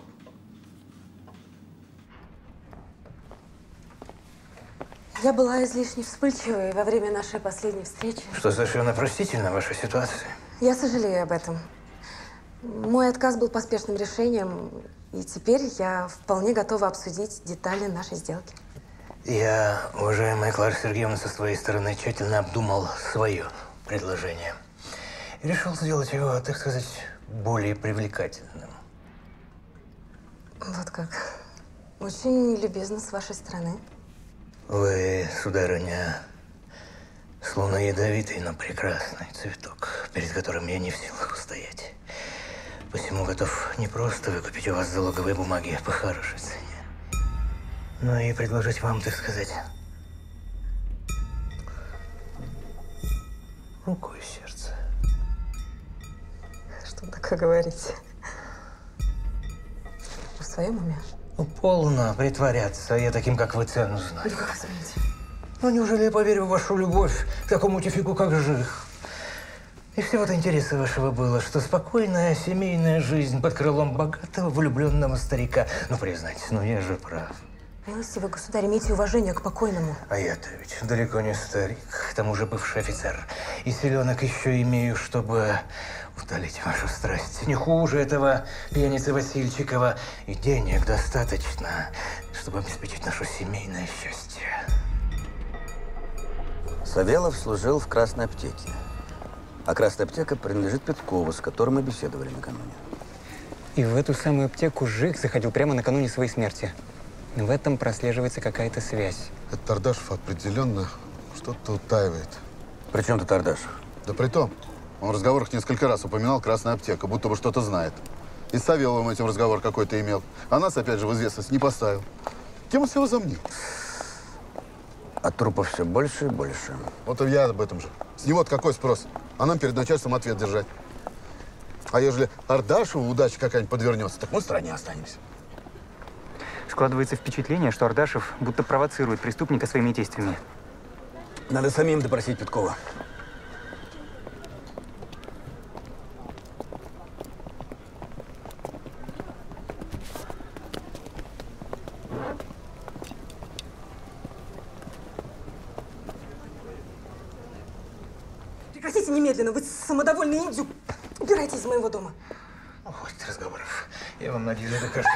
Я была излишне вспыльчивой во время нашей последней встречи. Что совершенно простительно, ваша ситуация. Я сожалею об этом. Мой отказ был поспешным решением. И теперь я вполне готова обсудить детали нашей сделки. Я, уважаемая Клара Сергеевна, со своей стороны тщательно обдумал свое предложение. И решил сделать его, так сказать, более привлекательным. Вот как. Очень любезно с вашей стороны. Вы, сударыня, словно ядовитый, но прекрасный цветок, перед которым я не в силах устоять. Посему готов не просто выкупить у вас залоговые бумаги по хорошей цене, но и предложить вам, так сказать, руку и сердце. Что такое говорите? Вы в своем уме? Ну, полно притворяться, я таким, как вы, цену знаю. Ну, как извините. Ну, неужели я поверю в вашу любовь к такому тюфику, как Жих? И всего-то интереса вашего было, что спокойная семейная жизнь под крылом богатого влюбленного старика. Ну, признайтесь, ну я же прав. Милостивый государь, имейте уважение к покойному. А я-то ведь далеко не старик, к тому же бывший офицер. И селенок еще имею, чтобы утолить вашу страсть. Не хуже этого пьяницы Васильчикова. И денег достаточно, чтобы обеспечить наше семейное счастье. Савелов служил в Красной аптеке. А Красная аптека принадлежит Петкову, с которым мы беседовали накануне. И в эту самую аптеку Жих заходил прямо накануне своей смерти. В этом прослеживается какая-то связь. Этот Тардашев определенно что-то утаивает. При чем тут Тардашев? Да при том, он в разговорах несколько раз упоминал Красная аптека, будто бы что-то знает. И с Савеловым этим разговор какой-то имел. А нас, опять же, в известность не поставил. Кем он себя возомнил? А трупов все больше и больше. Вот и я об этом же. С него-то какой спрос? А нам перед начальством ответ держать. А ежели Ардашеву удача какая-нибудь подвернется, так мы в стране останемся. Складывается впечатление, что Ардашев будто провоцирует преступника своими действиями. Надо самим допросить Петкова. Прекратите немедленно, вы самодовольный индюк. Убирайтесь из моего дома. Хватит разговоров. Я вам на деле докажу.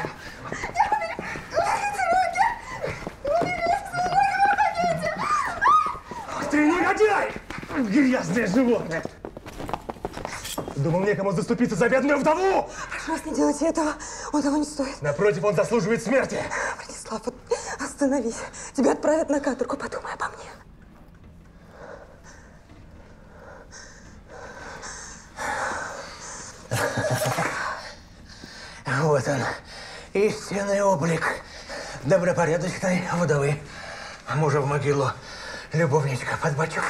Ты негодяй! Грязное животное! Думал, некому заступиться за бедную вдову! Прошу вас, не делайте этого. Он того не стоит. Напротив, он заслуживает смерти. Бронислав, вот остановись. Тебя отправят на каторгу. Подумай обо мне. Вот он, истинный облик добропорядочной вдовы. Мужа в могилу, любовничка под бочок.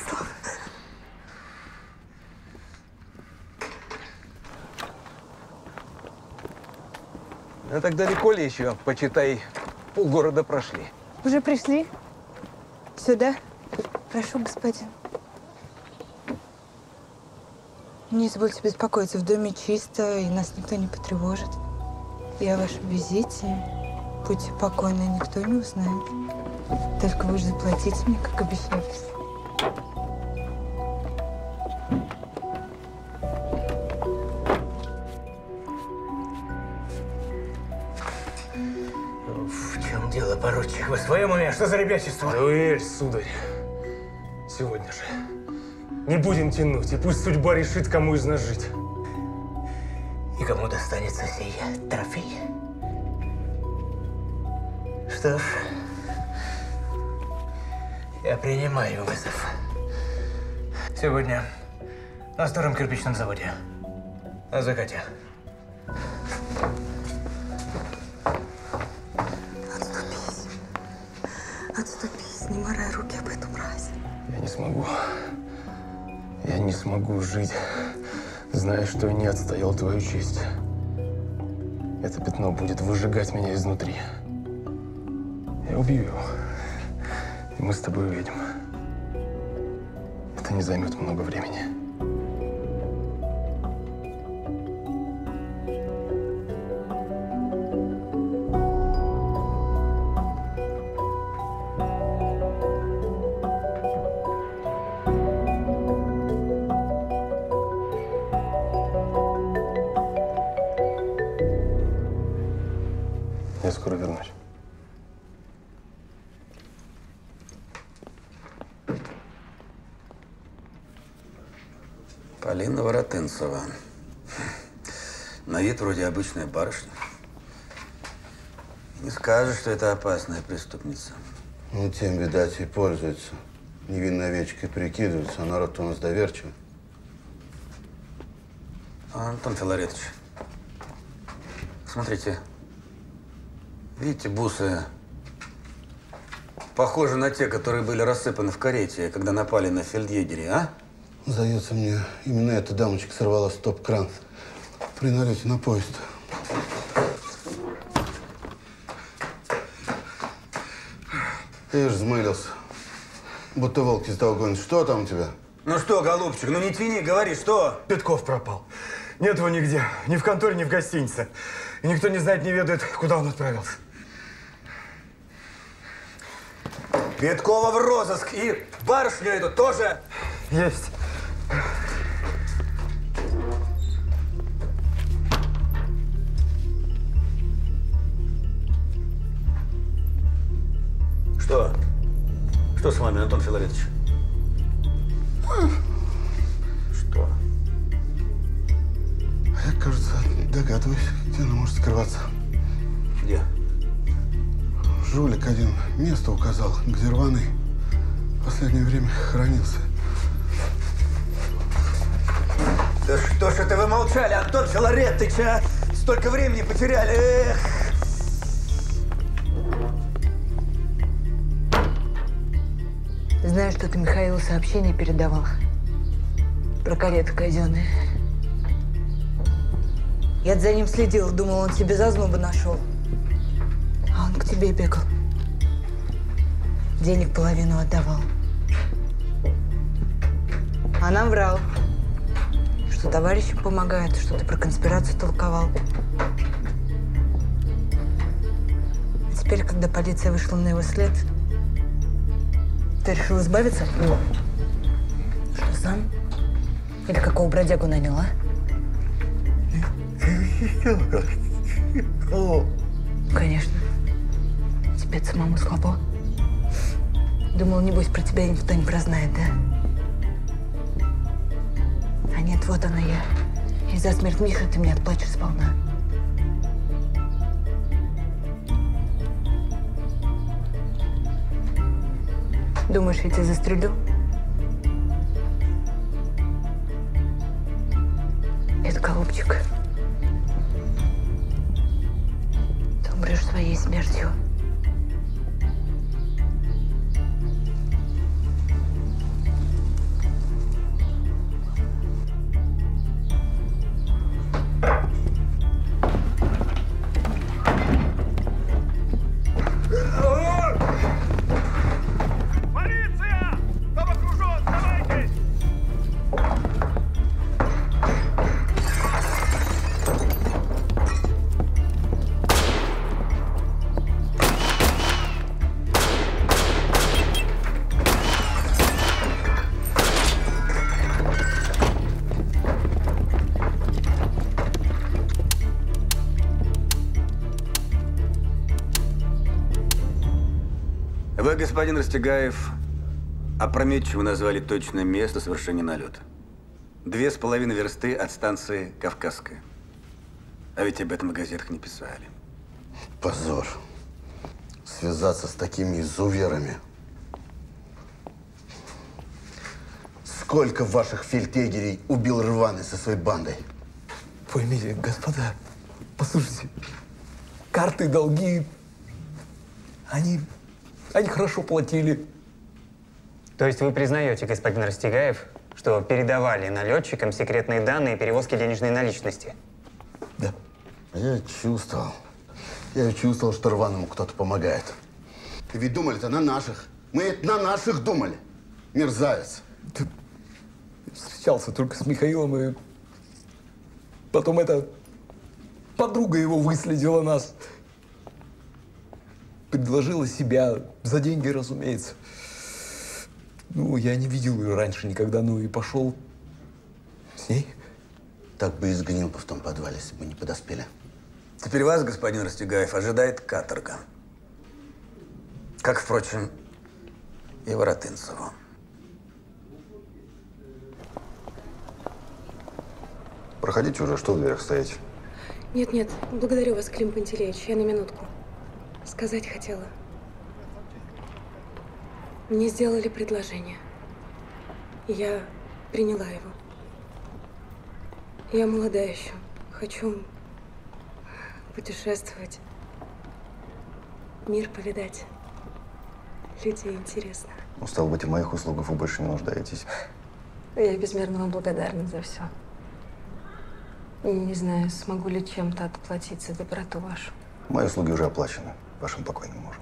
А так далеко ли еще? Почитай, полгорода прошли. Уже пришли? Сюда? Прошу, господин. Не извольте беспокоиться, в доме чисто, и нас никто не потревожит. И о вашем визите, будьте покойны, никто не узнает. Только вы же заплатите мне, как обещались. В чем дело, поручик? Вы в своем уме? Что за ребячество? Дуэль, сударь. Сегодня же. Не будем тянуть, и пусть судьба решит, кому из нас жить. И кому достанется сей трофей? Что ж, я принимаю вызов. Сегодня на старом кирпичном заводе. На закате. Отступись, не морай руки об эту мразь. Я не смогу. Я не смогу жить, зная, что не отстоял твою честь. Это пятно будет выжигать меня изнутри. Я убью его. И мы с тобой уедем. Это не займет много времени. Полина Воротынцева. На вид вроде обычная барышня. Не скажешь, что это опасная преступница. Ну, тем, видать, и пользуется. Невинной овечкой прикидывается, а народ-то у нас доверчивый. Антон Филаретович, смотрите. Видите, бусы похожи на те, которые были рассыпаны в карете, когда напали на фельдъегерей, а? Сдается мне, именно эта дамочка сорвала стоп-кран при налете на поезд. Ты ж взмылился. Будто волк из того гонит. Что там у тебя? Ну что, голубчик, ну не тяни, говори, что? Петков пропал. Нет его нигде. Ни в конторе, ни в гостинице. И никто не знает, не ведает, куда он отправился. Петкова в розыск. И барышню эту тоже. Есть. Что? Что с вами, Антон Филаретович? Что? Я, кажется, догадываюсь, где она может скрываться. Где? Жулик один место указал, где рваный в последнее время хранился. Да что ж это вы молчали, Антон Филаретович, а? Столько времени потеряли, эх! Знаю, что ты Михаилу сообщение передавал про карету казенную. Я за ним следила, думала, он тебе зазнобу нашел. А он к тебе бегал. Денег половину отдавал. А нам врал, что товарищам помогает, что ты про конспирацию толковал. А теперь, когда полиция вышла на его след, ты решил избавиться от него? Что, сам? Или какого бродягу нанял, а? Конечно. Тебе самому слабо. Думал, небось, про тебя никто не прознает, да? А нет, вот она я. И за смерть Миши ты мне отплачешь сполна. Думаешь, я тебя застрелю? Нет, голубчик. Ты умрешь своей смертью. Вы, господин Растегаев, опрометчиво назвали точное место совершения налета. 2,5 версты от станции Кавказская. А ведь об этом в газетах не писали. Позор. Связаться с такими изуверами. Сколько ваших фельдъегерей убил рваный со своей бандой? Поймите, господа, послушайте, карты, долги, они хорошо платили. То есть вы признаете, господин Растегаев, что передавали налетчикам секретные данные перевозки денежной наличности? Да. Я чувствовал, что рваному кто-то помогает. Ты ведь думали-то на наших. Мы ведь на наших думали. Мерзавец. Встречался только с Михаилом, и потом эта подруга его выследила нас. Предложила себя, за деньги, разумеется. Ну, я не видел ее раньше никогда, ну и пошел с ней. Так бы и сгнил бы в том подвале, если бы не подоспели. Теперь вас, господин Растегаев, ожидает каторга. Как, впрочем, и Воротынцеву. Проходите уже, что в дверях стоять? Нет, благодарю вас, Клим Пантелеич. Я на минутку. Сказать хотела. Мне сделали предложение. Я приняла его. Я молода еще. Хочу путешествовать. Мир повидать. Людей интересно. Ну, стало быть, в моих услугах вы больше не нуждаетесь. Я безмерно вам благодарна за все. Не знаю, смогу ли чем-то отплатить за доброту вашу. Мои услуги уже оплачены вашим покойным мужем.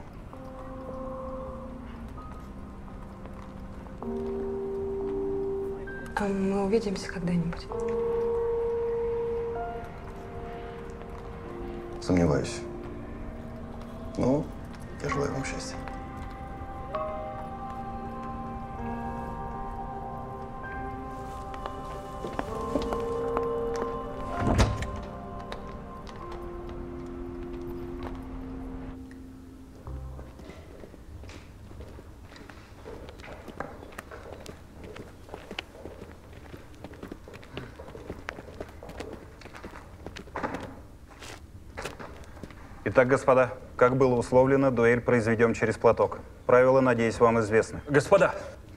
А мы увидимся когда-нибудь? Сомневаюсь. Ну, я желаю вам счастья. Итак, господа, как было условлено, дуэль произведем через платок. Правила, надеюсь, вам известны. Господа,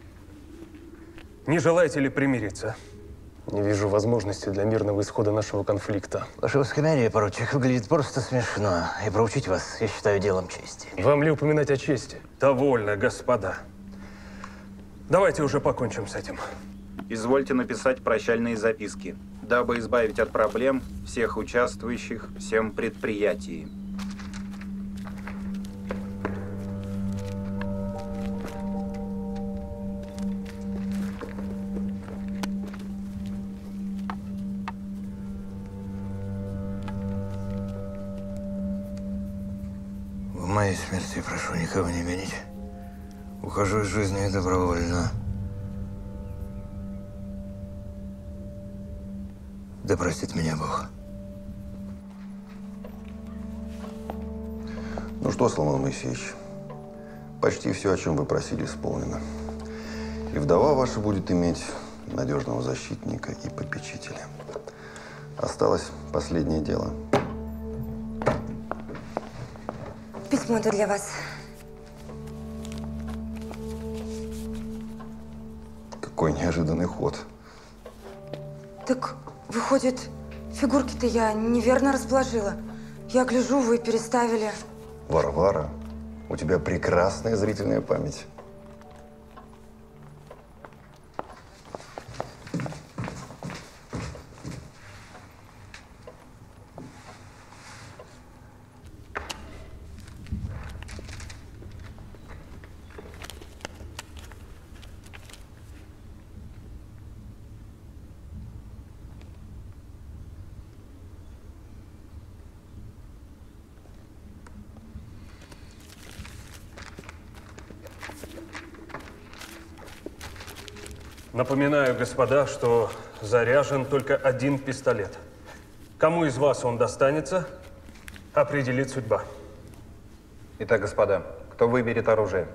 не желаете ли примириться? Не вижу возможности для мирного исхода нашего конфликта. Ваше высокомерие, поручик, выглядит просто смешно. И проучить вас, я считаю, делом чести. Вам ли упоминать о чести? Довольно, господа. Давайте уже покончим с этим. Извольте написать прощальные записки, дабы избавить от проблем всех участвующих в всем предприятии. В моей смерти прошу никого не винить. Ухожу из жизни добровольно. Да простит меня Бог. Ну что, Соломон Моисеевич, почти все, о чем вы просили, исполнено. И вдова ваша будет иметь надежного защитника и попечителя. Осталось последнее дело. Письмо-то для вас. Какой неожиданный ход. Так, выходит, фигурки-то я неверно расположила. Я гляжу, вы переставили. Варвара, у тебя прекрасная зрительная память. Напоминаю, господа, что заряжен только один пистолет. Кому из вас он достанется, определит судьба. Итак, господа, кто выберет оружие?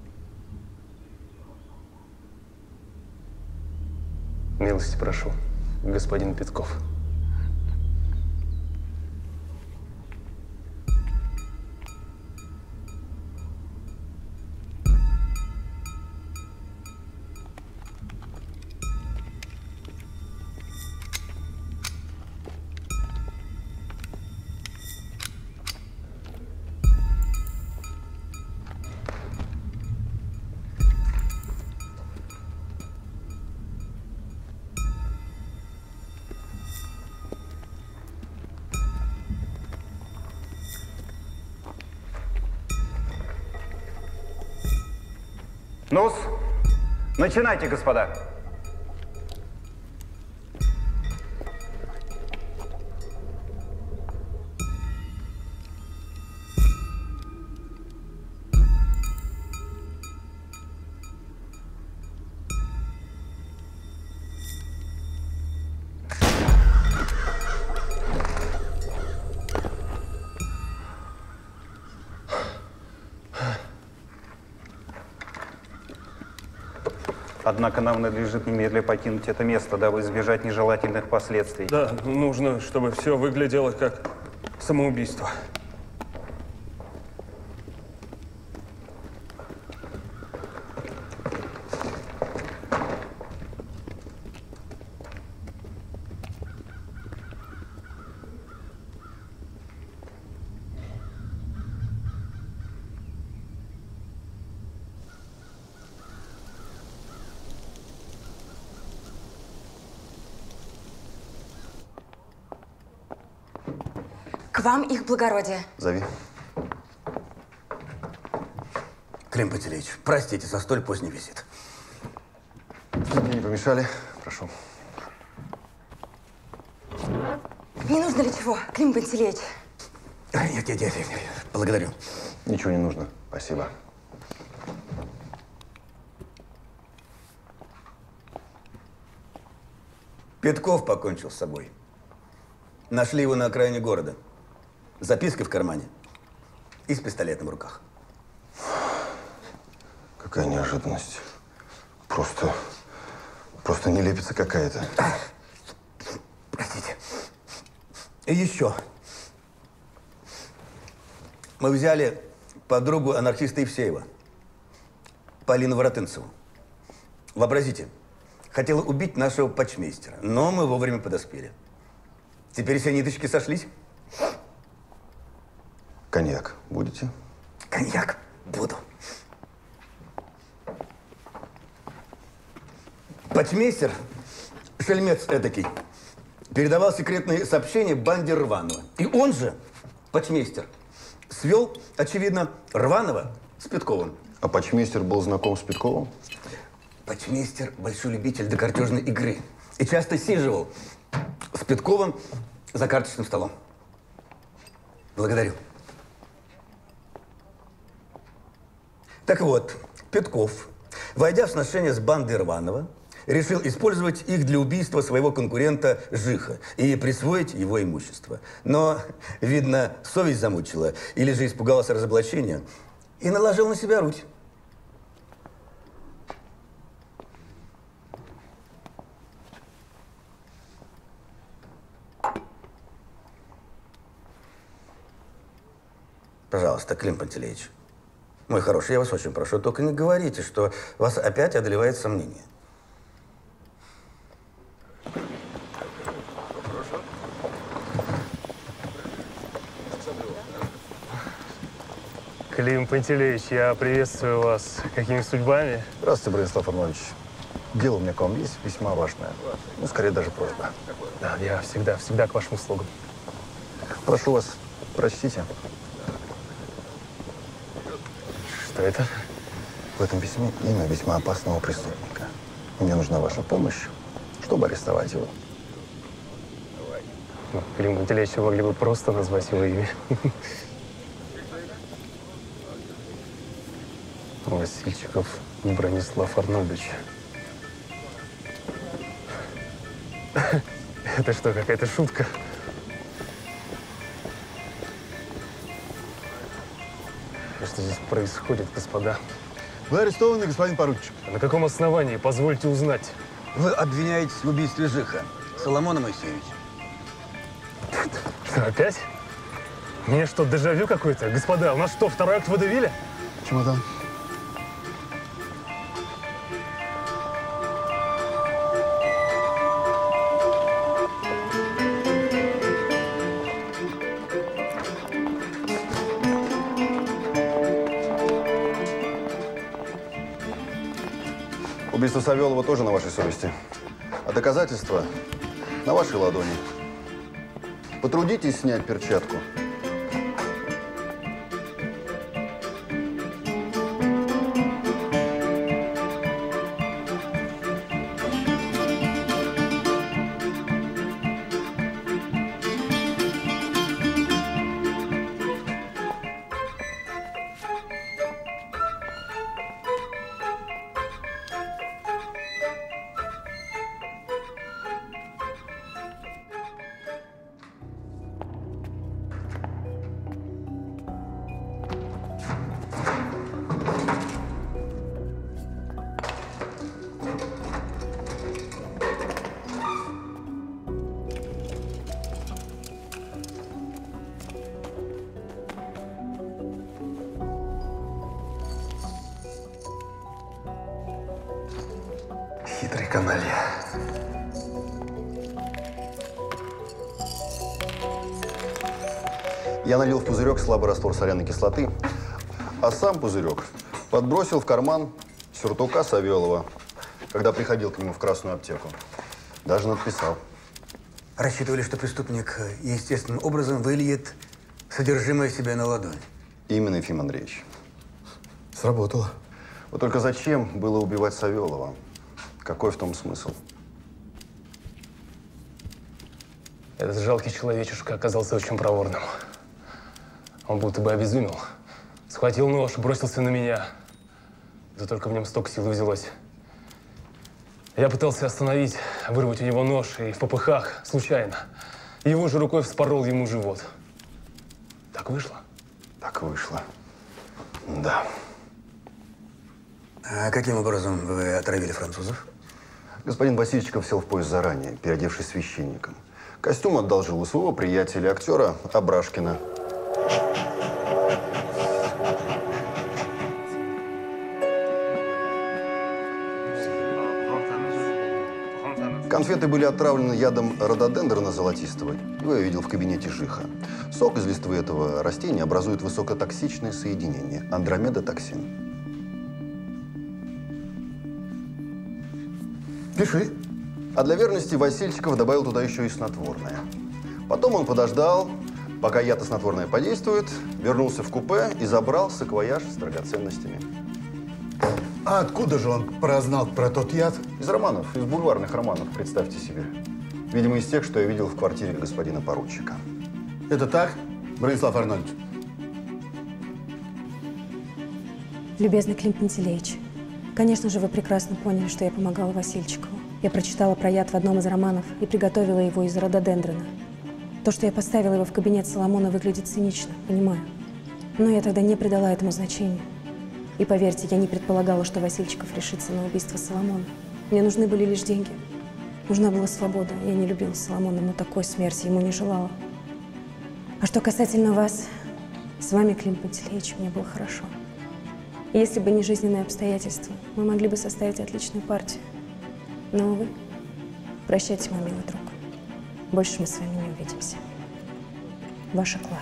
Милости прошу, господин Петков. Ну-с, начинайте, господа. Однако нам надлежит немедленно покинуть это место, дабы избежать нежелательных последствий. Да, нужно, чтобы все выглядело как самоубийство. К вам их благородие. Зови. Клим Пантелеич, простите за столь поздний визит. Мне не помешали. Прошу. Не нужно ли чего, Клим Пантелеич? Нет, благодарю. Ничего не нужно. Спасибо. Петков покончил с собой. Нашли его на окраине города. С запиской в кармане и с пистолетом в руках. Какая неожиданность. Просто нелепица какая-то. Простите. И еще. Мы взяли подругу анархиста Евсеева, Полину Воротынцеву. Вообразите, хотела убить нашего почмейстера, но мы вовремя подоспели. Теперь все ниточки сошлись. Коньяк будете? Коньяк буду. Почмейстер, шельмец эдакий, передавал секретные сообщения банде Рванова. И он же, почмейстер, свел, очевидно, Рванова с Петковым. А почмейстер был знаком с Петковым? Почмейстер – большой любитель докартежной игры. И часто сиживал с Петковым за карточным столом. Благодарю. Так вот, Петков, войдя в сношение с бандой Рванова, решил использовать их для убийства своего конкурента Жиха и присвоить его имущество. Но, видно, совесть замучила или же испугался разоблачения и наложил на себя руки. Пожалуйста, Клим Пантелеич. Мой хороший, я вас очень прошу, только не говорите, что вас опять одолевает сомнение. Клим Пантелеич, я приветствую вас. Какими судьбами? Здравствуйте, Бронислав Арнольевич. Дело у меня к вам есть весьма важное. Ну, скорее даже просьба. Да, я всегда к вашим услугам. Прошу вас, прочтите. Что это? В этом письме имя весьма опасного преступника. Мне нужна ваша помощь, чтобы арестовать его. Ну, Клим Пантелеич, вы могли бы просто назвать его имя. Васильчиков Бронислав Арнольдович. Это что, какая-то шутка? Что здесь происходит, господа? Вы арестованы, господин поручик. На каком основании? Позвольте узнать. Вы обвиняетесь в убийстве Жиха, Соломона Моисеевича. Что, опять? Мне что, дежавю какой-то? Господа, у нас что, второй акт водевиля? Чемодан. Убийство Савелова тоже на вашей совести. А доказательства на вашей ладони. Потрудитесь снять перчатку. Хитрый каналья. Я налил в пузырек слабый раствор соляной кислоты, а сам пузырек подбросил в карман сюртука Савелова, когда приходил к нему в Красную аптеку. Даже надписал. Рассчитывали, что преступник естественным образом выльет содержимое себя на ладонь. Именно, Ефим Андреевич. Сработало. Вот только зачем было убивать Савелова? Какой в том смысл? Этот жалкий человечишка оказался очень проворным. Он будто бы обезумел. Схватил нож, бросился на меня. Да только в нем столько сил взялось. Я пытался остановить, вырвать у него нож, и в попыхах, случайно, его же рукой вспорол ему живот. Так вышло? Так вышло. Да. А каким образом вы отравили французов? Господин Васильчиков сел в поезд заранее, переодевшись священником. Костюм одолжил у своего приятеля, актера Абрашкина. Конфеты были отравлены ядом рододендрона золотистого. Его я видел в кабинете Жиха. Сок из листвы этого растения образует высокотоксичное соединение – андромедотоксин. Пиши. А для верности Васильчиков добавил туда еще и снотворное. Потом он подождал, пока яд и снотворное подействует, вернулся в купе и забрал саквояж с драгоценностями. А откуда же он прознал про тот яд? Из романов, из бульварных романов, представьте себе. Видимо, из тех, что я видел в квартире господина поручика. Это так, Бронислав Арнольдович? Любезный Клим Пантелеич, конечно же, вы прекрасно поняли, что я помогала Васильчикову. Я прочитала про яд в одном из романов и приготовила его из рододендрона. То, что я поставила его в кабинет Соломона, выглядит цинично, понимаю. Но я тогда не придала этому значения. И поверьте, я не предполагала, что Васильчиков решится на убийство Соломона. Мне нужны были лишь деньги. Нужна была свобода. Я не любила Соломона, но такой смерти ему не желала. А что касательно вас, с вами, Клим Пантелеич, мне было хорошо. И если бы не жизненные обстоятельства, мы могли бы составить отличную партию. Но, увы, прощайте, мой милый друг. Больше мы с вами не увидимся. Ваша Клара.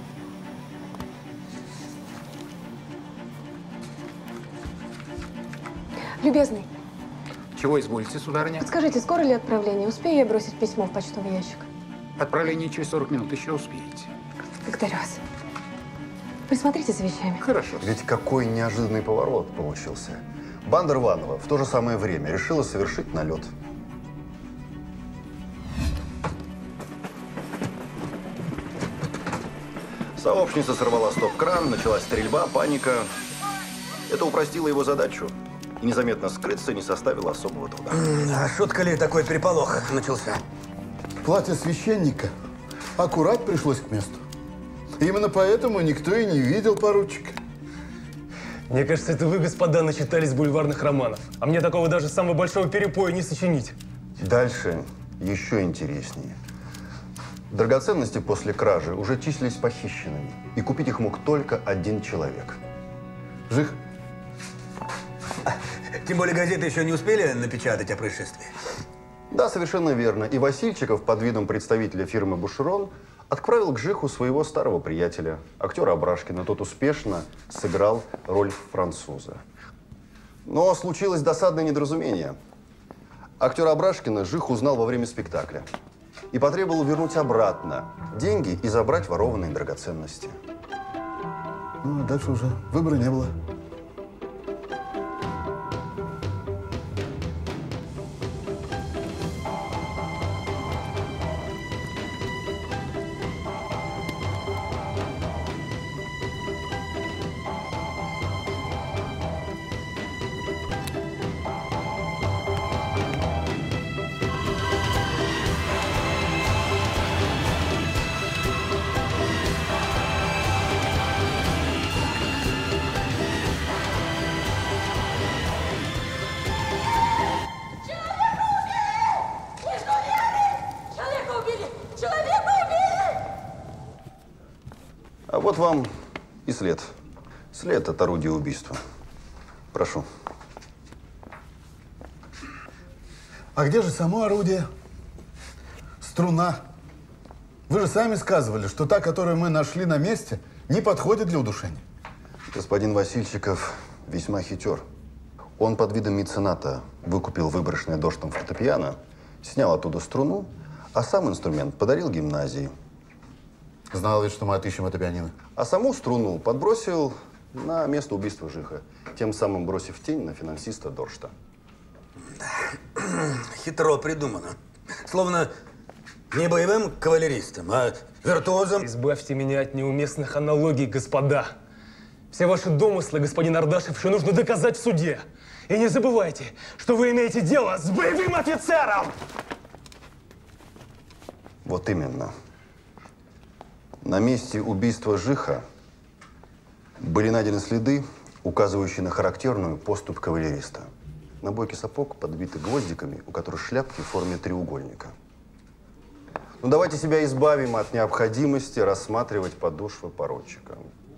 Любезный, Чего изволите, сударыня? подскажите, скоро ли отправление? Успею я бросить письмо в почтовый ящик? Отправление через 40 минут, еще успеете. Благодарю вас. Присмотрите за вещами. Хорошо. Ведь какой неожиданный поворот получился. Банда Рванова в то же самое время решила совершить налет. Сообщница сорвала стоп-кран, началась стрельба, паника. Это упростило его задачу. И незаметно скрыться не составило особого труда. А шутка ли такой переполох начался? Платье священника аккурат пришлось к месту. Именно поэтому никто и не видел поручика. Мне кажется, это вы, господа, начитались бульварных романов. А мне такого даже самого большого перепоя не сочинить. Дальше еще интереснее. Драгоценности после кражи уже числились похищенными. И купить их мог только один человек. Жих? Тем более газеты еще не успели напечатать о происшествии. Да, совершенно верно. И Васильчиков под видом представителя фирмы «Бушерон» отправил к Жиху своего старого приятеля, актера Абрашкина. Тот успешно сыграл роль француза. Но случилось досадное недоразумение. Актера Абрашкина Жих узнал во время спектакля и потребовал вернуть обратно деньги и забрать ворованные драгоценности. Ну, а дальше уже выбора не было. А вот вам и след. След от орудия убийства. Прошу. А где же само орудие? Струна. Вы же сами сказывали, что та, которую мы нашли на месте, не подходит для удушения. Господин Васильчиков весьма хитер. Он под видом мецената выкупил выброшенное дождем фортепиано, снял оттуда струну, а сам инструмент подарил гимназии. Знал ведь, что мы отыщем это пианино. А саму струну подбросил на место убийства Жиха, тем самым бросив тень на финансиста Доршта. Хитро придумано. Словно не боевым кавалеристом, а виртуозом. Избавьте меня от неуместных аналогий, господа. Все ваши домыслы, господин Ардашев, еще нужно доказать в суде. И не забывайте, что вы имеете дело с боевым офицером! Вот именно. На месте убийства Жиха были найдены следы, указывающие на характерную поступь кавалериста. Набойки сапог подбиты гвоздиками, у которых шляпки в форме треугольника. Ну, давайте себя избавим от необходимости рассматривать подошвы поручика.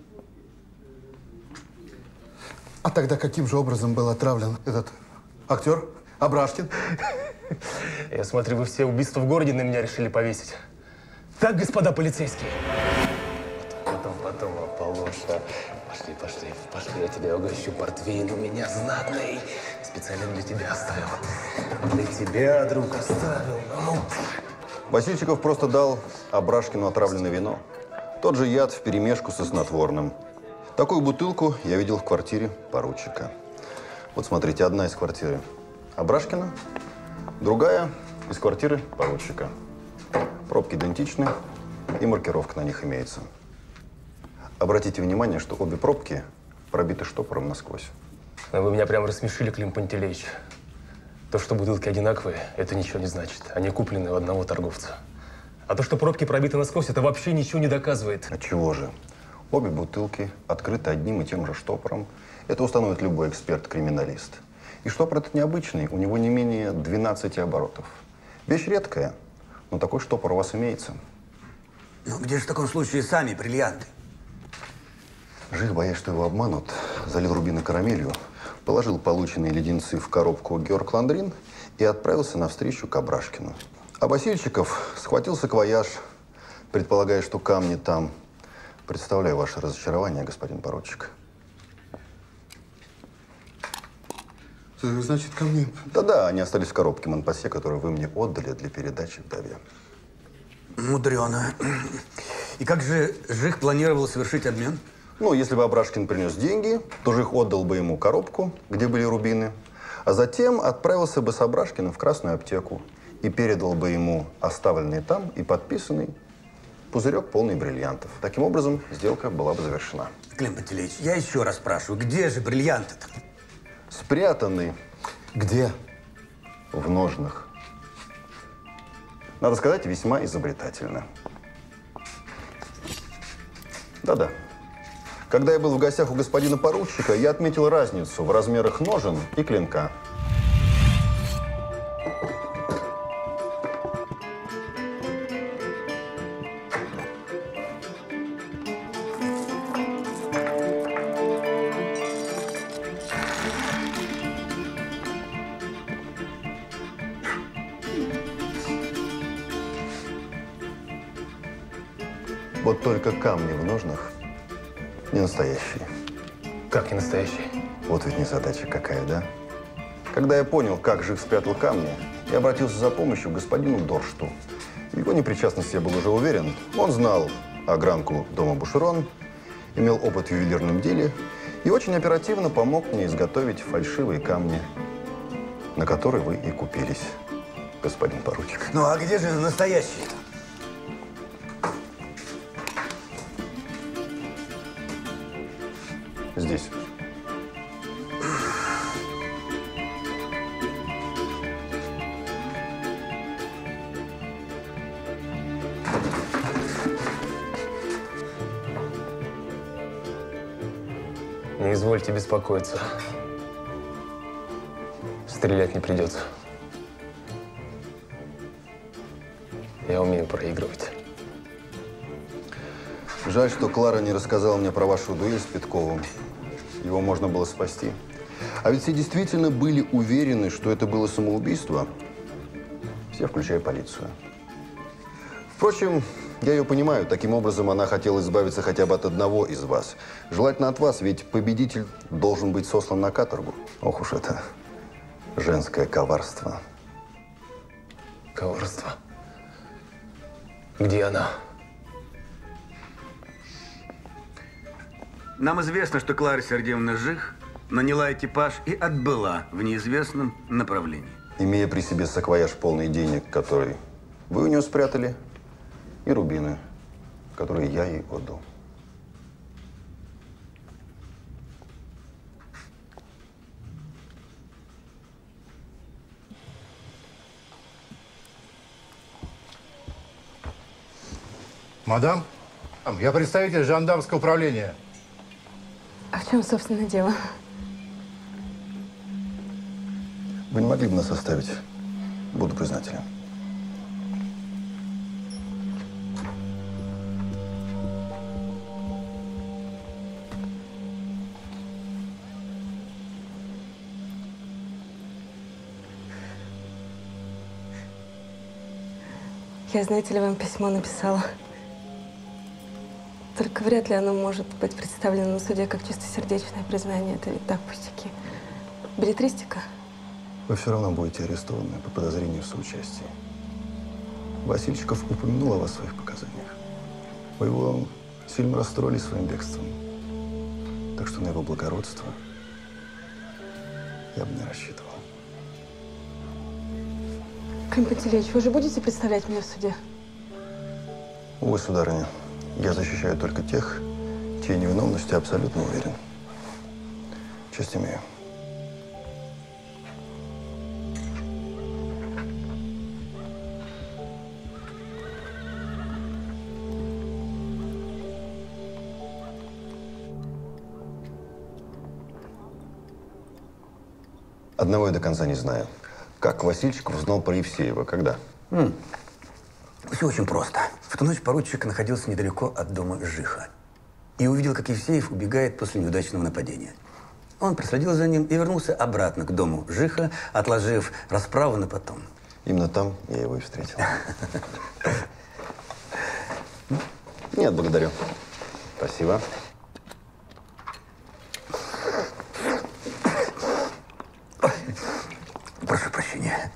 А тогда каким же образом был отравлен этот актер Абрашкин? Я смотрю, вы все убийства в городе на меня решили повесить. Так, господа полицейские? Потом, Аполлоша. Пошли, я тебя угощу. Портвейн у меня знатный. Специально для тебя оставил. Для тебя, друг, оставил. Ну. Васильчиков просто дал Абрашкину отравленное вино. Тот же яд вперемешку со снотворным. Такую бутылку я видел в квартире поручика. Вот смотрите, одна из квартиры Абрашкина, другая из квартиры поручика. Пробки идентичны, и маркировка на них имеется. Обратите внимание, что обе пробки пробиты штопором насквозь. Но вы меня прям рассмешили, Клим Пантелеич. То, что бутылки одинаковые, это ничего не значит. Они куплены у одного торговца. А то, что пробки пробиты насквозь, это вообще ничего не доказывает. А чего же? Обе бутылки открыты одним и тем же штопором. Это установит любой эксперт-криминалист. И штопор этот необычный, у него не менее 12 оборотов. Вещь редкая, но такой штопор у вас имеется. Ну где же в таком случае сами бриллианты? Жих, боясь, что его обманут, залил рубины карамелью, положил полученные леденцы в коробку Георг Ландрин и отправился навстречу к Абрашкину. А Васильчиков схватил саквояж, предполагая, что камни там. Представляю ваше разочарование, господин поручик. Значит, камни? Да-да, они остались в коробке Монпасье, которую вы мне отдали для передачи вдове. Мудрено. И как же Жих планировал совершить обмен? Ну, если бы Абрашкин принес деньги, то Жих отдал бы ему коробку, где были рубины, а затем отправился бы с Абрашкиным в Красную аптеку и передал бы ему оставленный там и подписанный пузырек, полный бриллиантов. Таким образом, сделка была бы завершена. Клим Пантелеич, я еще раз спрашиваю, где же бриллианты-то? Спрятаны. Где? В ножнах. Надо сказать, весьма изобретательно. Да-да. Когда я был в гостях у господина поручика, я отметил разницу в размерах ножен и клинка. Вот только камни в ножнах не настоящие. Как не настоящие? Вот ведь незадача какая, да? Когда я понял, как Жих спрятал камни, я обратился за помощью к господину Доршту. В его непричастности я был уже уверен. Он знал огранку дома Бушерон, имел опыт в ювелирном деле и очень оперативно помог мне изготовить фальшивые камни, на которые вы и купились, господин поручик. Ну а где же настоящие-то? Здесь. Не извольте беспокоиться. Стрелять не придется. Я умею проигрывать. Жаль, что Клара не рассказала мне про вашу дуэль с Пятковым. Его можно было спасти. А ведь все действительно были уверены, что это было самоубийство. Все, включая полицию. Впрочем, я ее понимаю. Таким образом, она хотела избавиться хотя бы от одного из вас. Желательно от вас, ведь победитель должен быть сослан на каторгу. Ох уж это женское коварство. Коварство? Где она? Нам известно, что Клара Сергеевна Жих наняла экипаж и отбыла в неизвестном направлении. Имея при себе саквояж полный денег, который вы у нее спрятали, и рубины, которые я ей отдал. Мадам, я представитель жандармского управления. А в чем, собственно, дело? Вы не могли бы нас оставить? Буду признателен. Я, знаете ли, вам письмо написала. Только вряд ли оно может быть представлено на суде как чистосердечное признание. Это ведь так, пустяки. Беллетристика? Вы все равно будете арестованы по подозрению в соучастии. Васильчиков упомянул о вас в своих показаниях. Вы его сильно расстроили своим бегством. Так что на его благородство я бы не рассчитывал. Клим Пантелеич, вы же будете представлять меня в суде? Увы, сударыня, я защищаю только тех, чьей невиновности абсолютно уверен. Честь имею. Одного я до конца не знаю. Как Васильчиков узнал про Евсеева? Когда? Все очень просто. В ту ночь поручик находился недалеко от дома Жиха и увидел, как Евсеев убегает после неудачного нападения. Он проследил за ним и вернулся обратно к дому Жиха, отложив расправу на потом. Именно там я его и встретил. Нет, благодарю. Спасибо. Прошу прощения.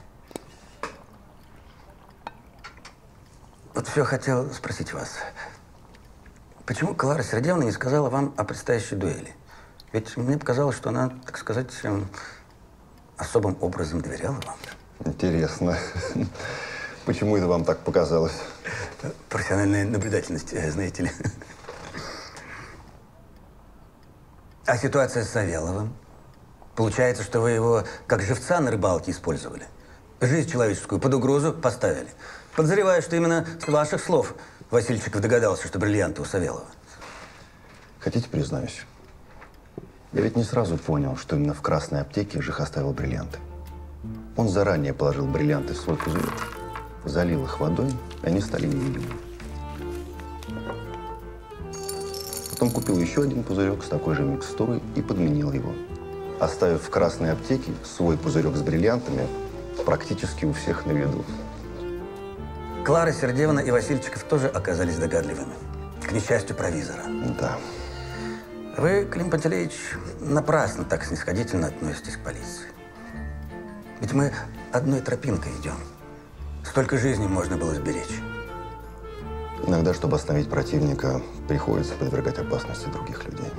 Вот все хотел спросить вас. Почему Клара Сергеевна не сказала вам о предстоящей дуэли? Ведь мне показалось, что она, так сказать, особым образом доверяла вам. Интересно. Почему это вам так показалось? Профессиональная наблюдательность, знаете ли. А ситуация с Савеловым? Получается, что вы его как живца на рыбалке использовали. Жизнь человеческую под угрозу поставили. Подозреваю, что именно с ваших слов Васильчиков догадался, что бриллианты у Савелова. Хотите, признаюсь? Я ведь не сразу понял, что именно в красной аптеке Жих оставил бриллианты. Он заранее положил бриллианты в свой пузырек, залил их водой, и они стали невидимыми. Потом купил еще один пузырек с такой же микстурой и подменил его, оставив в красной аптеке свой пузырек с бриллиантами практически у всех на виду. Клара Сергеевна и Васильчиков тоже оказались догадливыми. К несчастью провизора. Да. Вы, Клим Пантелеич, напрасно так снисходительно относитесь к полиции. Ведь мы одной тропинкой идем. Столько жизней можно было сберечь. Иногда, чтобы остановить противника, приходится подвергать опасности других людей.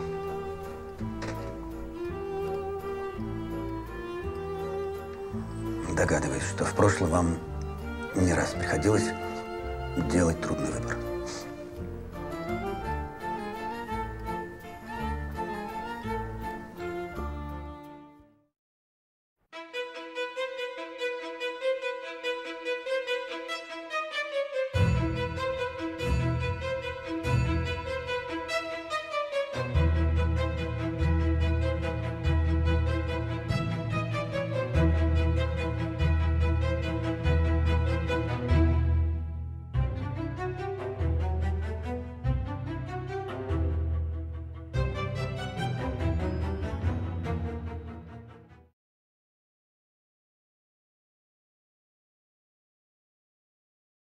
Догадываюсь, что в прошлом вам не раз приходилось делать трудный выбор.